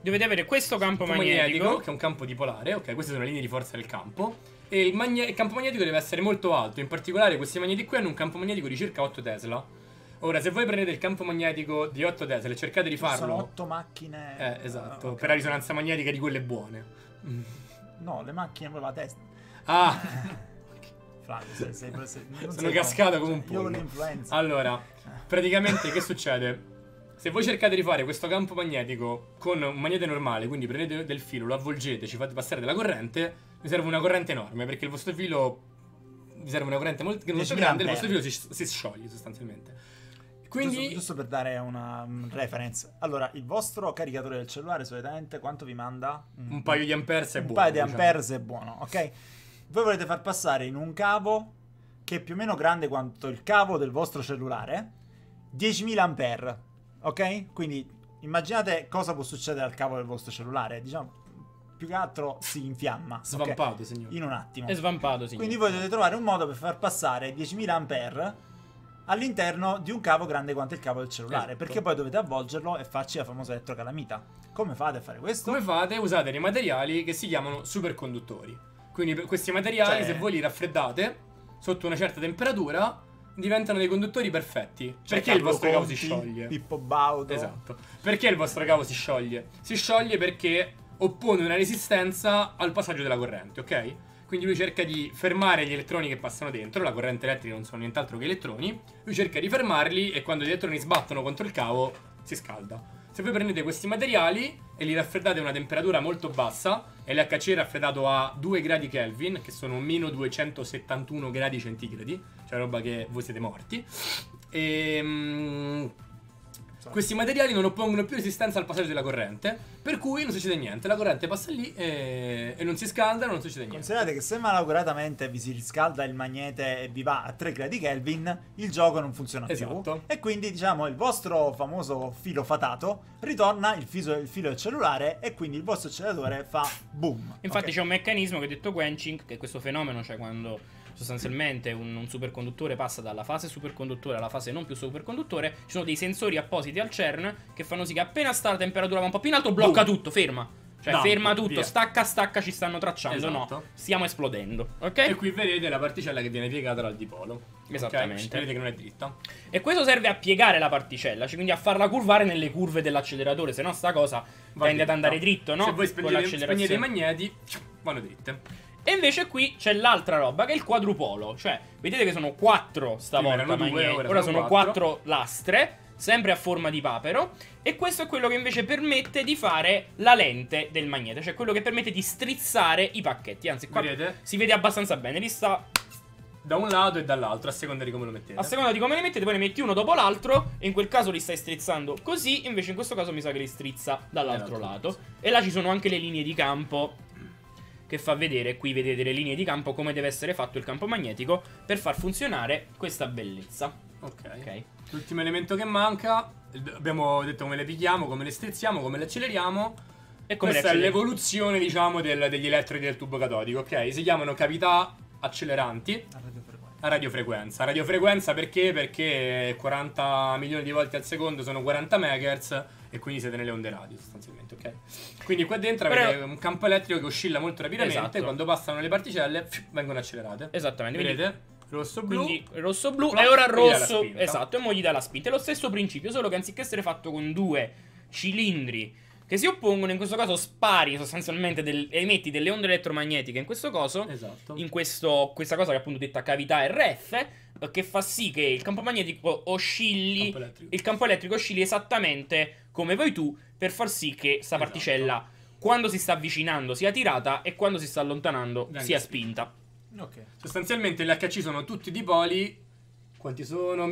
dovete avere questo campo magnetico. che è un campo dipolare. Ok, queste sono le linee di forza del campo. E il campo magnetico deve essere molto alto. In particolare questi magneti qui hanno un campo magnetico di circa 8 Tesla. Ora, se voi prendete il campo magnetico di 8 Tesla e cercate di farlo... Sono 8 macchine... esatto, ok. per la risonanza magnetica di quelle buone. No, le macchine con la testa. Ah, Flavio, non sono sei cascato pronto. come un Io con pollo. l'influenza. Allora, praticamente che succede? Se voi cercate di fare questo campo magnetico con un magnete normale, quindi prendete del filo, lo avvolgete, ci fate passare della corrente, vi serve una corrente enorme, perché il vostro filo... vi serve una corrente molto grande, il vostro filo si scioglie sostanzialmente. Quindi... Giusto per dare una reference. Allora, il vostro caricatore del cellulare solitamente quanto vi manda? un paio di amperes è un buono. paio di diciamo. amperes è buono, ok? Voi volete far passare in un cavo che è più o meno grande quanto il cavo del vostro cellulare 10.000 ampere, ok? Quindi immaginate cosa può succedere al cavo del vostro cellulare. Diciamo, più che altro si infiamma. ok? Svampato, signore. In un attimo. È svampato, sì. Quindi voi dovete trovare un modo per far passare 10.000 ampere all'interno di un cavo grande quanto il cavo del cellulare, Esatto. perché poi dovete avvolgerlo e farci la famosa elettrocalamita. Come fate a fare questo? Come fate? Usate dei materiali che si chiamano superconduttori. Quindi questi materiali, Cioè- se voi li raffreddate sotto una certa temperatura, diventano dei conduttori perfetti. Cioè, Perché il Carlo vostro cavo si Conti, scioglie? Pippo Baudo. Esatto. Perché il vostro cavo si scioglie? Si scioglie perché oppone una resistenza al passaggio della corrente, ok? Quindi lui cerca di fermare gli elettroni che passano dentro, la corrente elettrica non sono nient'altro che elettroni, lui cerca di fermarli e quando gli elettroni sbattono contro il cavo si scalda. Se voi prendete questi materiali e li raffreddate a una temperatura molto bassa, e l'HC è raffreddato a 2 gradi Kelvin, che sono meno 271 gradi centigradi, cioè roba che voi siete morti, questi materiali non oppongono più resistenza al passaggio della corrente, per cui non succede niente, la corrente passa lì e non si scalda, non succede niente. Considerate che se malauguratamente vi si riscalda il magnete e vi va a 3 gradi Kelvin, il gioco non funziona Esatto. più. E quindi, diciamo, il vostro famoso filo fatato ritorna il filo del cellulare e quindi il vostro acceleratore fa boom. Infatti ok? c'è un meccanismo che è detto quenching, che è questo fenomeno, cioè quando sostanzialmente un superconduttore passa dalla fase superconduttore alla fase non più superconduttore, ci sono dei sensori appositi al CERN che fanno sì che appena sta la temperatura va un po' più in alto, blocca tutto, ferma. Cioè No, ferma tutto, via. stacca, ci stanno tracciando, Esatto. no, stiamo esplodendo, ok? E qui vedete la particella che viene piegata dal dipolo. Esattamente. Ok? Vedete che non è dritta. E questo serve a piegare la particella, cioè quindi a farla curvare nelle curve dell'acceleratore, se no sta cosa Va tende ad dritta. andare dritto, no? Se voi Con spegnete i magneti, vanno dritte. E invece qui c'è l'altra roba che è il quadrupolo. Cioè, vedete che sono 4 stavolta Prima erano due, magneti. ora Ora sono sono 4 lastre, sempre a forma di papero. E questo è quello che invece permette di fare la lente del magnete. Cioè quello che permette di strizzare i pacchetti. Anzi, qua Vedete? si vede abbastanza bene. Lì sta, Da un lato e dall'altro, a seconda di come lo mettete. a seconda di come li mettete, poi ne metti uno dopo l'altro. E in quel caso li stai strizzando così. Invece in questo caso mi sa che li strizza dall'altro lato. E là ci sono anche le linee di campo che fa vedere, qui vedete le linee di campo, come deve essere fatto il campo magnetico per far funzionare questa bellezza. Ok. L'ultimo elemento che manca, abbiamo detto come le pigliamo, come le strizziamo, come le acceleriamo. E come Questa è le acceleriamo. l'evoluzione, diciamo, degli elettrodi del tubo catodico, ok? Si chiamano cavità acceleranti a radiofrequenza. A radiofrequenza perché? Perché 40 milioni di volte al secondo sono 40 MHz e quindi siete nelle onde radio sostanzialmente, ok? Quindi qua dentro Però- avete un campo elettrico che oscilla molto rapidamente, Esatto. quando passano le particelle vengono accelerate. Esattamente, quindi- Vedete? Rosso-blu. Quindi rosso-blu Ploc, e ora gli dà la rosso. spinta. Esatto, e mo gli dà la spinta. È lo stesso principio, solo che anziché essere fatto con 2 cilindri che si oppongono, in questo caso spari sostanzialmente, emetti delle onde elettromagnetiche in questo coso. Esatto. In questa cosa che appunto detta cavità RF, che fa sì che il campo magnetico oscilli, Campo elettrico. il campo elettrico oscilli esattamente come vuoi tu, per far sì che sta Esatto. particella, quando si sta avvicinando, sia tirata e quando si sta allontanando, Venga sia spinta. spinta. Ok. Sostanzialmente gli HC sono tutti dipoli. Quanti sono?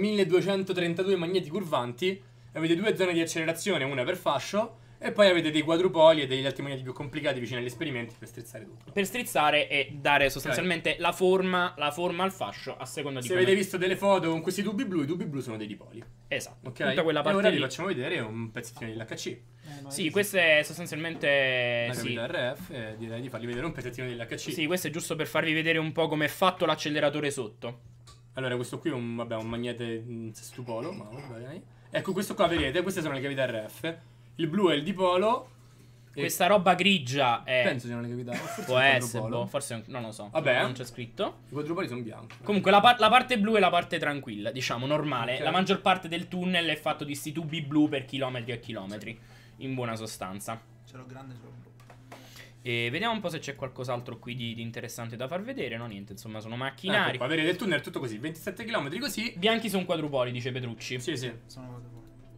1232 magneti curvanti. Avete 2 zone di accelerazione, una per fascio. E poi avete dei quadrupoli e degli altri magneti più complicati vicino agli esperimenti per strizzare tutto. Per strizzare e dare sostanzialmente la forma al fascio a seconda di Se come... avete visto delle foto con questi tubi blu, i tubi blu sono dei dipoli. Esatto, Ok? tutta quella E parte ora vi lì. facciamo vedere un pezzettino dell'HC. Sì, questo è sostanzialmente... La Sì. cavità RF, e direi di farvi vedere un pezzettino dell'HC. Sì, questo è giusto per farvi vedere un po' come è fatto l'acceleratore sotto. Allora, questo qui è un magnete sestupolo, ma vabbè. Ecco, questo qua vedete, queste sono le cavità RF. Il blu è il dipolo, Questa roba grigia è... Penso siano le cavità. Forse Può è un essere, quadrupolo. forse non lo so. Vabbè. Non c'è scritto. I quadrupoli sono bianchi. Comunque la parte blu è la parte tranquilla, diciamo, normale. Ok. La maggior parte del tunnel è fatto di sti tubi blu per chilometri e chilometri, in buona sostanza. Ce l'ho grande, ce l'ho blu. E vediamo un po' se c'è qualcos'altro qui di interessante da far vedere. No, niente, insomma, sono macchinari. Ecco qua, vedete il tunnel è tutto così, 27 km così. Bianchi sono quadrupoli, dice Petrucci. Sì, sì. Sono quadrupoli.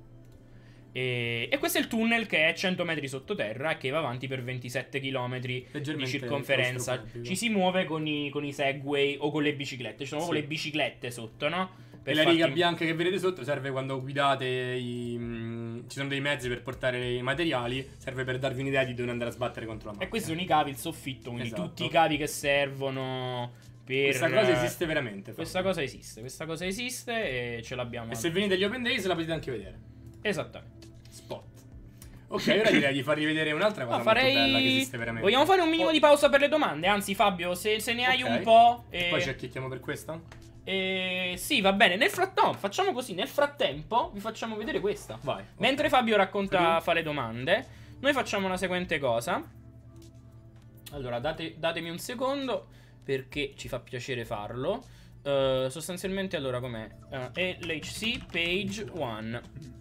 E questo è il tunnel che è 100 metri sottoterra e che va avanti per 27 km di Leggermente circonferenza. claustrofobico. Ci si muove con i Segway o con le biciclette. Ci sono proprio Sì. le biciclette sotto, no? E la riga bianca che vedete sotto serve quando guidate ci sono dei mezzi per portare i materiali. Serve per darvi un'idea di dove andare a sbattere contro la E macchina. questi sono i cavi, il soffitto, quindi Esatto. tutti i cavi che servono per... Questa cosa esiste veramente. Questa cosa esiste e ce l'abbiamo. E se venite agli Open Days la potete anche vedere. Esattamente. Spot. Ok, ora direi di farvi vedere un'altra cosa No, molto bella che esiste veramente. Vogliamo fare un minimo di pausa per le domande? Anzi, Fabio, se ne hai Ok. un po'. Poi ci acchittiamo per questa? Sì, va bene. No, facciamo così. Nel frattempo, vi facciamo vedere questa. Vai. Mentre Fabio racconta, Sì. fa le domande, noi facciamo la seguente cosa. Allora, datemi un secondo, perché ci fa piacere farlo. Sostanzialmente, allora, com'è? LHC Page 1.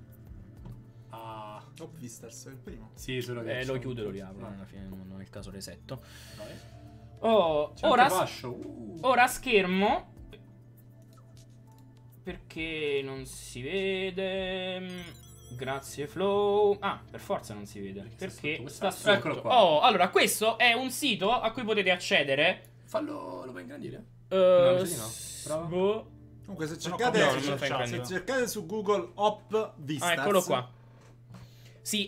Ah, Top Vistas è il primo. sì, solo che Lo chiudo e lo riapro. Vai. Alla fine non è il caso resetto. Vai. Oh, C'è ora, anche fascio. ora schermo. Perché non si vede. Grazie Flow. Ah, per forza non si vede. Perché sta sotto. Eccolo qua. Oh, allora, questo è un sito a cui potete accedere. Fallo, lo puoi ingrandire? No, mi sa di no. Prova. boh. Comunque, se No, cercate, non me lo fai se prendere. cercate su Google Op Vistas. Ah, eccolo qua. Sì,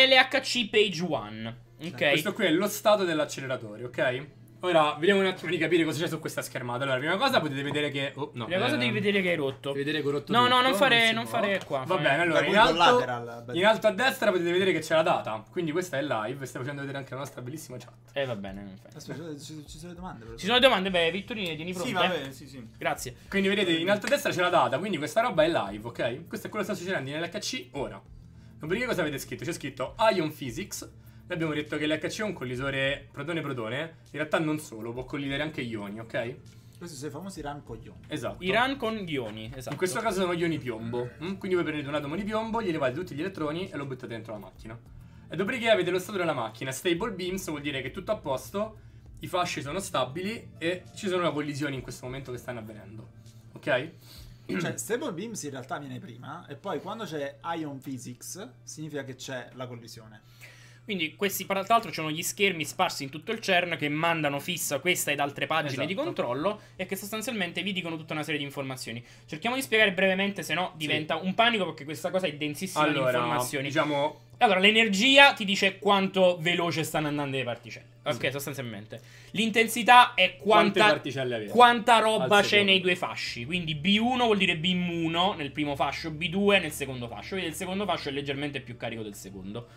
LHC Page 1. Ok. Questo qui è lo stato dell'acceleratore, ok? Ora vediamo un attimo di capire cosa c'è su questa schermata. Allora, prima cosa potete vedere che... Oh, no. La cosa devi vedere che hai rotto. Devi vedere che ho rotto No, no, tutto, non fare si può. qua. Va fai- bene, allora Dai, in Google alto, lateral, bello. in alto a destra potete vedere che c'è la data. Quindi questa è live e stiamo facendo vedere anche la nostra bellissima chat. Va bene, non fai. Aspetta, ci sono le domande. però. Ci sono le domande, beh, Vittorino, tieni pronte. Sì, vabbè, sì. Grazie. Quindi vedete in alto a destra c'è la data, quindi questa roba è live, ok? Questo è quello che sta succedendo nell'HC ora. Dopodiché cosa avete scritto? C'è scritto Ion Physics. Noi abbiamo detto che l'HC è un collisore protone-protone. In realtà non solo, può collidere anche ioni, ok? Questi sono i famosi run coglioni. Esatto. Iran con ghioni, esatto. In questo caso sono ioni piombo. Quindi voi prendete un atomo di piombo, gli levate tutti gli elettroni e lo buttate dentro la macchina. E dopodiché avete lo stato della macchina. Stable beams vuol dire che è tutto a posto, i fasci sono stabili e ci sono collisioni in questo momento che stanno avvenendo. Ok? Cioè, Stable Beams in realtà viene prima, e poi quando c'è Ion Physics significa che c'è la collisione. Quindi questi, tra l'altro, sono gli schermi sparsi in tutto il CERN che mandano fissa questa ed altre pagine di Esatto. controllo e che sostanzialmente vi dicono tutta una serie di informazioni. Cerchiamo di spiegare brevemente, se no diventa un panico perché questa cosa è densissima di Allora, informazioni. diciamo... Allora, l'energia ti dice quanto veloce stanno andando le particelle. Ok, sostanzialmente. L'intensità è Quante quanta particelle avete? quanta roba Al c'è secondo. nei due fasci. Quindi B1 vuol dire BIM1 nel primo fascio, B2 nel secondo fascio. Quindi il secondo fascio è leggermente più carico del secondo.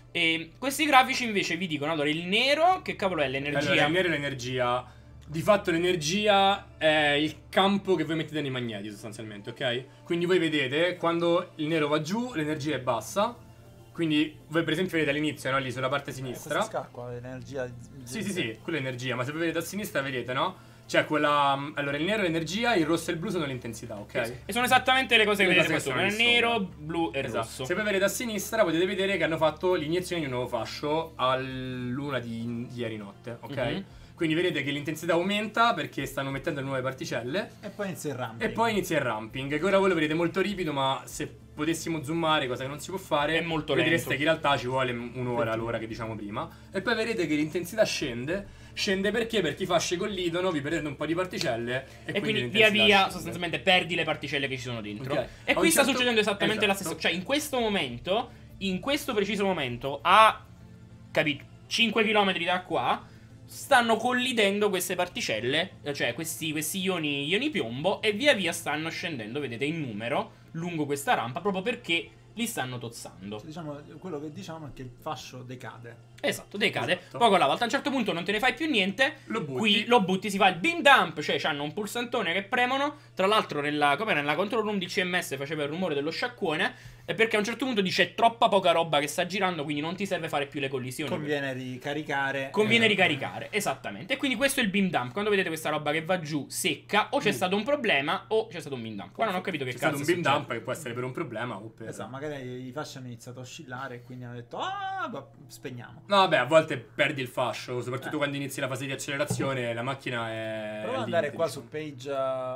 E questi grafici invece vi dicono, allora, il nero, che cavolo è l'energia? Allora, il nero è l'energia. Di fatto l'energia è il campo che voi mettete nei magneti sostanzialmente, ok? Quindi voi vedete, quando il nero va giù, l'energia è bassa. Quindi voi per esempio vedete all'inizio, no? Lì sulla parte sinistra. Questa scacqua, l'energia. Sì, quella è energia, ma se voi vedete a sinistra vedete, no? C'è quella... Allora, il nero è l'energia, il rosso e il blu sono l'intensità, ok? E sono esattamente le cose che Le vedete cose qua che sopra. sono lì Nero, sopra. blu e Esatto. rosso. Se poi vedete a sinistra potete vedere che hanno fatto l'iniezione di un nuovo fascio all'una di ieri notte, ok? Mhm. Quindi vedete che l'intensità aumenta perché stanno mettendo nuove particelle E poi inizia il ramping. e poi inizia il ramping, che ora voi lo vedete molto ripido, ma se potessimo zoomare, cosa che non si può fare, È molto vedreste lento. che in realtà ci vuole un'ora, l'ora che diciamo prima. E poi vedete che l'intensità scende. Scende perché? Perché i fasci collidono, vi perdete un po' di particelle E quindi l'intensità via via scende. sostanzialmente perdi le particelle che ci sono dentro. Ok. E A qui un sta certo- succedendo esattamente la esatto. stessa. Cioè, in questo momento, in questo preciso momento, a 5 km da qua, stanno collidendo queste particelle, cioè questi ioni piombo, e via via stanno scendendo, vedete, in numero lungo questa rampa, proprio perché li stanno tozzando. Cioè, diciamo, quello che diciamo è che il fascio decade. Esatto, decade. Esatto. Poi con la volta a un certo punto non te ne fai più niente. Lo butti. Qui lo butti, si fa il beam dump. Cioè hanno un pulsantone che premono. Tra l'altro nella control room di CMS faceva il rumore dello sciacquone. Perché a un certo punto dice troppa poca roba che sta girando, quindi non ti serve fare più le collisioni. Conviene ricaricare. Conviene ricaricare, esattamente. E quindi questo è il beam dump. Quando vedete questa roba che va giù secca, o c'è stato un problema o c'è stato un beam dump. Qua non ho capito che C'è cazzo stato un beam succede. dump che può essere per un problema o per... Esatto, magari i fasci hanno iniziato a oscillare e quindi hanno detto spegniamo. No, vabbè, a volte perdi il fascio, soprattutto quando inizi la fase di accelerazione, la macchina è... Prova ad al andare limite, qua diciamo. su page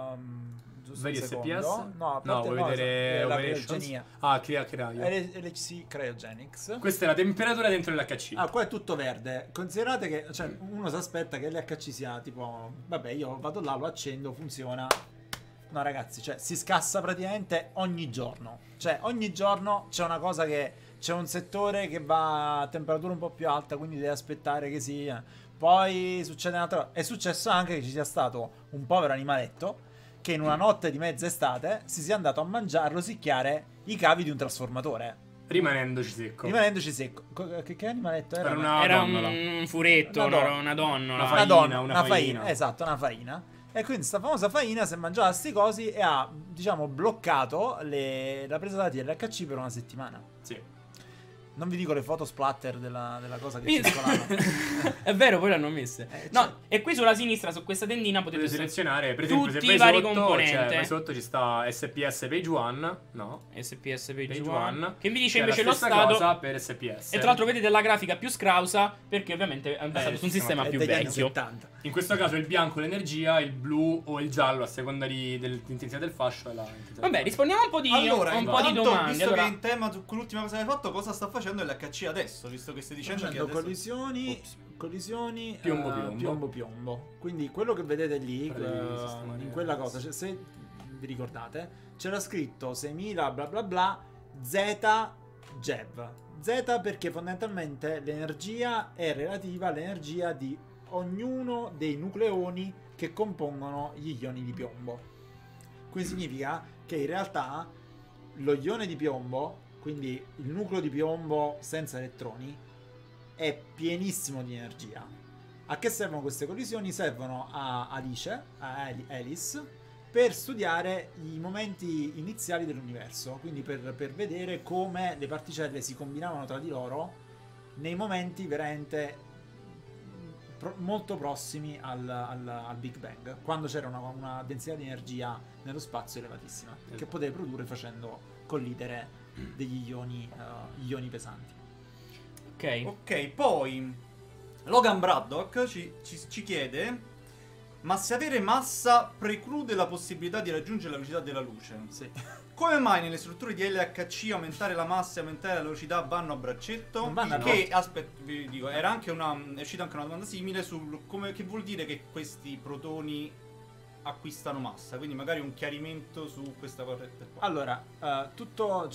giusto Vedi un SPS? secondo. No, a No, parte vuoi vedere la operations? criogenia. Ah, cryo. LHC Cryogenics. Questa è la temperatura dentro l'HC. Ah, qua è tutto verde. Considerate che uno si aspetta che l'HC sia tipo vabbè, io vado là, lo accendo, funziona. No, ragazzi, si scassa praticamente ogni giorno. Cioè, ogni giorno c'è una cosa che c'è un settore che va a temperatura un po' più alta, quindi deve aspettare che sia. Poi succede un'altra cosa. È successo anche che ci sia stato un povero animaletto che in una notte di mezza estate si sia andato a mangiare, a rosicchiare i cavi di un trasformatore. Rimanendoci secco. Rimanendoci secco. Che animaletto era? Era donnola. un furetto, una donna. Una faina. Esatto, una faina. E quindi sta famosa faina si è mangiata sti cosi e ha, diciamo, bloccato la presa dati dell'HC per una settimana. Sì. Non vi dico le foto splatter della cosa che circolava. È vero, poi l'hanno messe. No, cioè- e qui sulla sinistra, su questa tendina, potete Potete selezionare, per esempio, tutti se i vai vari sotto, componenti. cioè, vai sotto ci sta SPS Page 1, no? SPS Page Page 1, one, che vi dice che è invece la lo stessa stato. cosa per SPS. E tra l'altro vedete la grafica più scrausa, perché ovviamente è basato su un sistema È più degli anni vecchio. 70. In questo caso il bianco l'energia, il blu o il giallo a seconda dell'intensità del fascio e la intensità Vabbè, del rispondiamo a un po' di, Allora, a un po' di intanto, domande. visto Allora, che in tema con l'ultima cosa che hai fatto, cosa sta facendo l'HC adesso? Visto che stai dicendo che adesso... collisioni Piombo. Quindi quello che vedete lì Devi sistemare in quella cosa, se vi ricordate, c'era scritto 6000 bla bla bla Z JEV. Z perché fondamentalmente l'energia è relativa all'energia di ognuno dei nucleoni che compongono gli ioni di piombo. Quindi significa che in realtà lo ione di piombo, quindi il nucleo di piombo senza elettroni, è pienissimo di energia. A che servono queste collisioni? Servono a Alice, per studiare i momenti iniziali dell'universo, quindi per vedere come le particelle si combinavano tra di loro nei momenti veramente molto prossimi al Big Bang, quando c'era una densità di energia nello spazio elevatissima, che poteva produrre facendo collidere degli ioni pesanti. Ok, poi Logan Braddock ci chiede: ma se avere massa preclude la possibilità di raggiungere la velocità della luce? Sì. Come mai nelle strutture di LHC aumentare la massa e aumentare la velocità vanno a braccetto? Non vanno a Che, aspetta, vi dico, è uscita anche una domanda simile sul che vuol dire che questi protoni acquistano massa, quindi magari un chiarimento su questa cosa qua. Allora, tutto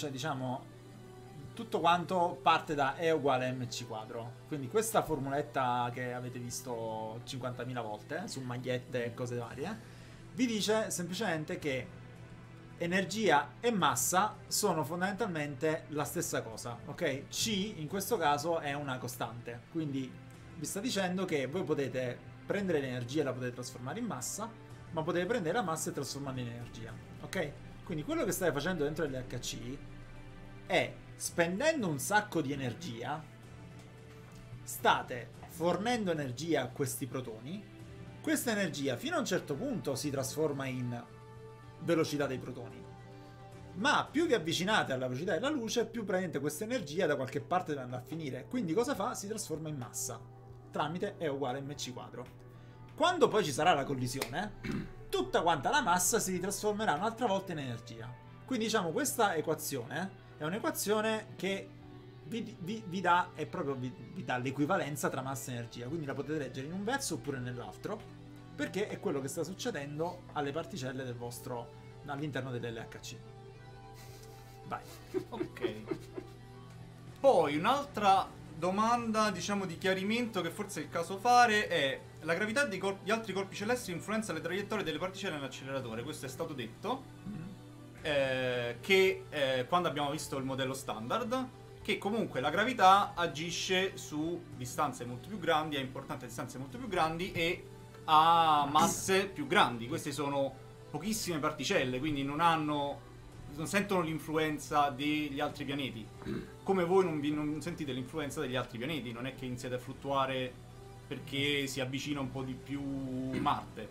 quanto parte da E uguale mc quadro. Quindi questa formuletta che avete visto 50.000 volte su magliette e cose varie vi dice semplicemente che energia e massa sono fondamentalmente la stessa cosa, ok? C in questo caso è una costante, quindi vi sta dicendo che voi potete prendere l'energia e la potete trasformare in massa, ma potete prendere la massa e trasformarla in energia, ok? Quindi quello che state facendo dentro l'HC è, spendendo un sacco di energia, state fornendo energia a questi protoni. Questa energia fino a un certo punto si trasforma in velocità dei protoni, ma più vi avvicinate alla velocità della luce, più prendete questa energia da qualche parte deve andare a finire. Quindi cosa fa? Si trasforma in massa tramite E uguale mc quadro. Quando poi ci sarà la collisione, tutta quanta la massa si ritrasformerà un'altra volta in energia. Quindi diciamo questa equazione è un'equazione che vi dà l'equivalenza tra massa e energia, quindi la potete leggere in un verso oppure nell'altro, perché è quello che sta succedendo alle particelle del vostro all'interno dell'LHC. Vai. Ok. Poi un'altra domanda, diciamo, di chiarimento che forse è il caso fare è: la gravità di altri corpi celesti influenza le traiettorie delle particelle nell'acceleratore. Questo è stato detto. Che quando abbiamo visto il modello standard, che comunque la gravità agisce su distanze molto più grandi, a importanti distanze molto più grandi e a masse più grandi. Queste sono pochissime particelle, quindi non sentono l'influenza degli altri pianeti. Come voi non sentite l'influenza degli altri pianeti, non è che iniziate a fluttuare perché si avvicina un po' di più Marte.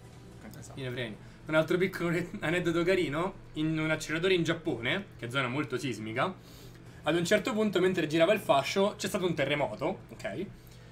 Un altro piccolo aneddoto carino: in un acceleratore in Giappone, che è zona molto sismica, ad un certo punto, mentre girava il fascio, c'è stato un terremoto, ok?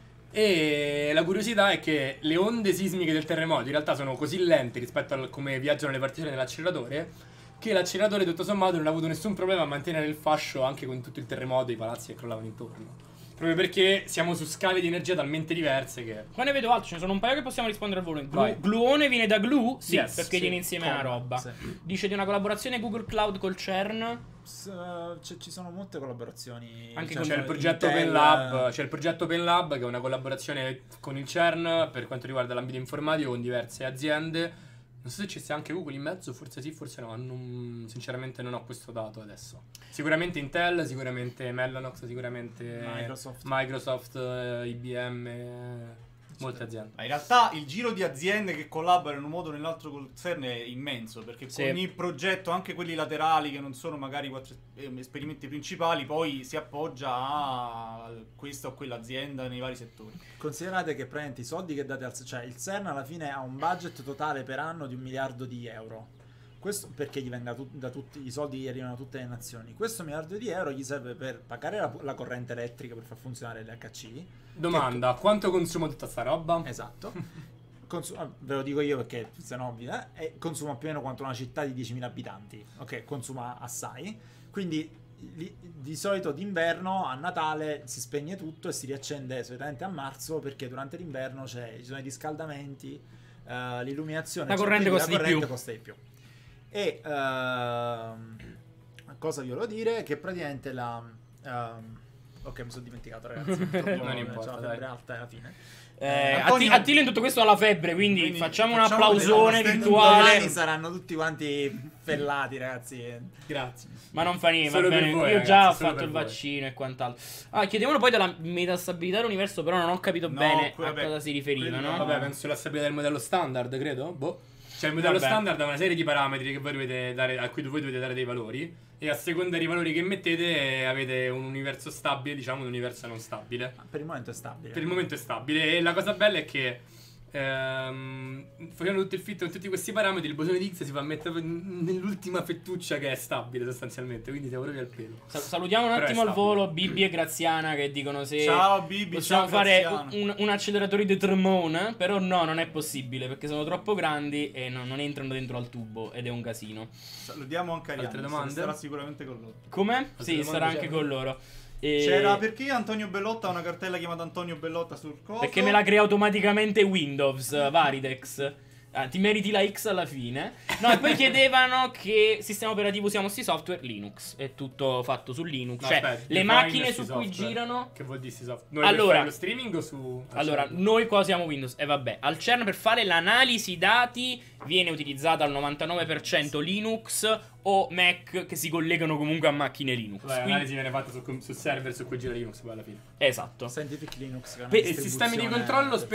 E la curiosità è che le onde sismiche del terremoto in realtà sono così lente rispetto a come viaggiano le particelle nell'acceleratore, che l'acceleratore tutto sommato non ha avuto nessun problema a mantenere il fascio anche con tutto il terremoto e i palazzi che crollavano intorno. Proprio perché siamo su scale di energia talmente diverse che... Qua ne vedo altri, ce ne sono un paio che possiamo rispondere al volo. Vai. Gluone viene da Glue? Sì, Yes, perché sì. tiene insieme la roba. Sì. Dice di una collaborazione Google Cloud col CERN. Ci sono molte collaborazioni. Anche Cioè, con C'è il progetto Intel, Open Lab, c'è il progetto Open Lab, che è una collaborazione con il CERN per quanto riguarda l'ambito informatico con diverse aziende. Non so se ci sia anche Google in mezzo, forse sì, forse no. Sinceramente non ho questo dato adesso. Sicuramente Intel, sicuramente Mellanox, sicuramente Microsoft, IBM, molte aziende. Ma in realtà il giro di aziende che collaborano in un modo o nell'altro col CERN è immenso, perché Sì. ogni progetto, anche quelli laterali che non sono magari esperimenti principali, poi si appoggia a questa o quell'azienda nei vari settori. Considerate che praticamente i soldi che date cioè il CERN alla fine ha un budget totale per anno di 1 miliardo di euro. Questo perché gli venga da tutti i soldi che arrivano a tutte le nazioni. Questo 1 miliardo di euro gli serve per pagare la corrente elettrica per far funzionare l'HC. Domanda, quanto consuma tutta sta roba? Esatto. Ve lo dico io perché se no consuma più o meno quanto una città di 10.000 abitanti. Ok, consuma assai. Quindi di solito d'inverno a Natale si spegne tutto e si riaccende solitamente a marzo, perché durante l'inverno ci sono i riscaldamenti, l'illuminazione, La corrente costa di più. E cosa vi volevo dire? Che praticamente ok, mi sono dimenticato, ragazzi. Non importa, la febbre alta alla fine. Antonio- Attilio in tutto questo ha la febbre, quindi facciamo un applausone uno stand virtuale. Domani saranno tutti quanti fellati, ragazzi. Grazie. Ma non fa niente, va Solo per bene. voi, Io ragazzi, già ho solo fatto per il voi. vaccino e quant'altro. Chiedevano poi della metastabilità dell'universo, però non ho capito bene a vabbè, cosa si riferiva, quelli no? no. Vabbè, penso la stabilità del modello standard, credo. Boh. Cioè il modello Vabbè. standard ha una serie di parametri che voi dovete dare, a cui voi dovete dare dei valori, e a seconda dei valori che mettete avete un universo stabile, diciamo un universo non stabile. Per il momento è stabile. Per il momento è stabile, e la cosa bella è che facendo tutto il fit con tutti questi parametri, il bosone di Higgs si fa mettere nell'ultima fettuccia che è stabile sostanzialmente, quindi siamo proprio al pelo. Salutiamo un Però è attimo al stabile. volo Bibi e Graziana che dicono se Ciao Bibi, possiamo ciao fare Graziano. un acceleratore di Tremone, però no, non è possibile perché sono troppo grandi e non entrano dentro al tubo ed è un casino. Salutiamo anche Arianna, Altre domande? sarà sicuramente con loro. Com'è? Sì, domande sarà anche c'erano? con loro. E- C'era perché Antonio Bellotta ha una cartella chiamata Antonio Bellotta sul coso? Perché me la crea automaticamente Windows, Varidex. Ti meriti la X alla fine. No, e poi chiedevano che sistema operativo usiamo sti software. Linux. È tutto fatto su Linux. No, cioè, aspetta, le define macchine sti su cui software. girano. Che vuol dire sti software? Noi Allora- per fare lo streaming o su... Allora, noi qua usiamo Windows. E vabbè, al CERN per fare l'analisi dati viene utilizzata al 99% Linux o Mac che si collegano comunque a macchine Linux. Vabbè, Quindi- l'analisi viene fatta su server su cui gira Linux poi alla fine. esatto. Scientific Linux, che è una E sistemi di distribuzione controllo del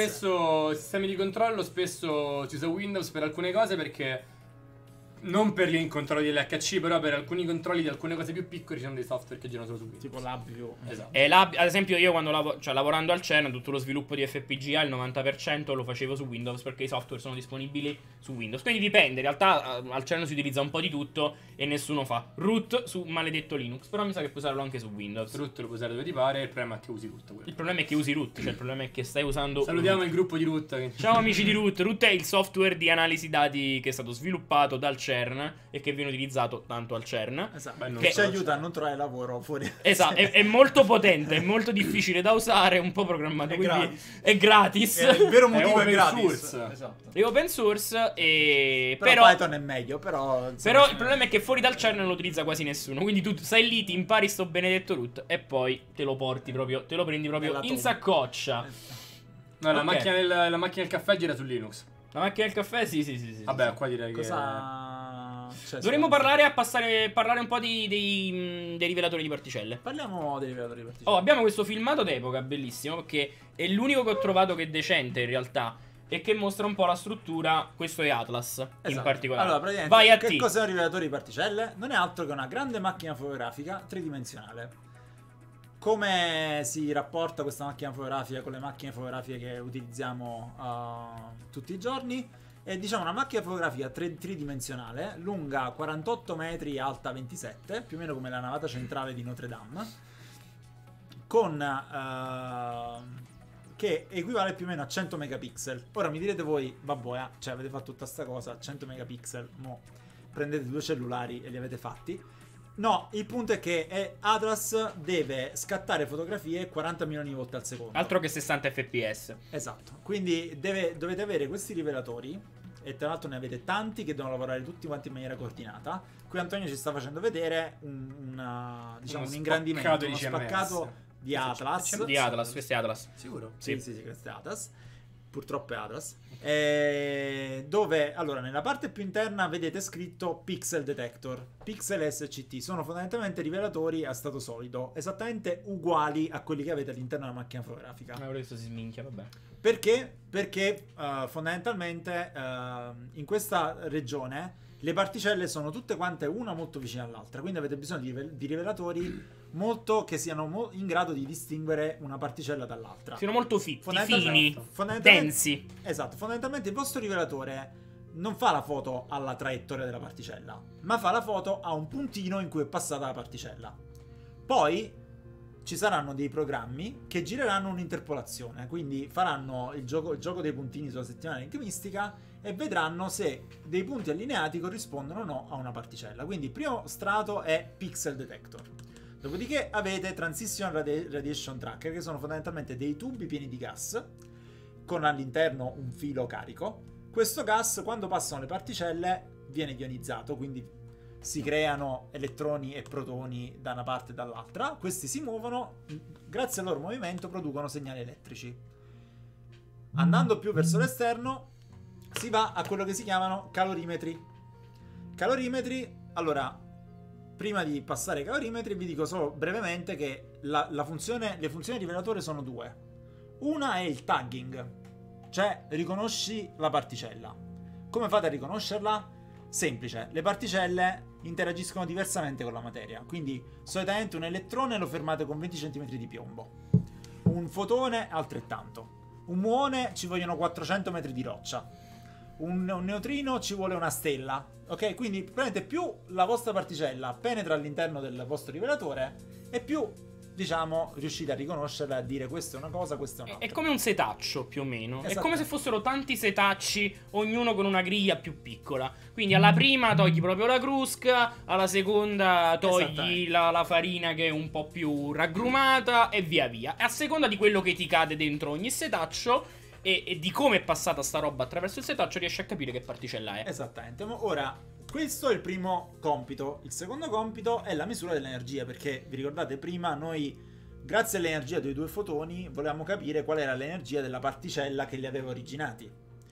spesso si usa Windows per alcune cose, perché non per il controllo dell'HC, però per alcuni controlli di alcune cose più piccole ci sono dei software che girano solo su Windows. tipo LabVIEW. Esatto. E là, ad esempio, io quando lavorando al CERN, tutto lo sviluppo di FPGA, il 90% lo facevo su Windows perché i software sono disponibili su Windows. Quindi dipende, in realtà al CERN si utilizza un po' di tutto e nessuno fa root su maledetto Linux. Però mi sa che puoi usarlo anche su Windows. Root lo puoi usare dove ti pare, il problema è che usi tutto quello. Il problema è che usi root, cioè il problema è che stai usando Salutiamo root. il gruppo di Root. Ciao amici di root. Root è il software di analisi dati che è stato sviluppato dal CERN e che viene utilizzato tanto al CERN. Esatto. Beh, non Che so, ci aiuta a non trovare lavoro fuori. Esatto, è molto potente, è molto difficile da usare, è un po' programmato, È quindi gratis. è gratis. Il vero motivo è open gratis. source. Esatto. È open source e Però Python è meglio, però però il problema è che fuori dal CERN non lo utilizza quasi nessuno. Quindi tu stai lì, ti impari sto benedetto root e poi te lo porti proprio, te lo prendi proprio Nella in tomba. saccoccia. No, la Ok. macchina del caffè gira su Linux. La macchina del caffè? Sì. Vabbè, qua direi che... cosa cioè, Dovremmo sicuramente. parlare un po' dei rivelatori di particelle. Parliamo dei rivelatori di particelle. Oh, abbiamo questo filmato d'epoca bellissimo, perché è l'unico che ho trovato che è decente in realtà e che mostra un po' la struttura. Questo è Atlas in Esatto. particolare. Allora, praticamente, Vai a che T. cos'è un rivelatore di particelle? Non è altro che una grande macchina fotografica tridimensionale. Come si rapporta questa macchina fotografica con le macchine fotografiche che utilizziamo tutti i giorni? È, diciamo, una macchina fotografica tridimensionale, lunga 48 metri, alta 27, più o meno come la navata centrale di Notre Dame, con che equivale più o meno a 100 megapixel. Ora mi direte voi, vabbè, cioè avete fatto tutta sta cosa, 100 megapixel, mo prendete due cellulari e li avete fatti. No, il punto è che Atlas deve scattare fotografie 40 milioni di volte al secondo. Altro che 60 fps. Esatto, quindi dovete avere questi rivelatori, e tra l'altro ne avete tanti che devono lavorare tutti quanti in maniera coordinata. Qui Antonio ci sta facendo vedere un ingrandimento, uno spaccato di Atlas. Di Atlas, questo è Atlas. Sicuro? Sì, questo è Atlas. Purtroppo è Atlas. Dove, allora, nella parte più interna vedete scritto Pixel Detector. Pixel SCT sono fondamentalmente rivelatori a stato solido, esattamente uguali a quelli che avete all'interno della macchina fotografica. Questo si sminchia, vabbè. Perché? Perché fondamentalmente in questa regione le particelle sono tutte quante una molto vicine all'altra, quindi avete bisogno di rivelatori molto che siano in grado di distinguere una particella dall'altra. Sono molto fini, Fondamentalmente- densi. Esatto, fondamentalmente il vostro rivelatore non fa la foto alla traiettoria della particella, ma fa la foto a un puntino in cui è passata la particella. Poi ci saranno dei programmi che gireranno un'interpolazione, quindi faranno il gioco dei puntini sulla settimana enigmistica e vedranno se dei punti allineati corrispondono o no a una particella. Quindi il primo strato è Pixel Detector. Dopodiché avete Transition Radiation Tracker, che sono fondamentalmente dei tubi pieni di gas con all'interno un filo carico. Questo gas, quando passano le particelle, viene ionizzato, quindi si creano elettroni e protoni da una parte e dall'altra. Questi si muovono, grazie al loro movimento producono segnali elettrici. Andando più verso l'esterno si va a quello che si chiamano calorimetri. Calorimetri, allora, prima di passare ai calorimetri vi dico solo brevemente che le funzioni rivelatore sono due. Una è il tagging, cioè riconosci la particella. Come fate a riconoscerla? Semplice, le particelle interagiscono diversamente con la materia, quindi solitamente un elettrone lo fermate con 20 cm di piombo, un fotone altrettanto, un muone ci vogliono 400 metri di roccia, un neutrino ci vuole una stella, ok? Quindi prendete più la vostra particella penetra all'interno del vostro rivelatore e più, diciamo, riuscite a riconoscerla e a dire questa è una cosa, questa è un'altra. È come un setaccio più o meno. È come se fossero tanti setacci, ognuno con una griglia più piccola. Quindi alla prima togli proprio la crusca, alla seconda togli la farina che è un po' più raggrumata e via via. E a seconda di quello che ti cade dentro ogni setaccio e di come è passata sta roba attraverso il setaccio riesci a capire che particella è. Esattamente. Ora, questo è il primo compito. Il secondo compito è la misura dell'energia, perché vi ricordate prima noi, grazie all'energia dei due fotoni, volevamo capire qual era l'energia della particella che li aveva originati.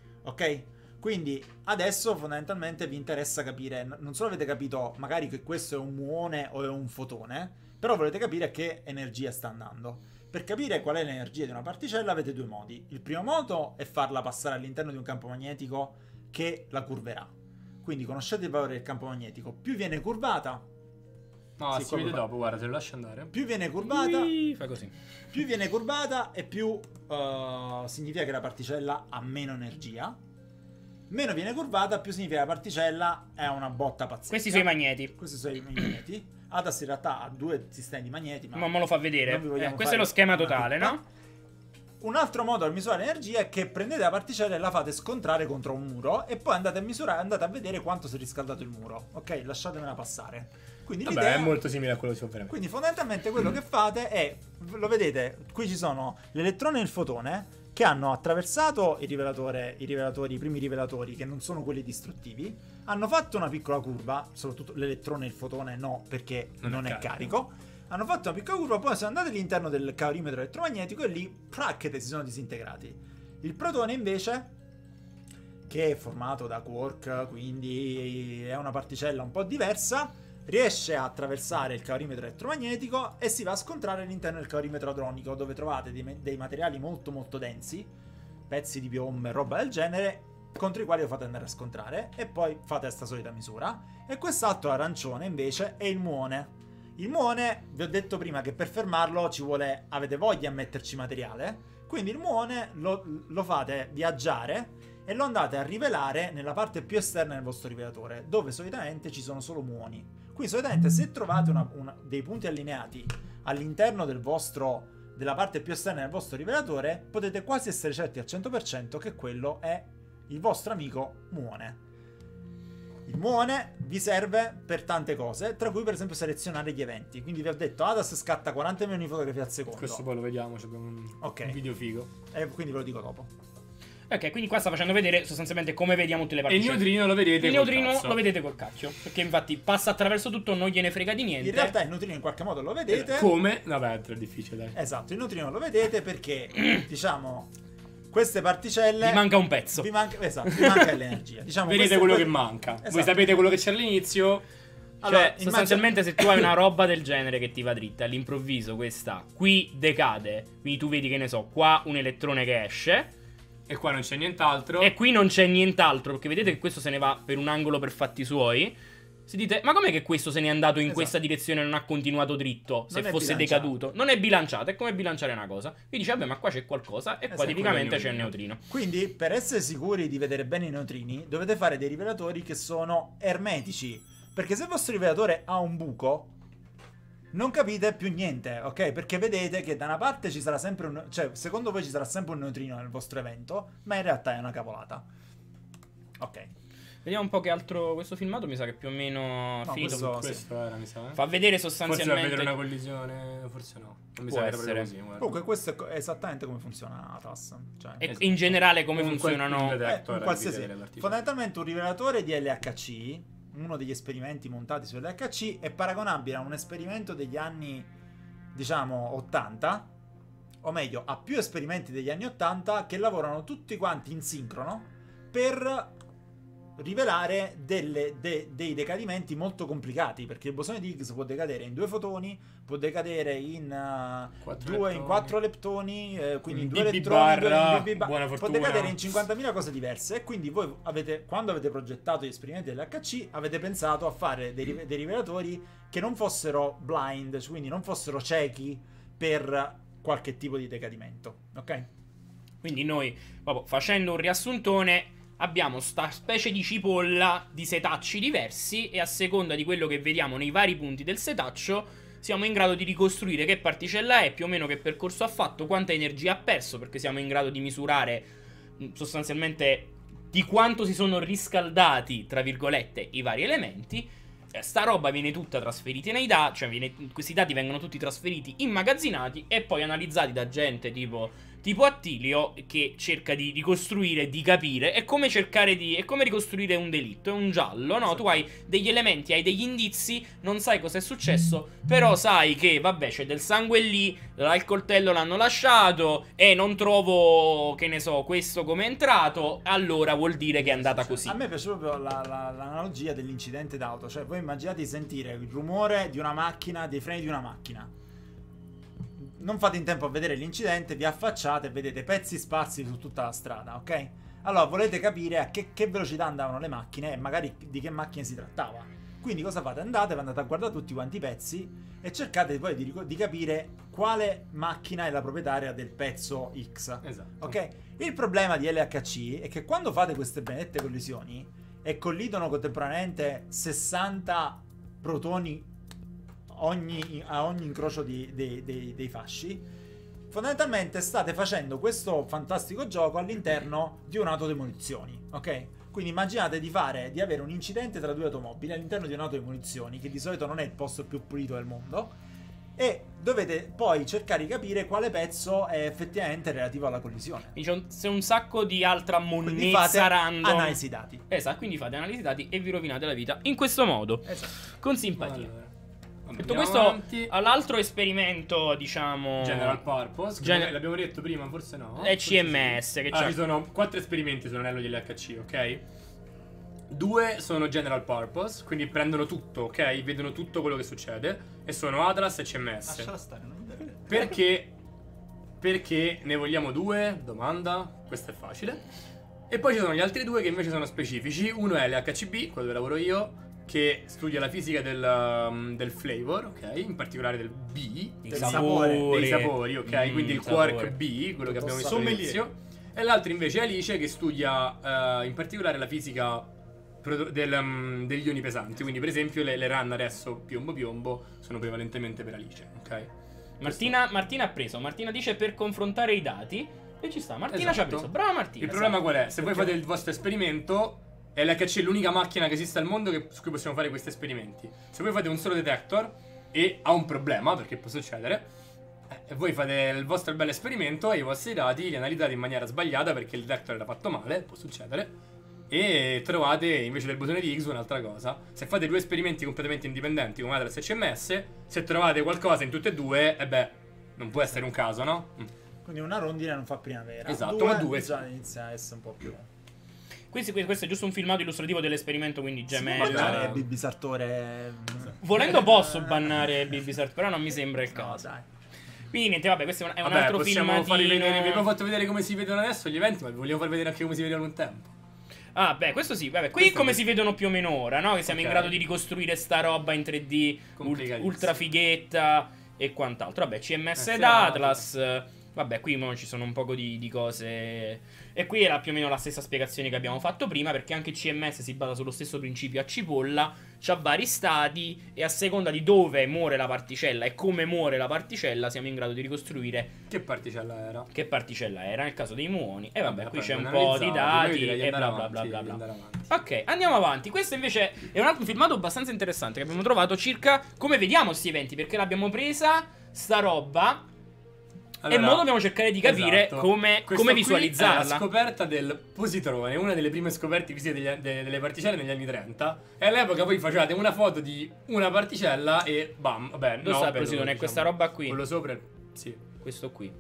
Ok? Quindi adesso fondamentalmente vi interessa capire, non solo avete capito magari che questo è un muone o è un fotone, però volete capire a che energia sta andando. Per capire qual è l'energia di una particella avete due modi. Il primo modo è farla passare all'interno di un campo magnetico che la curverà. Quindi conoscete il valore del campo magnetico. Più viene curvata. No, si vede dopo, guarda, te lo lascio andare. Più viene curvata. Fai così. Più viene curvata e più significa che la particella ha meno energia. Meno viene curvata, più significa che la particella è una botta pazzesca. Questi sono i magneti. Questi sono i magneti. Atlas in realtà ha due sistemi di magneti. Ma me lo fa vedere. non vi vogliamo Questo è fare lo schema una totale, pippa. no? Un altro modo per misurare l'energia è che prendete la particella e la fate scontrare contro un muro e poi andate a misurare, andate a vedere quanto si è riscaldato il muro. Ok, lasciatemela passare. Quindi Vabbè, l'idea è molto simile a quello che si fa veramente. Quindi fondamentalmente quello che fate è, lo vedete, qui ci sono l'elettrone e il fotone che hanno attraversato i primi rivelatori che non sono quelli distruttivi, hanno fatto una piccola curva, soprattutto l'elettrone e il fotone no, perché non è carico. Hanno fatto una piccola curva, poi sono andati all'interno del calorimetro elettromagnetico e lì, praccete, si sono disintegrati. Il protone invece che è formato da quark, quindi è una particella un po' diversa, riesce a attraversare il calorimetro elettromagnetico e si va a scontrare all'interno del calorimetro hadronico, dove trovate dei materiali molto molto densi, pezzi di piombo e roba del genere, contro i quali lo fate andare a scontrare, e poi fate questa solita misura. E quest'altro arancione invece è il muone. Il muone, vi ho detto prima che per fermarlo ci vuole, avete voglia a metterci materiale, quindi il muone lo fate viaggiare e lo andate a rivelare nella parte più esterna del vostro rivelatore, dove solitamente ci sono solo muoni. Quindi solitamente se trovate dei punti allineati all'interno della parte più esterna del vostro rivelatore, potete quasi essere certi al 100% che quello è il vostro amico muone. Il muone vi serve per tante cose, tra cui per esempio selezionare gli eventi. Quindi vi ho detto, Adas scatta 40 milioni di fotografie al secondo. Questo poi lo vediamo, abbiamo un video figo. E quindi ve lo dico dopo. Ok, quindi qua sta facendo vedere sostanzialmente come vediamo tutte le E particelle. il neutrino lo vedete Il col neutrino cazzo. lo vedete col cacchio, perché infatti passa attraverso tutto, non gliene frega di niente. In realtà il neutrino in qualche modo lo vedete. Come? Vabbè, è difficile, dai. Esatto, il neutrino lo vedete perché, diciamo, queste particelle... Vi manca un pezzo. Esatto, vi manca l'energia. Diciamo, Vedete quello che manca. Esatto. Voi sapete quello che c'è all'inizio. Allora, Cioè, sostanzialmente se tu hai una roba del genere che ti va dritta, all'improvviso questa qui decade, quindi tu vedi che ne so, qua un elettrone che esce E qua non c'è nient'altro. e qui non c'è nient'altro, perché vedete che questo se ne va per un angolo per fatti suoi. Si dite, ma com'è che questo se n'è andato in questa direzione e non ha continuato dritto se Non è fosse bilanciato. decaduto? Non è bilanciato, è come bilanciare una cosa. Quindi dice, vabbè, ma qua c'è qualcosa e qua Esatto, tipicamente quello è c'è il il neutrino. Quindi, per essere sicuri di vedere bene i neutrini, dovete fare dei rivelatori che sono ermetici. Perché se il vostro rivelatore ha un buco, non capite più niente, ok? Perché vedete che da una parte ci sarà sempre cioè, secondo voi ci sarà sempre un neutrino nel vostro evento, ma in realtà è una cavolata. Ok. Vediamo un po' che altro. Questo filmato mi sa che più o meno No, finito. Questo era, mi sa. Fa vedere Forse va a sostanzialmente. vedere una collisione. Forse no. Non mi Può sa che era proprio essere. così. guarda. Comunque questo è esattamente come funziona TAS. Cioè, E in generale come Comunque, funzionano. il detector, un qualsiasi. vedere le particelle. Fondamentalmente un rivelatore di LHC, uno degli esperimenti montati su LHC, è paragonabile a un esperimento degli anni, diciamo, 80, o meglio, a più esperimenti degli anni 80 che lavorano tutti quanti in sincrono per rivelare dei decadimenti molto complicati, perché il bosone di Higgs può decadere in 2 fotoni, può decadere in 4 leptoni, quindi in 2 BB elettroni, barra, in BB buona può fortuna. decadere in 50.000 cose diverse. E quindi voi quando avete progettato gli esperimenti dell'HC, avete pensato a fare dei rivelatori che non fossero blind, cioè quindi non fossero ciechi per qualche tipo di decadimento, ok? Quindi noi, proprio facendo un riassuntone, abbiamo sta specie di cipolla di setacci diversi e a seconda di quello che vediamo nei vari punti del setaccio siamo in grado di ricostruire che particella è, più o meno che percorso ha fatto, quanta energia ha perso, perché siamo in grado di misurare sostanzialmente di quanto si sono riscaldati, tra virgolette, i vari elementi. Sta roba viene tutta trasferita nei dati, cioè questi dati vengono tutti trasferiti, immagazzinati e poi analizzati da gente tipo Attilio, che cerca di ricostruire, di capire. È come è come ricostruire un delitto, è un giallo, no? Tu hai degli elementi, hai degli indizi, non sai cosa è successo, però sai che, vabbè, c'è del sangue lì, il coltello l'hanno lasciato e non trovo, che ne so, questo come è entrato, allora vuol dire che è andata così. A me piace proprio l'analogia dell'incidente d'auto. Cioè, voi immaginate di sentire il rumore di una macchina, dei freni di una macchina. Non fate in tempo a vedere l'incidente, vi affacciate e vedete pezzi sparsi su tutta la strada, ok? Allora volete capire a che velocità andavano le macchine e magari di che macchine si trattava. Quindi cosa fate? Andate a guardare tutti quanti i pezzi e cercate poi di capire quale macchina è la proprietaria del pezzo X. Esatto. Ok? Il problema di LHC è che quando fate queste benedette collisioni e collidono contemporaneamente 60 protoni a ogni incrocio dei fasci, fondamentalmente state facendo questo fantastico gioco all'interno di un'autodemolizioni, ok? Quindi immaginate di avere un incidente tra 2 automobili all'interno di un'automolizioni, che di solito non è il posto più pulito del mondo, e dovete poi cercare di capire quale pezzo è effettivamente relativo alla collisione. Quindi c'è un sacco di altra Quindi fate monnezza random. analisi dati. Esatto, quindi fate analisi dati e vi rovinate la vita in questo modo. Esatto. Con simpatia. Allora. Vabbè, Detto andiamo questo, avanti. all'altro esperimento, diciamo, General Purpose, Gen- l'abbiamo detto prima, forse no. è Forse CMS, sì. che Allora, c'ha- ci sono 4 esperimenti sull'anello di LHC, ok? 2 sono General Purpose, quindi prendono tutto, ok? Vedono tutto quello che succede. E sono Atlas e CMS. Lasciala stare, non mi dare. Perché? Perché ne vogliamo 2? Domanda. Questa è facile. E poi ci sono gli altri 2 che invece sono specifici. Uno è l'HCB, quello dove lavoro io, che studia la fisica del flavor, ok? In particolare del B, dei del sapori. dei sapori, ok? Quindi il quark sapore. B, quello che abbiamo visto Sommelier. all'inizio. E l'altro invece è Alice, che studia in particolare la fisica degli ioni pesanti. Quindi per esempio le run adesso piombo sono prevalentemente per Alice, ok? Martina ha preso. Martina dice per confrontare i dati. E ci sta. Martina ci ha Esatto. preso. Brava Martina. Il problema qual è? Se voi fate il vostro esperimento, LHC è l'unica macchina che esiste al mondo su cui possiamo fare questi esperimenti. Se voi fate un solo detector e ha un problema, perché può succedere, e voi fate il vostro bel esperimento e i vostri dati li analizzate in maniera sbagliata perché il detector era fatto male, può succedere, e trovate invece del bottone di Higgs un'altra cosa. Se fate 2 esperimenti completamente indipendenti come Atlas e CMS, se trovate qualcosa in tutte e 2, non può essere un caso, no? Quindi una rondine non fa primavera. Esatto, ma 2 già inizia a essere un po' più. Questo è giusto un filmato illustrativo dell'esperimento, quindi Si può gemella. bannare Bibi Sartore. Volendo posso bannare Bibisart, però non mi sembra il No, caso. dai. Quindi niente, vabbè, questo è un Vabbè, altro possiamo filmatino. farvi vedere, vi abbiamo fatto vedere come si vedono adesso gli eventi, ma vi vogliamo far vedere anche come si vedevano un tempo. Ah, beh, questo sì, vabbè, qui Questo come è- si vedono più o meno ora, no? Che siamo in Ok. grado di ricostruire sta roba in 3D Complicatissimo. ultra fighetta e quant'altro. Vabbè, CMS ed Atlas. Atlas. Vabbè, qui mo ci sono un poco di cose. E qui era più o meno la stessa spiegazione che abbiamo fatto prima, perché anche CMS si basa sullo stesso principio a cipolla, c'ha vari stati e a seconda di dove muore la particella e come muore la particella siamo in grado di ricostruire Che particella era? che particella era nel caso dei muoni. E vabbè, qui poi c'è un ben po' di analizzati, dati io direi di e andare bla bla bla avanti, bla di bla. andare avanti. Ok, andiamo avanti. Questo invece è un altro filmato abbastanza interessante che abbiamo trovato circa come vediamo questi eventi, perché l'abbiamo presa sta roba e mo dobbiamo cercare di capire esatto. come Questo qui visualizzarla. è la scoperta del positrone, una delle prime scoperte fisiche delle particelle negli anni 30. E all'epoca voi facevate una foto di una particella e bam, vabbè, Dove no, sta il vabbè, positone? dove, È questa roba qui. Quello sopra, sì. Questo qui.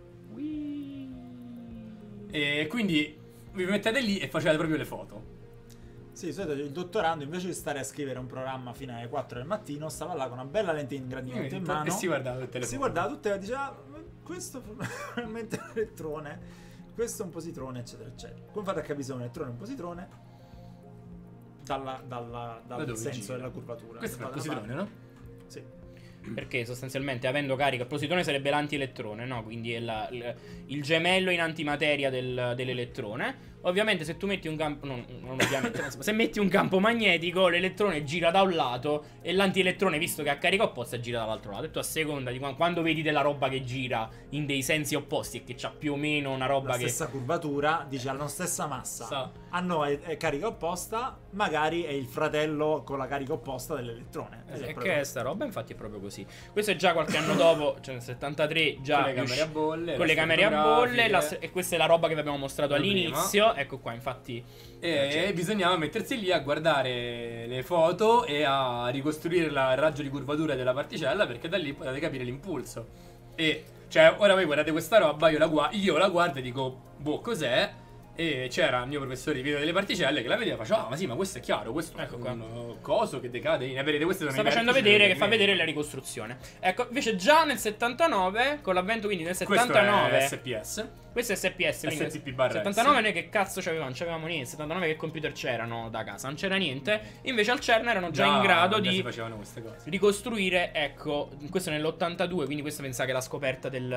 E quindi vi mettete lì e facevate proprio le foto. Sì, di solito il dottorando invece di stare a scrivere un programma fino alle 4 del mattino stava là con una bella lente di ingrandimento in mano E si guardava tutte le si foto. guardava tutte e diceva questo probabilmente è un elettrone, questo è un positrone, eccetera eccetera. Come fate a capire se è un elettrone o un positrone? Dal dove senso gira? della curvatura. Questo è il Dalla parte. positrone, no? Sì. Perché sostanzialmente avendo carica, il positone sarebbe l'antielettrone, no? Quindi è il gemello in antimateria dell'elettrone. Ovviamente se tu metti un campo, non ovviamente, se metti un campo magnetico, l'elettrone gira da un lato e l'antielettrone, visto che ha carica opposta, gira dall'altro lato. E tu a seconda di quando vedi della roba che gira in dei sensi opposti e che c'ha più o meno una roba La che... stessa curvatura, dice hanno stessa massa, Sa. hanno è carica opposta, magari è il fratello con la carica opposta dell'elettrone. Ed è E proprio- che è sta roba? Infatti è proprio così. Questo è già qualche anno dopo, cioè nel 73 già Con le camere a bolle, con le le camere a bolle fotografiche. e questa è la roba che vi abbiamo mostrato Prima. all'inizio. Ecco qua, infatti. E bisognava mettersi lì a guardare le foto e a ricostruire il raggio di curvatura della particella, perché da lì potete capire l'impulso. E cioè, ora voi guardate questa roba, io la guardo e dico, boh, cos'è? E c'era il mio professore di fisica delle particelle che la vedeva e faceva, ma sì, ma questo è chiaro, questo Ecco è qua. un coso che decade in... Vedete, queste sono Sta i facendo vertici vedere che fa dell'elemento. vedere la ricostruzione. Ecco, invece già nel 79, con l'avvento quindi nel Questo 79. è SPS. Questo è SPS, quindi nel STP barra 79 noi che cazzo c'avevamo? Non c'avevamo niente. 79 che computer c'erano da casa? Non c'era niente. Invece al CERN erano già in grado si di facevano queste cose. ricostruire, ecco, questo nell'82, quindi questo pensa che è la scoperta del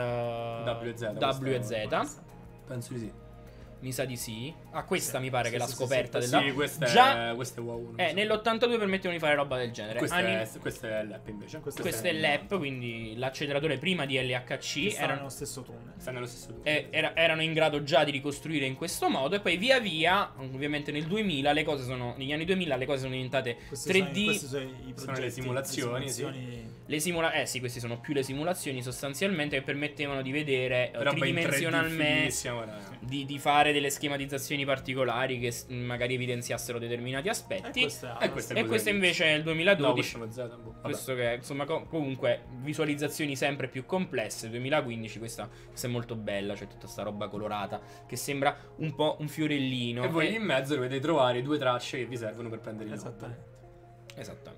WZ. Penso di sì. Mi sa di sì. Ah, questa Sì, mi pare sì, che è la sì, scoperta Sì, del questa Già è UA1. nell'82 permettono di fare roba del genere. Questo è l'app invece. Questo Questo è l'app, quindi l'acceleratore prima di LHC sta erano nello stesso tunnel. Sta nello stesso luogo. erano in grado già di ricostruire in questo modo e poi via via, ovviamente nel 2000 negli anni 2000 le cose sono diventate Questi 3D. questi sono i progetti, le simulazioni, le simulazioni sì, queste sono più le simulazioni sostanzialmente, che permettevano di vedere Roba in 3D tridimensionalmente, fighissima, guarda. di fare delle schematizzazioni particolari che magari evidenziassero determinati aspetti. Questo E questo è E questo invece è il No, 2012. questo è Z, boh. Vabbè. Questo che è, insomma, comunque visualizzazioni sempre più complesse. 2015, questa è molto bella, c'è tutta sta roba colorata che sembra un po' un fiorellino. E voi lì in mezzo dovete trovare 2 tracce che vi servono per prendere il nome. Esattamente.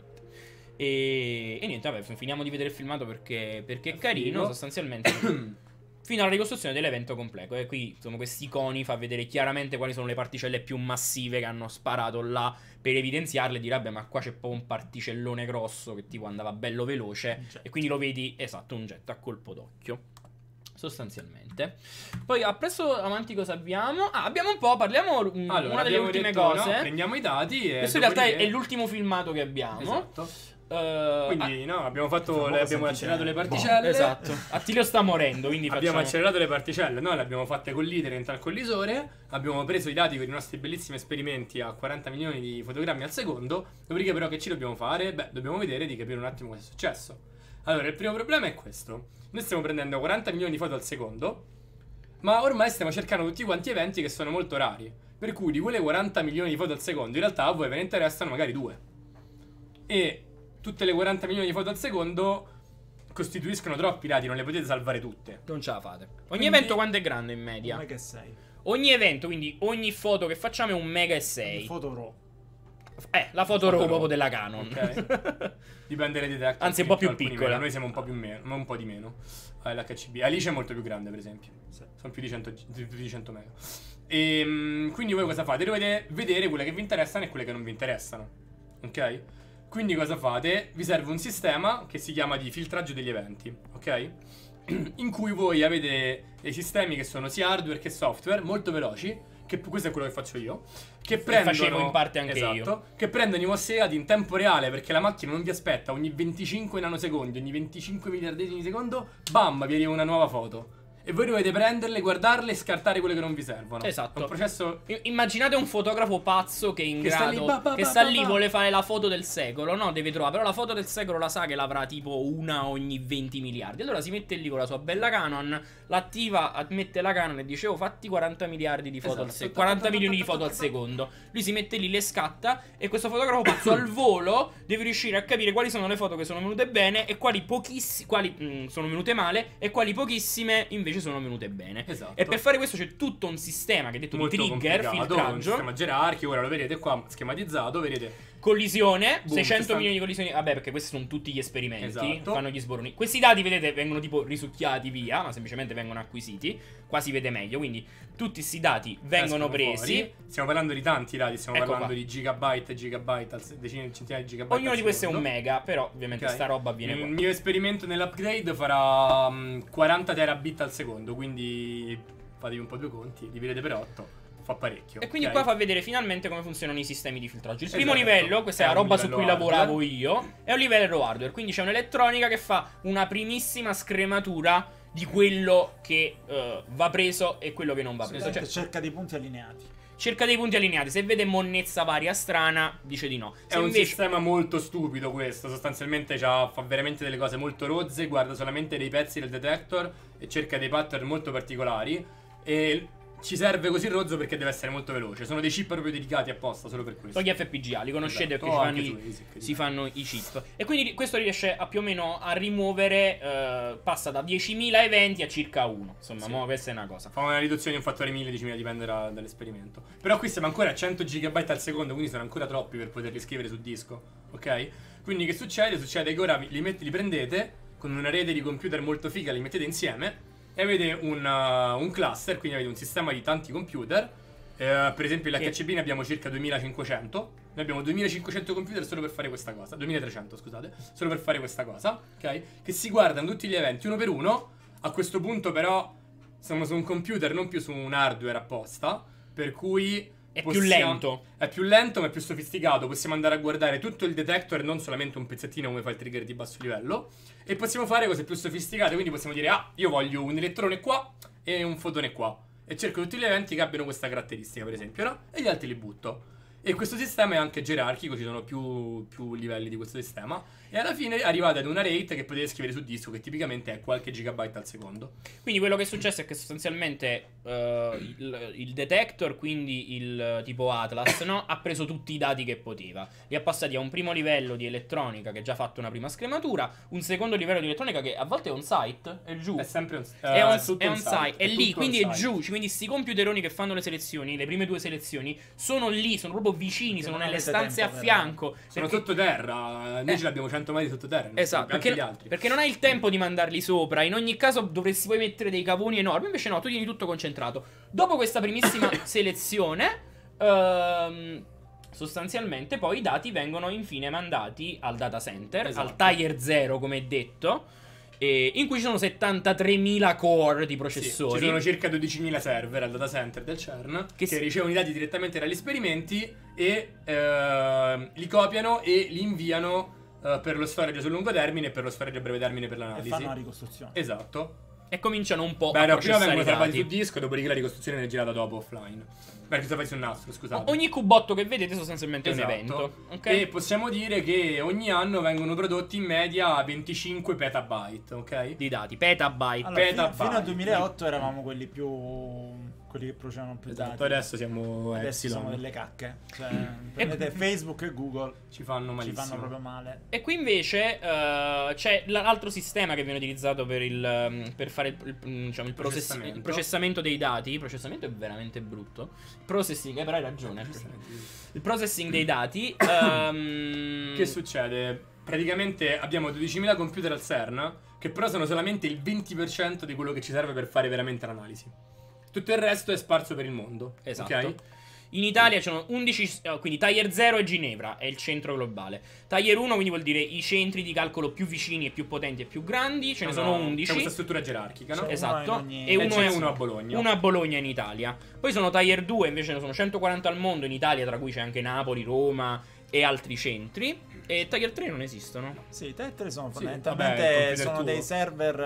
E niente, vabbè, finiamo di vedere il filmato perché è carino, figo. sostanzialmente. Fino alla ricostruzione dell'evento completo. E qui, insomma, questi iconi fa vedere chiaramente quali sono le particelle più massive che hanno sparato là per evidenziarle e dire, vabbè, ma qua c'è poi un particellone grosso che tipo andava bello veloce. E quindi lo vedi, esatto, un jet a colpo d'occhio. Sostanzialmente. Poi appresso avanti cosa abbiamo? Abbiamo un po', parliamo una delle abbiamo ultime detto, cose. no, prendiamo i dati e Questo in realtà dopodiché- è l'ultimo filmato che abbiamo. Esatto. Ah, Quindi no, abbiamo fatto Fra poco abbiamo sentite- accelerato le particelle. esatto. Attilio sta morendo, quindi Abbiamo facciamo... accelerato le particelle, noi le abbiamo fatte collidere dentro al collisore, abbiamo preso i dati per i nostri bellissimi esperimenti a 40 milioni di fotogrammi al secondo, dopodiché però che ci dobbiamo fare? Beh, dobbiamo vedere di capire un attimo cosa è successo. Allora, il primo problema è questo. Noi stiamo prendendo 40 milioni di foto al secondo, ma ormai stiamo cercando tutti quanti eventi che sono molto rari. Per cui di quelle 40 milioni di foto al secondo, in realtà a voi ve ne interessano magari 2. E tutte le 40 milioni di foto al secondo costituiscono troppi dati, non le potete salvare tutte. Non ce la fate. Ogni Quindi- evento quanto è grande in media? Come che sei? Ogni evento, quindi ogni foto che facciamo è un mega e 6. Foto raw. La foto RAW proprio della Canon. Ok. Dipende dai detector. Anzi, un po' più alcuni piccola. meno. Noi siamo un po' più meno, ma un po' di meno. L'HCB. Alice è molto più grande, per esempio. Sono più di 100 mega. E quindi voi cosa fate? Dovete vedere quelle che vi interessano e quelle che non vi interessano. Ok? Quindi cosa fate? Vi serve un sistema che si chiama di filtraggio degli eventi. Ok? In cui voi avete dei sistemi che sono sia hardware che software molto veloci. Questo è quello che faccio io. Che prendono, facevo in parte anche esatto, io. Che prendono i vostri dati in tempo reale, perché la macchina non vi aspetta. Ogni 25 nanosecondi, ogni 25 miliardesimi di secondo, bam, vi arriva una nuova foto. E voi dovete prenderle, guardarle e scartare quelle che non vi servono. Esatto. È un processo. Immaginate un fotografo pazzo che è in Che sta grado, lì, che sta lì, vuole fare la foto del secolo. No, deve trovare. Però la foto del secolo la sa che l'avrà tipo una ogni 20 miliardi. Allora si mette lì con la sua bella Canon, l'attiva, mette la Canon e dice, oh, fatti 40 miliardi di foto al Esatto. secondo. 40 milioni di foto al secondo. Lui si mette lì, le scatta. E questo fotografo pazzo al volo deve riuscire a capire quali sono le foto che sono venute bene e quali sono venute male e quali pochissime invece sono venute bene. Esatto. E per fare questo c'è tutto un sistema che è detto Molto di trigger, complicato, un filtraggio, sistema gerarchico. Ora lo vedete qua schematizzato, vedete. collisione, Boom, 600 60 milioni di collisioni. Vabbè, perché questi sono tutti gli esperimenti. Esatto. Fanno gli sboroni. Questi dati, vedete, vengono tipo risucchiati via, ma semplicemente vengono acquisiti. Qua si vede meglio. Quindi tutti questi dati vengono escono presi. fuori. Stiamo parlando di tanti dati, stiamo Ecco parlando qua. di gigabyte e gigabyte, decine, centinaia di gigabyte. Ognuno al di questi è un secondo. mega, però ovviamente Ok. sta roba avviene Il qua. mio esperimento nell'upgrade farà 40 terabit al secondo, quindi fatevi un po' due conti, dividete per 8, fa parecchio. E quindi ok? qua fa vedere finalmente come funzionano i sistemi di filtraggio. Il primo Esatto. livello, questa è È la un roba su livello cui hardware. lavoravo io, è un livello hardware. Quindi c'è un'elettronica che fa una primissima scrematura di quello che va preso e quello che non va preso. Cioè, Cerca dei punti allineati. cerca dei punti allineati. Se vede monnezza varia strana, dice di no. È Se un invece sistema molto stupido questo, sostanzialmente fa veramente delle cose molto rozze, guarda solamente dei pezzi del detector e cerca dei pattern molto particolari e ci serve così rozzo perché deve essere molto veloce. Sono dei chip proprio dedicati apposta solo per questo. gli FPGA li conoscete Esatto. perché O si anche fanno, su ASIC, si fanno i chip. E quindi questo riesce a più o meno a rimuovere, passa da 10.000 eventi a circa 1. Insomma, Sì. mo questa è una cosa. Fa una riduzione di un fattore 1000, 10.000, dipende dall'esperimento. Però qui siamo ancora a 100 GB al secondo, quindi sono ancora troppi per poterli scrivere su disco. Ok? Quindi che succede? Succede che ora li prendete con una rete di computer molto figa, li mettete insieme e avete un cluster, quindi avete un sistema di tanti computer. Per esempio l'HCB ne abbiamo circa 2500. Noi abbiamo 2500 computer solo per fare questa cosa. 2300, scusate, solo per fare questa cosa, ok? Che si guardano tutti gli eventi uno per uno. A questo punto però siamo su un computer, non più su un hardware apposta, per cui È più lento. È più lento ma è più sofisticato. Possiamo andare a guardare tutto il detector e non solamente un pezzettino come fa il trigger di basso livello. E possiamo fare cose più sofisticate. Quindi possiamo dire, ah, io voglio un elettrone qua e un fotone qua. E cerco tutti gli eventi che abbiano questa caratteristica, per esempio, no? E gli altri li butto. E questo sistema è anche gerarchico, ci sono più livelli di questo sistema. E alla fine arrivate ad una rate che potete scrivere su disco, che tipicamente è qualche gigabyte al secondo. Quindi quello che è successo è che sostanzialmente il detector, quindi il tipo Atlas, no? Ha preso tutti i dati che poteva. Li ha passati a un primo livello di elettronica che ha già fatto una prima scrematura, un secondo livello di elettronica che a volte è on site, è giù. È sempre È on tutto site, è lì, tutto quindi è on-site. giù. Quindi sti computeroni che fanno le selezioni, le prime 2 selezioni, sono lì, sono proprio vicini, sono non nelle avete stanze a tempo per- fianco. Sono perché- sottoterra, noi ce l'abbiamo 100 metri sottoterra. Esatto, anche gli altri. perché non hai il tempo di mandarli sopra. In ogni caso dovresti poi mettere dei cavoni enormi. Invece no, tu tieni tutto concentrato. Dopo questa primissima selezione, sostanzialmente poi i dati vengono infine mandati al data center, Esatto. al Tier 0 come detto, in cui ci sono 73.000 core di Sì, processori. ci sono circa 12.000 server al data center del CERN che si- ricevono i dati direttamente dagli esperimenti e li copiano e li inviano per lo storage sul lungo termine e per lo storage a breve termine per E l'analisi. fanno la ricostruzione. Esatto. E cominciano un po' Beh, a no, prima processare vengono i salvati dati. su disco, dopodiché la ricostruzione viene girata dopo offline. Perché sta su un nastro, scusate. Ogni cubotto che vedete sostanzialmente Esatto. è un evento. Ok? E possiamo dire che ogni anno vengono prodotti in media 25 petabyte, ok? Di dati, petabyte. Allora, petabyte. fino al 2008 eravamo quelli che producevano più Esatto, dati. adesso siamo Adesso siamo Epsilon. delle cacche. Cioè, prendete Facebook e Google, Ci fanno ci malissimo. fanno proprio male. E qui invece c'è l'altro sistema che viene utilizzato per fare diciamo, il processamento dei dati. Il processamento è veramente brutto. Processing, però hai ragione. Il processing dei dati. Che succede? Praticamente abbiamo 12.000 computer al CERN che però sono solamente il 20% di quello che ci serve per fare veramente l'analisi. Tutto il resto è sparso per il mondo. Esatto. Ok? In Italia ci sono 11, quindi Tier 0 è Ginevra, è il centro globale. Tier 1 quindi vuol dire i centri di calcolo più vicini e più potenti e più grandi, ce ne sono 11. C'è questa struttura gerarchica, no? C'è Esatto. uno in ogni- E uno c'è è uno a Bologna. Uno a Bologna in Italia. Poi sono Tier 2, invece ne sono 140 al mondo in Italia, tra cui c'è anche Napoli, Roma e altri centri. E Tier 3 non esistono. Sì, i Tier 3 sono Sì, fondamentalmente vabbè, il computer sono tuo. dei server.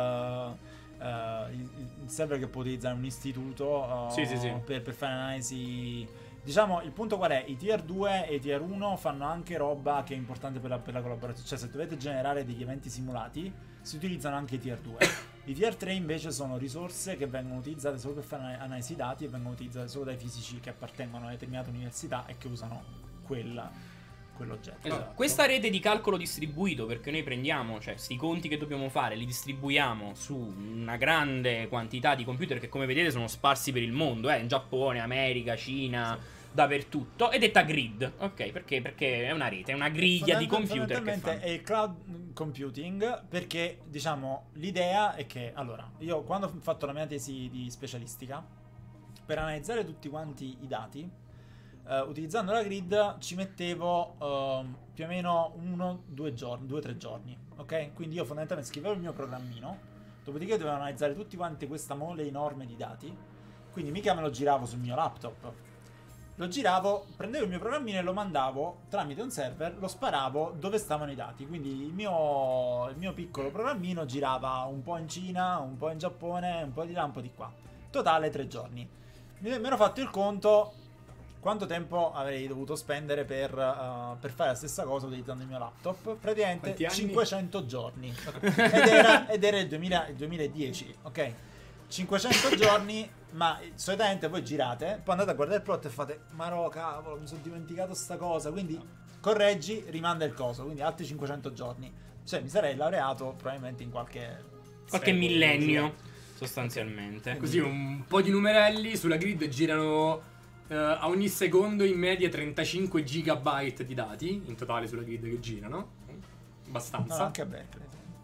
Il server che può utilizzare un istituto Sì. per fare analisi. Diciamo, il punto qual è? I tier 2 e i tier 1 fanno anche roba che è importante per la collaborazione. Cioè, se dovete generare degli eventi simulati, si utilizzano anche i tier 2. I tier 3 invece sono risorse che vengono utilizzate solo per fare analisi dati e vengono utilizzate solo dai fisici che appartengono a determinate università e che usano quell'oggetto. Esatto. Questa rete di calcolo distribuito, perché noi prendiamo, cioè, sti conti che dobbiamo fare, li distribuiamo su una grande quantità di computer che, come vedete, sono sparsi per il mondo, in Giappone, America, Cina, dappertutto. È detta grid, ok? Perché è una rete, è una griglia di computer che fondamentalmente fanno. è il cloud computing, perché diciamo l'idea è che, allora, io quando ho fatto la mia tesi di specialistica, per analizzare tutti quanti i dati, utilizzando la grid ci mettevo più o meno 2-3 giorni, ok? Quindi io fondamentalmente scrivevo il mio programmino, dopodiché dovevo analizzare tutti quanti questa mole enorme di dati, quindi mica me lo giravo sul mio laptop. Lo giravo, prendevo il mio programmino e lo mandavo tramite un server, lo sparavo dove stavano i dati. Quindi il mio piccolo programmino girava un po' in Cina, un po' in Giappone, un po' di là, un po' di qua. Totale 3 giorni. Mi ero fatto il conto quanto tempo avrei dovuto spendere per fare la stessa cosa utilizzando il mio laptop. Praticamente Quanti anni? 500 giorni. ed era il 2010, ok? 500 giorni, ma solitamente voi girate, poi andate a guardare il plot e fate ma no, cavolo, mi sono dimenticato sta cosa, quindi correggi, rimanda il coso, quindi altri 500 giorni. Cioè mi sarei laureato probabilmente in qualche Millennio, sostanzialmente. Così un po' di numerelli sulla grid girano a ogni secondo in media 35 gigabyte di dati in totale sulla grid che girano. Abbastanza. No, anche a Berkeley.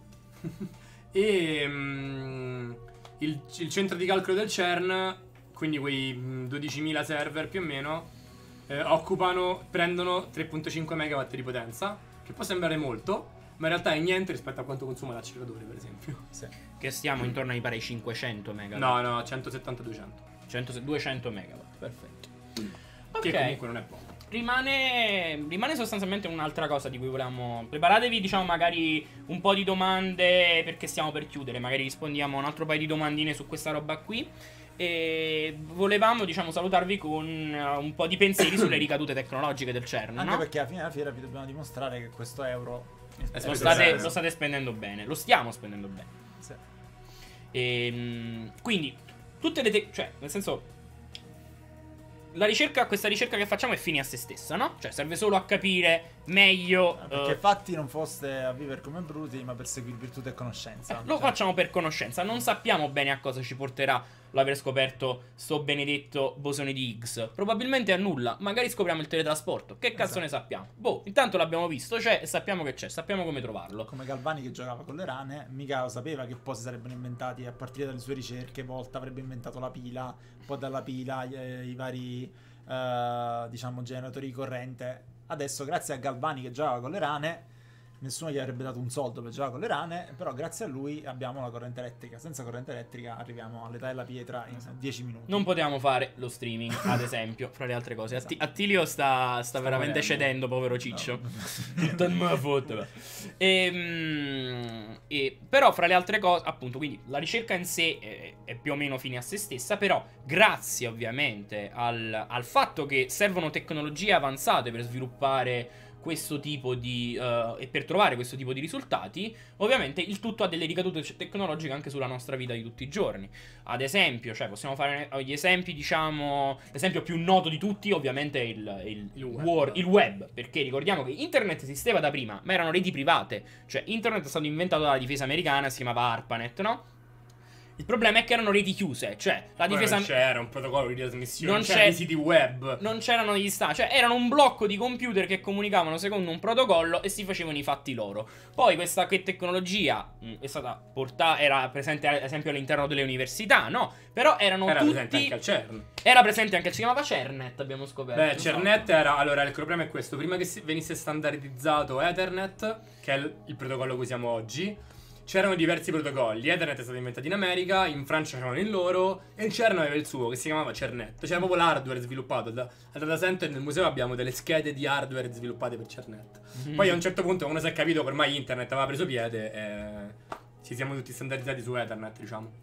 E il centro di calcolo del CERN, quindi quei 12.000 server più o meno, prendono 3.5 megawatt di potenza, che può sembrare molto, ma in realtà è niente rispetto a quanto consuma l'acceleratore, per esempio. Sì. Che stiamo intorno ai pari 500 megawatt. No, 170-200. 200 megawatt, perfetto. Che Ok. comunque non è poco. Rimane sostanzialmente un'altra cosa di cui volevamo. Preparatevi, diciamo, magari un po' di domande perché stiamo per chiudere. Magari rispondiamo a un altro paio di domandine su questa roba qui. E volevamo, diciamo, salutarvi con un po' di pensieri sulle ricadute tecnologiche del CERN. Anche no? perché alla fine della fiera vi dobbiamo dimostrare che questo euro Lo state spendendo bene. Lo stiamo spendendo bene. Sì. Quindi, tutte le cioè, nel senso, questa ricerca che facciamo è fine a se stessa, no? Cioè, serve solo a capire meglio. Perché fatti non foste a vivere come bruti, ma per seguire virtù e conoscenza. Lo facciamo per conoscenza. Non sappiamo bene a cosa ci porterà l'aver scoperto sto benedetto bosone di Higgs. Probabilmente a nulla. Magari scopriamo il teletrasporto. Che cazzo ne sappiamo? Boh, intanto l'abbiamo visto, c'è e sappiamo che c'è. Sappiamo come trovarlo. Come Galvani che giocava con le rane, mica lo sapeva che poi si sarebbero inventati a partire dalle sue ricerche. Volta avrebbe inventato la pila, poi dalla pila i vari diciamo generatori di corrente. Adesso grazie a Galvani che giocava con le rane, nessuno gli avrebbe dato un soldo per giocare con le rane, però grazie a lui abbiamo la corrente elettrica. Senza corrente elettrica arriviamo all'età della pietra in 10 minuti. Non potevamo fare lo streaming, ad esempio, fra le altre cose. Attilio sta veramente morendo. cedendo, povero ciccio. Tutto in mia foto. Però fra le altre cose, appunto, quindi la ricerca in sé è più o meno fine a se stessa, però grazie ovviamente al fatto che servono tecnologie avanzate per sviluppare questo tipo di e per trovare questo tipo di risultati, ovviamente il tutto ha delle ricadute tecnologiche anche sulla nostra vita di tutti i giorni. Ad esempio, cioè possiamo fare gli esempi, diciamo, l'esempio più noto di tutti ovviamente è il web, perché ricordiamo che internet esisteva da prima, ma erano reti private, cioè internet è stato inventato dalla difesa americana, si chiamava ARPANET, no? Il problema è che erano reti chiuse, cioè la difesa... Non c'era un protocollo di trasmissione, non non c'erano i siti web. Non c'erano degli stati, cioè erano un blocco di computer che comunicavano secondo un protocollo e si facevano i fatti loro. Poi questa tecnologia è stata portata, era presente ad esempio all'interno delle università, no? Però erano Era tutti... presente anche al CERN. Era presente anche, si chiamava CERNET, abbiamo scoperto. Beh, CERNET era... Allora, il problema è questo. Prima che venisse standardizzato Ethernet, che è il protocollo a cui siamo oggi, c'erano diversi protocolli. Ethernet è stato inventato in America, in Francia c'erano il loro, e il CERN aveva il suo, che si chiamava CERNET. C'era proprio l'hardware sviluppato. Al data center nel museo abbiamo delle schede di hardware sviluppate per CERNET. Poi a un certo punto, quando si è capito che ormai internet aveva preso piede, ci siamo tutti standardizzati su Ethernet, diciamo.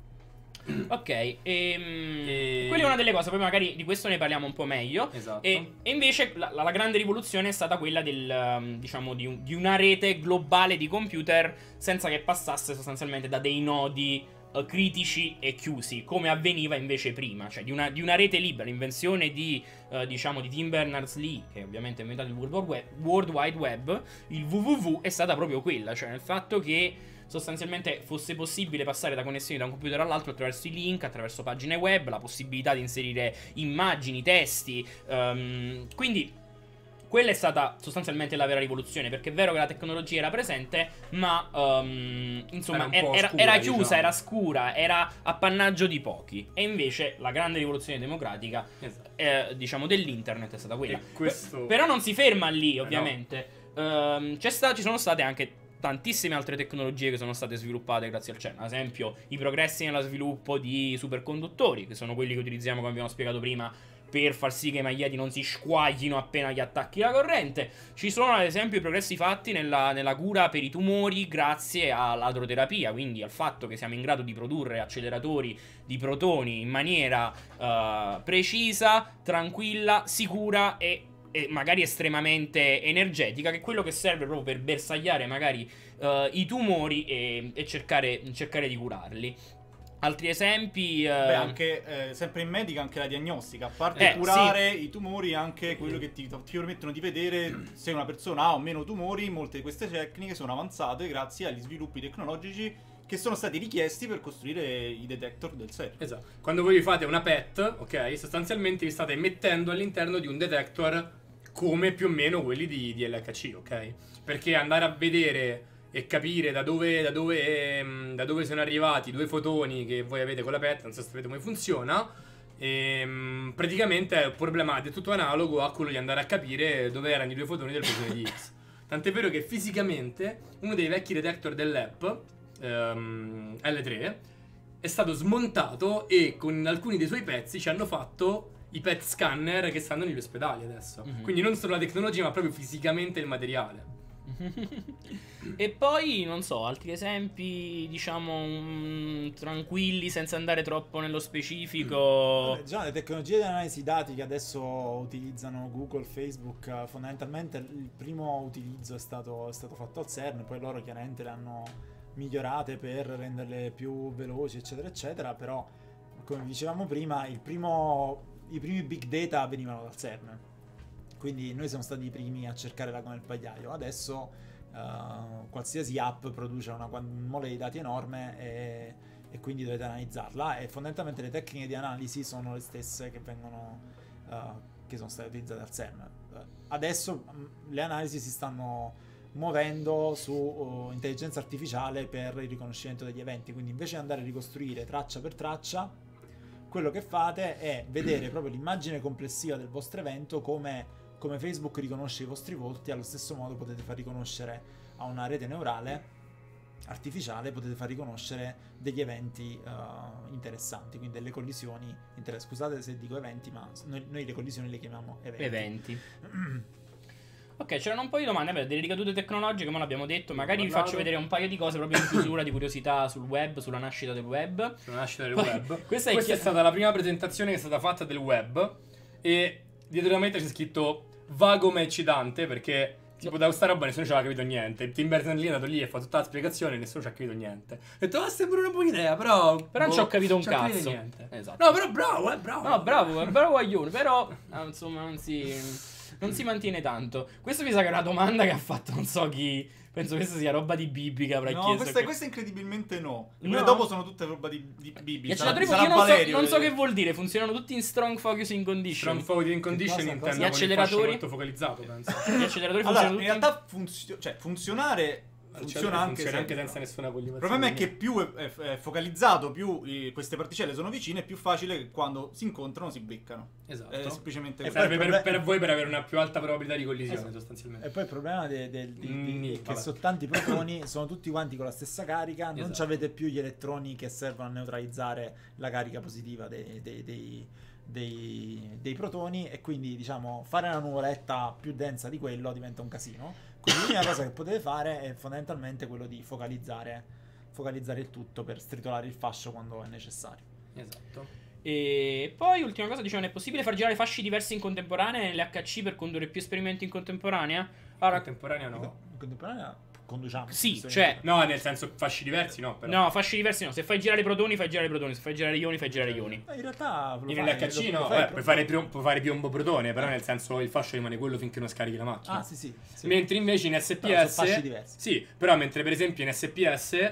Ok, quella è una delle cose, poi magari di questo ne parliamo un po' meglio. Esatto. E invece la grande rivoluzione è stata quella del, diciamo, di una rete globale di computer senza che passasse sostanzialmente da dei nodi critici e chiusi, come avveniva invece prima, cioè di una rete libera. L'invenzione diciamo di Tim Berners-Lee, che ovviamente ha inventato il World Wide Web, il WWW, è stata proprio quella, cioè nel fatto che sostanzialmente fosse possibile passare da connessioni da un computer all'altro attraverso i link, attraverso pagine web, la possibilità di inserire immagini, testi, quindi quella è stata sostanzialmente la vera rivoluzione, perché è vero che la tecnologia era presente, ma insomma era chiusa, diciamo, era scura, era appannaggio di pochi. E invece la grande rivoluzione democratica, esatto, diciamo, dell'internet è stata quella. Però non si ferma lì, ovviamente. No. Ci sono state anche tantissime altre tecnologie che sono state sviluppate grazie al CERN. Ad esempio i progressi nello sviluppo di superconduttori, che sono quelli che utilizziamo, come abbiamo spiegato prima, per far sì che i maglieti non si squaglino appena gli attacchi la corrente. Ci sono ad esempio i progressi fatti nella cura per i tumori grazie all'adroterapia, quindi al fatto che siamo in grado di produrre acceleratori di protoni in maniera precisa, tranquilla, sicura e magari estremamente energetica, che è quello che serve proprio per bersagliare magari i tumori e cercare di curarli. Altri esempi? Beh, anche sempre in medica, anche la diagnostica. A parte curare i tumori, anche quello che ti permettono di vedere se una persona ha o meno tumori. Molte di queste tecniche sono avanzate grazie agli sviluppi tecnologici che sono stati richiesti per costruire i detector del CERN. Esatto. Quando voi fate una PET, ok, sostanzialmente vi state mettendo all'interno di un detector come più o meno quelli di LHC, ok? Perché andare a vedere e capire da dove sono arrivati due fotoni che voi avete con la PET, non so se sapete come funziona, praticamente è problematico, è tutto analogo a quello di andare a capire dove erano i due fotoni del bosone di Higgs. Tant'è vero che fisicamente uno dei vecchi detector dell'app, L3, è stato smontato e con alcuni dei suoi pezzi ci hanno fatto i PET scanner che stanno negli ospedali adesso. Mhm. Quindi non solo la tecnologia, ma proprio fisicamente il materiale. E poi, non so, altri esempi, diciamo, tranquilli, senza andare troppo nello specifico. Vabbè, diciamo, le tecnologie di analisi dati che adesso utilizzano Google, Facebook, fondamentalmente il primo utilizzo è stato fatto al CERN, poi loro chiaramente le hanno migliorate per renderle più veloci, eccetera, eccetera, però, come dicevamo prima, i primi big data venivano dal CERN. Quindi noi siamo stati i primi a cercare l'ago nel pagliaio. Adesso qualsiasi app produce una mole di dati enorme e quindi dovete analizzarla, e fondamentalmente le tecniche di analisi sono le stesse che vengono che sono state utilizzate al CERN. Adesso le analisi si stanno muovendo su intelligenza artificiale per il riconoscimento degli eventi, quindi invece di andare a ricostruire traccia per traccia, quello che fate è vedere proprio l'immagine complessiva del vostro evento, come Facebook riconosce i vostri volti. Allo stesso modo potete far riconoscere a una rete neurale artificiale, potete far riconoscere degli eventi interessanti, quindi delle collisioni scusate se dico eventi, ma noi le collisioni le chiamiamo eventi. Ok, c'erano un po' di domande, delle ricadute tecnologiche, ma l'abbiamo detto. Magari vi Guardate. faccio vedere un paio di cose proprio in chiusura di curiosità sul web, sulla nascita del web. Sulla nascita del Poi, web. questa Questa è è stata la prima presentazione che è stata fatta del web. E dietro la meta c'è scritto vago ma eccitante, perché tipo da questa roba nessuno ci aveva capito niente. Tim Berners-Lee è andato lì e fa tutta la spiegazione e nessuno ci ha capito niente. Ho detto, ah, sembra una buona idea, però Però non ci ho capito un ci ho capito cazzo. niente. Esatto. No, però bravo, bravo. No, bravo guaglione, però insomma non si mantiene tanto. Questo mi sa che è una domanda che ha fatto non so chi. Penso questa sia roba di Bibi che avrà No, chiesto. questa incredibilmente no. No. Quelle dopo sono tutte roba di Bibi. Gli acceleratori Sarà io Valerio, non so che vuol dire. Funzionano tutti in strong focusing condition. Strong focusing condition cosa? intendo Gli con il fascio acceleratori? molto focalizzato, penso. Gli acceleratori Allora, funzionano in tutti realtà funzionare funziona anche senza nessuna Il collimazione. problema è che più è focalizzato, più queste particelle sono vicine, è più facile che quando si incontrano si beccano. Esatto. È semplicemente E così. Serve poi il per voi per avere una più alta probabilità di collisione, Esatto. sostanzialmente. E poi il problema è che vabbè. sono tanti protoni, sono tutti quanti con la stessa carica, non Esatto. avete più gli elettroni che servono a neutralizzare la carica positiva dei protoni, e quindi diciamo fare una nuvoletta più densa di quello diventa un casino. Quindi l'unica cosa che potete fare è fondamentalmente quello di focalizzare il tutto per stritolare il fascio quando è necessario. Esatto. E poi, ultima cosa, dicevano, è possibile far girare fasci diversi in contemporanea nell'HC per condurre più esperimenti in contemporanea? Allora, Contemporanea no. In contemporanea conduciamo. sì, questo cioè, No, nel senso fasci diversi no, però. no, fasci diversi no. Se fai girare i protoni, fai girare i protoni. Se fai girare gli ioni, fai girare gli ioni. In realtà lo Nell'HC fai, no, lo fai puoi fare piombo protone, però nel senso il fascio rimane quello finché non scarichi la macchina. Ah, sì. Mentre invece in Però SPS sono fasci diversi. sì, però mentre per esempio in SPS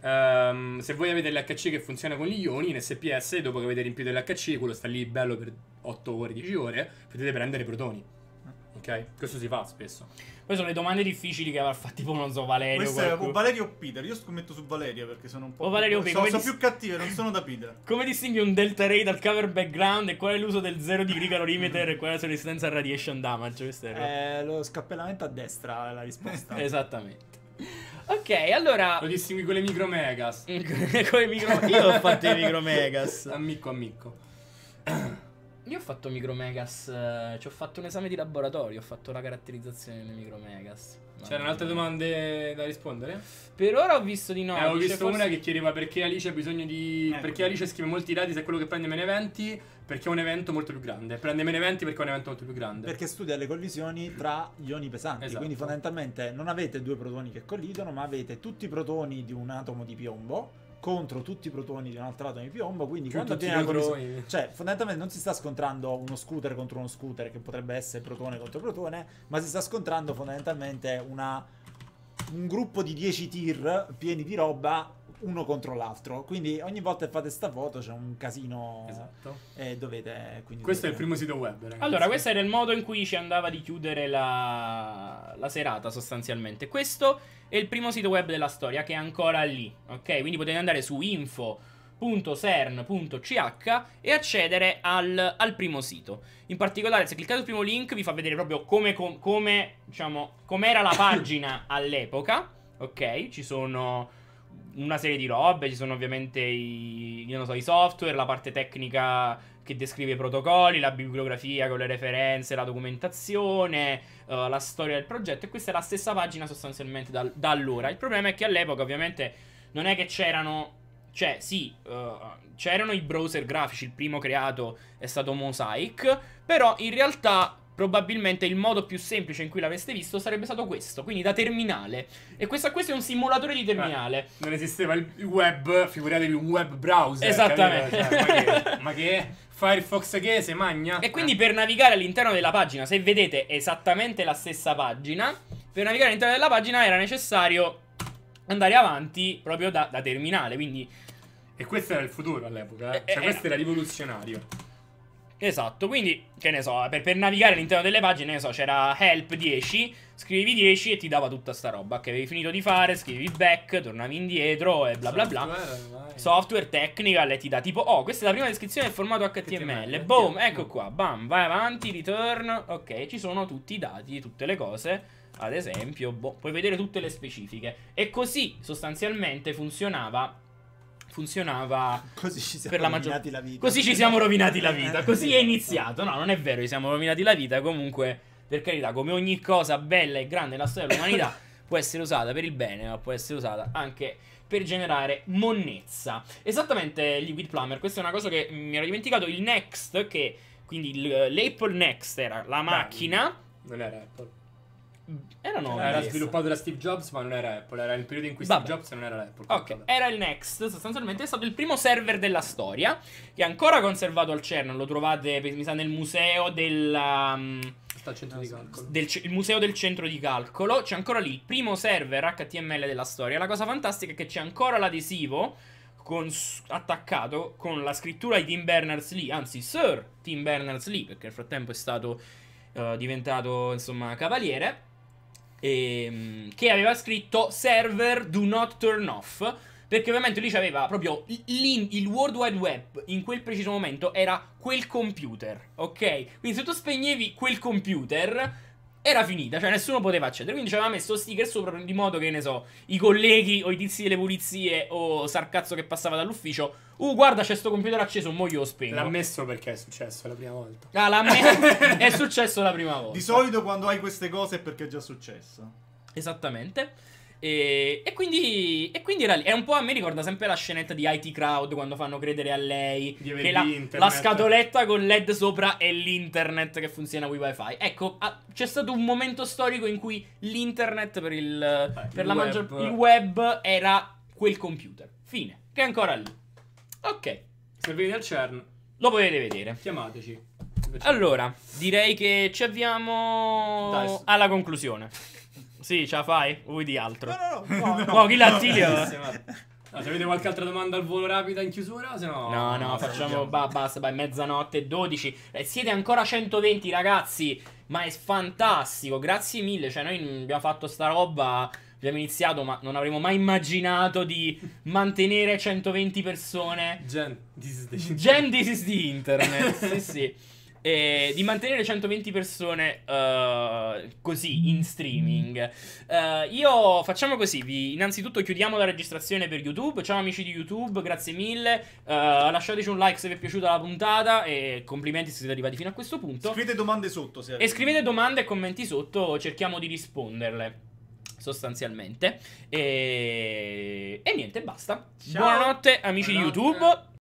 se voi avete l'HC che funziona con gli ioni, in SPS dopo che avete riempito l'HC, quello sta lì bello per 8 ore, 10 ore, potete prendere i protoni. Ok? Questo si fa spesso. Poi sono le domande difficili che avrà fatto tipo, non so, Valerio. Questo è o qualcuno. Valerio o Peter. Io scommetto su Valeria perché sono un po'. O Valerio o Peter, sono come più cattive, non sono da Peter. Come distingui un delta ray dal cover background e qual è l'uso del 0 degree calorimeter e qual è la sua resistenza al radiation damage? Questo è Lo scappellamento a destra è la risposta. esattamente. Ok, allora Lo distingui con le micromegas. come io ho fatto i micromegas. Ammicco. Io ho fatto micromegas, ci ho fatto un esame di laboratorio, ho fatto la caratterizzazione delle micromegas. C'erano altre domande da rispondere? Per ora ho visto di no. Ho dice visto forse- una che chiedeva perché Alice ha bisogno di. Perché Alice scrive molti dati se è quello che prende meno eventi. Perché è un evento molto più grande. Prende meno eventi perché è un evento molto più grande. Perché studia le collisioni tra ioni pesanti. Esatto. Quindi fondamentalmente non avete due protoni che collidono, ma avete tutti i protoni di un atomo di piombo contro tutti i protoni di un altro atomo di piombo. Quindi Più quando tutti avviene i una collisione, protoni. cioè fondamentalmente non si sta scontrando uno scooter contro uno scooter, che potrebbe essere protone contro protone, ma si sta scontrando fondamentalmente un gruppo di 10 tir pieni di roba uno contro l'altro. Quindi ogni volta che fate sta foto c'è un casino. Esatto. E dovete quindi Questo è il dovete- primo sito web, ragazzi. Allora, questo era il modo in cui ci andava di chiudere la serata, sostanzialmente. Questo è il primo sito web della storia, che è ancora lì, ok? Quindi potete andare su info.cern.ch e accedere al primo sito. In particolare, se cliccate sul primo link, vi fa vedere proprio come diciamo, com'era la pagina all'epoca, ok? Ci sono una serie di robe, ci sono ovviamente io non so, i software, la parte tecnica che descrive i protocolli, la bibliografia con le referenze, la documentazione, la storia del progetto, e questa è la stessa pagina sostanzialmente da allora. Il problema è che all'epoca ovviamente non è che c'erano, cioè sì, c'erano i browser grafici, il primo creato è stato Mosaic, però in realtà probabilmente il modo più semplice in cui l'avreste visto sarebbe stato questo, quindi da terminale. E questo è un simulatore di terminale. Non esisteva il web, figuratevi un web browser. Esattamente. Cioè, ma che Firefox che se magna? E quindi per navigare all'interno della pagina, se vedete esattamente la stessa pagina, per navigare all'interno della pagina era necessario andare avanti proprio da terminale, quindi... E questo era il futuro all'epoca, cioè questo era rivoluzionario. Esatto, quindi, che ne so, per navigare all'interno delle pagine, ne so, c'era help 10, scrivevi 10 e ti dava tutta sta roba che avevi finito di fare, scrivevi back, tornavi indietro e bla bla bla. Software, technical, e ti dà tipo, oh, questa è la prima descrizione del formato HTML, boom, ecco qua, bam, vai avanti, return, ok, ci sono tutti i dati, tutte le cose, ad esempio, boh, puoi vedere tutte le specifiche. E così, sostanzialmente, funzionava Così ci siamo per la maggior... rovinati la vita. Così ci siamo rovinati la vita. Così è iniziato. No, non è vero, ci siamo rovinati la vita. Comunque, per carità, come ogni cosa bella e grande nella storia dell'umanità, può essere usata per il bene, ma può essere usata anche per generare monnezza. Esattamente, Liquid Plumber. Questa è una cosa che mi ero dimenticato. Il Next, che quindi l'Apple Next era la macchina. Non era Apple. Era sviluppato da Steve Jobs, ma non era Apple. Era il periodo in cui Steve Jobs non era Apple. Ok, era il Next, sostanzialmente è stato il primo server della storia, che è ancora conservato al CERN. Lo trovate, mi sa, nel museo Sta al centro di calcolo. il museo del centro di calcolo. C'è ancora lì il primo server HTML della storia. La cosa fantastica è che c'è ancora l'adesivo attaccato con la scrittura di Tim Berners-Lee, anzi Sir Tim Berners-Lee, perché nel frattempo è stato diventato, insomma, cavaliere, che aveva scritto server do not turn off, perché ovviamente lui c'aveva proprio il World Wide Web in quel preciso momento era quel computer, ok? Quindi se tu spegnevi quel computer era finita, cioè nessuno poteva accedere. Quindi ci aveva messo sticker sopra di modo che, ne so, i colleghi o i tizi delle pulizie o Sarcazzo che passava dall'ufficio, guarda, c'è sto computer acceso, mo io lo spengo. L'ha messo perché è successo la prima volta. Ah, l'ha messo. È successo la prima volta. Di solito quando hai queste cose è perché è già successo. Esattamente. E quindi era lì. È un po', a me ricorda sempre la scenetta di IT Crowd quando fanno credere a lei che la scatoletta con LED sopra è l'internet che funziona con i wifi. Ecco, c'è stato un momento storico in cui l'internet il web era quel computer. Fine. Che è ancora lì. Ok. Se venite al CERN, lo potete vedere. chiamateci. Allora, direi che ci avviamo alla conclusione. Sì, ce la fai? O vuoi di altro? No, chi l'attilio? Se avete qualche altra domanda al volo rapida in chiusura, se no... No, facciamo basta, mezzanotte e 12. Siete ancora 120, ragazzi. Ma è fantastico, grazie mille. Cioè, noi abbiamo fatto sta roba, abbiamo iniziato, ma non avremmo mai immaginato di mantenere 120 persone. This is the internet. Sì, sì. Di mantenere 120 persone così in streaming. Io facciamo così. Innanzitutto chiudiamo la registrazione per YouTube. Ciao amici di YouTube, grazie mille. Lasciateci un like se vi è piaciuta la puntata. E complimenti se siete arrivati fino a questo punto. Scrivete domande sotto. E scrivete domande e commenti sotto. Cerchiamo di risponderle, sostanzialmente. E niente, basta. Ciao. Buonanotte amici di YouTube.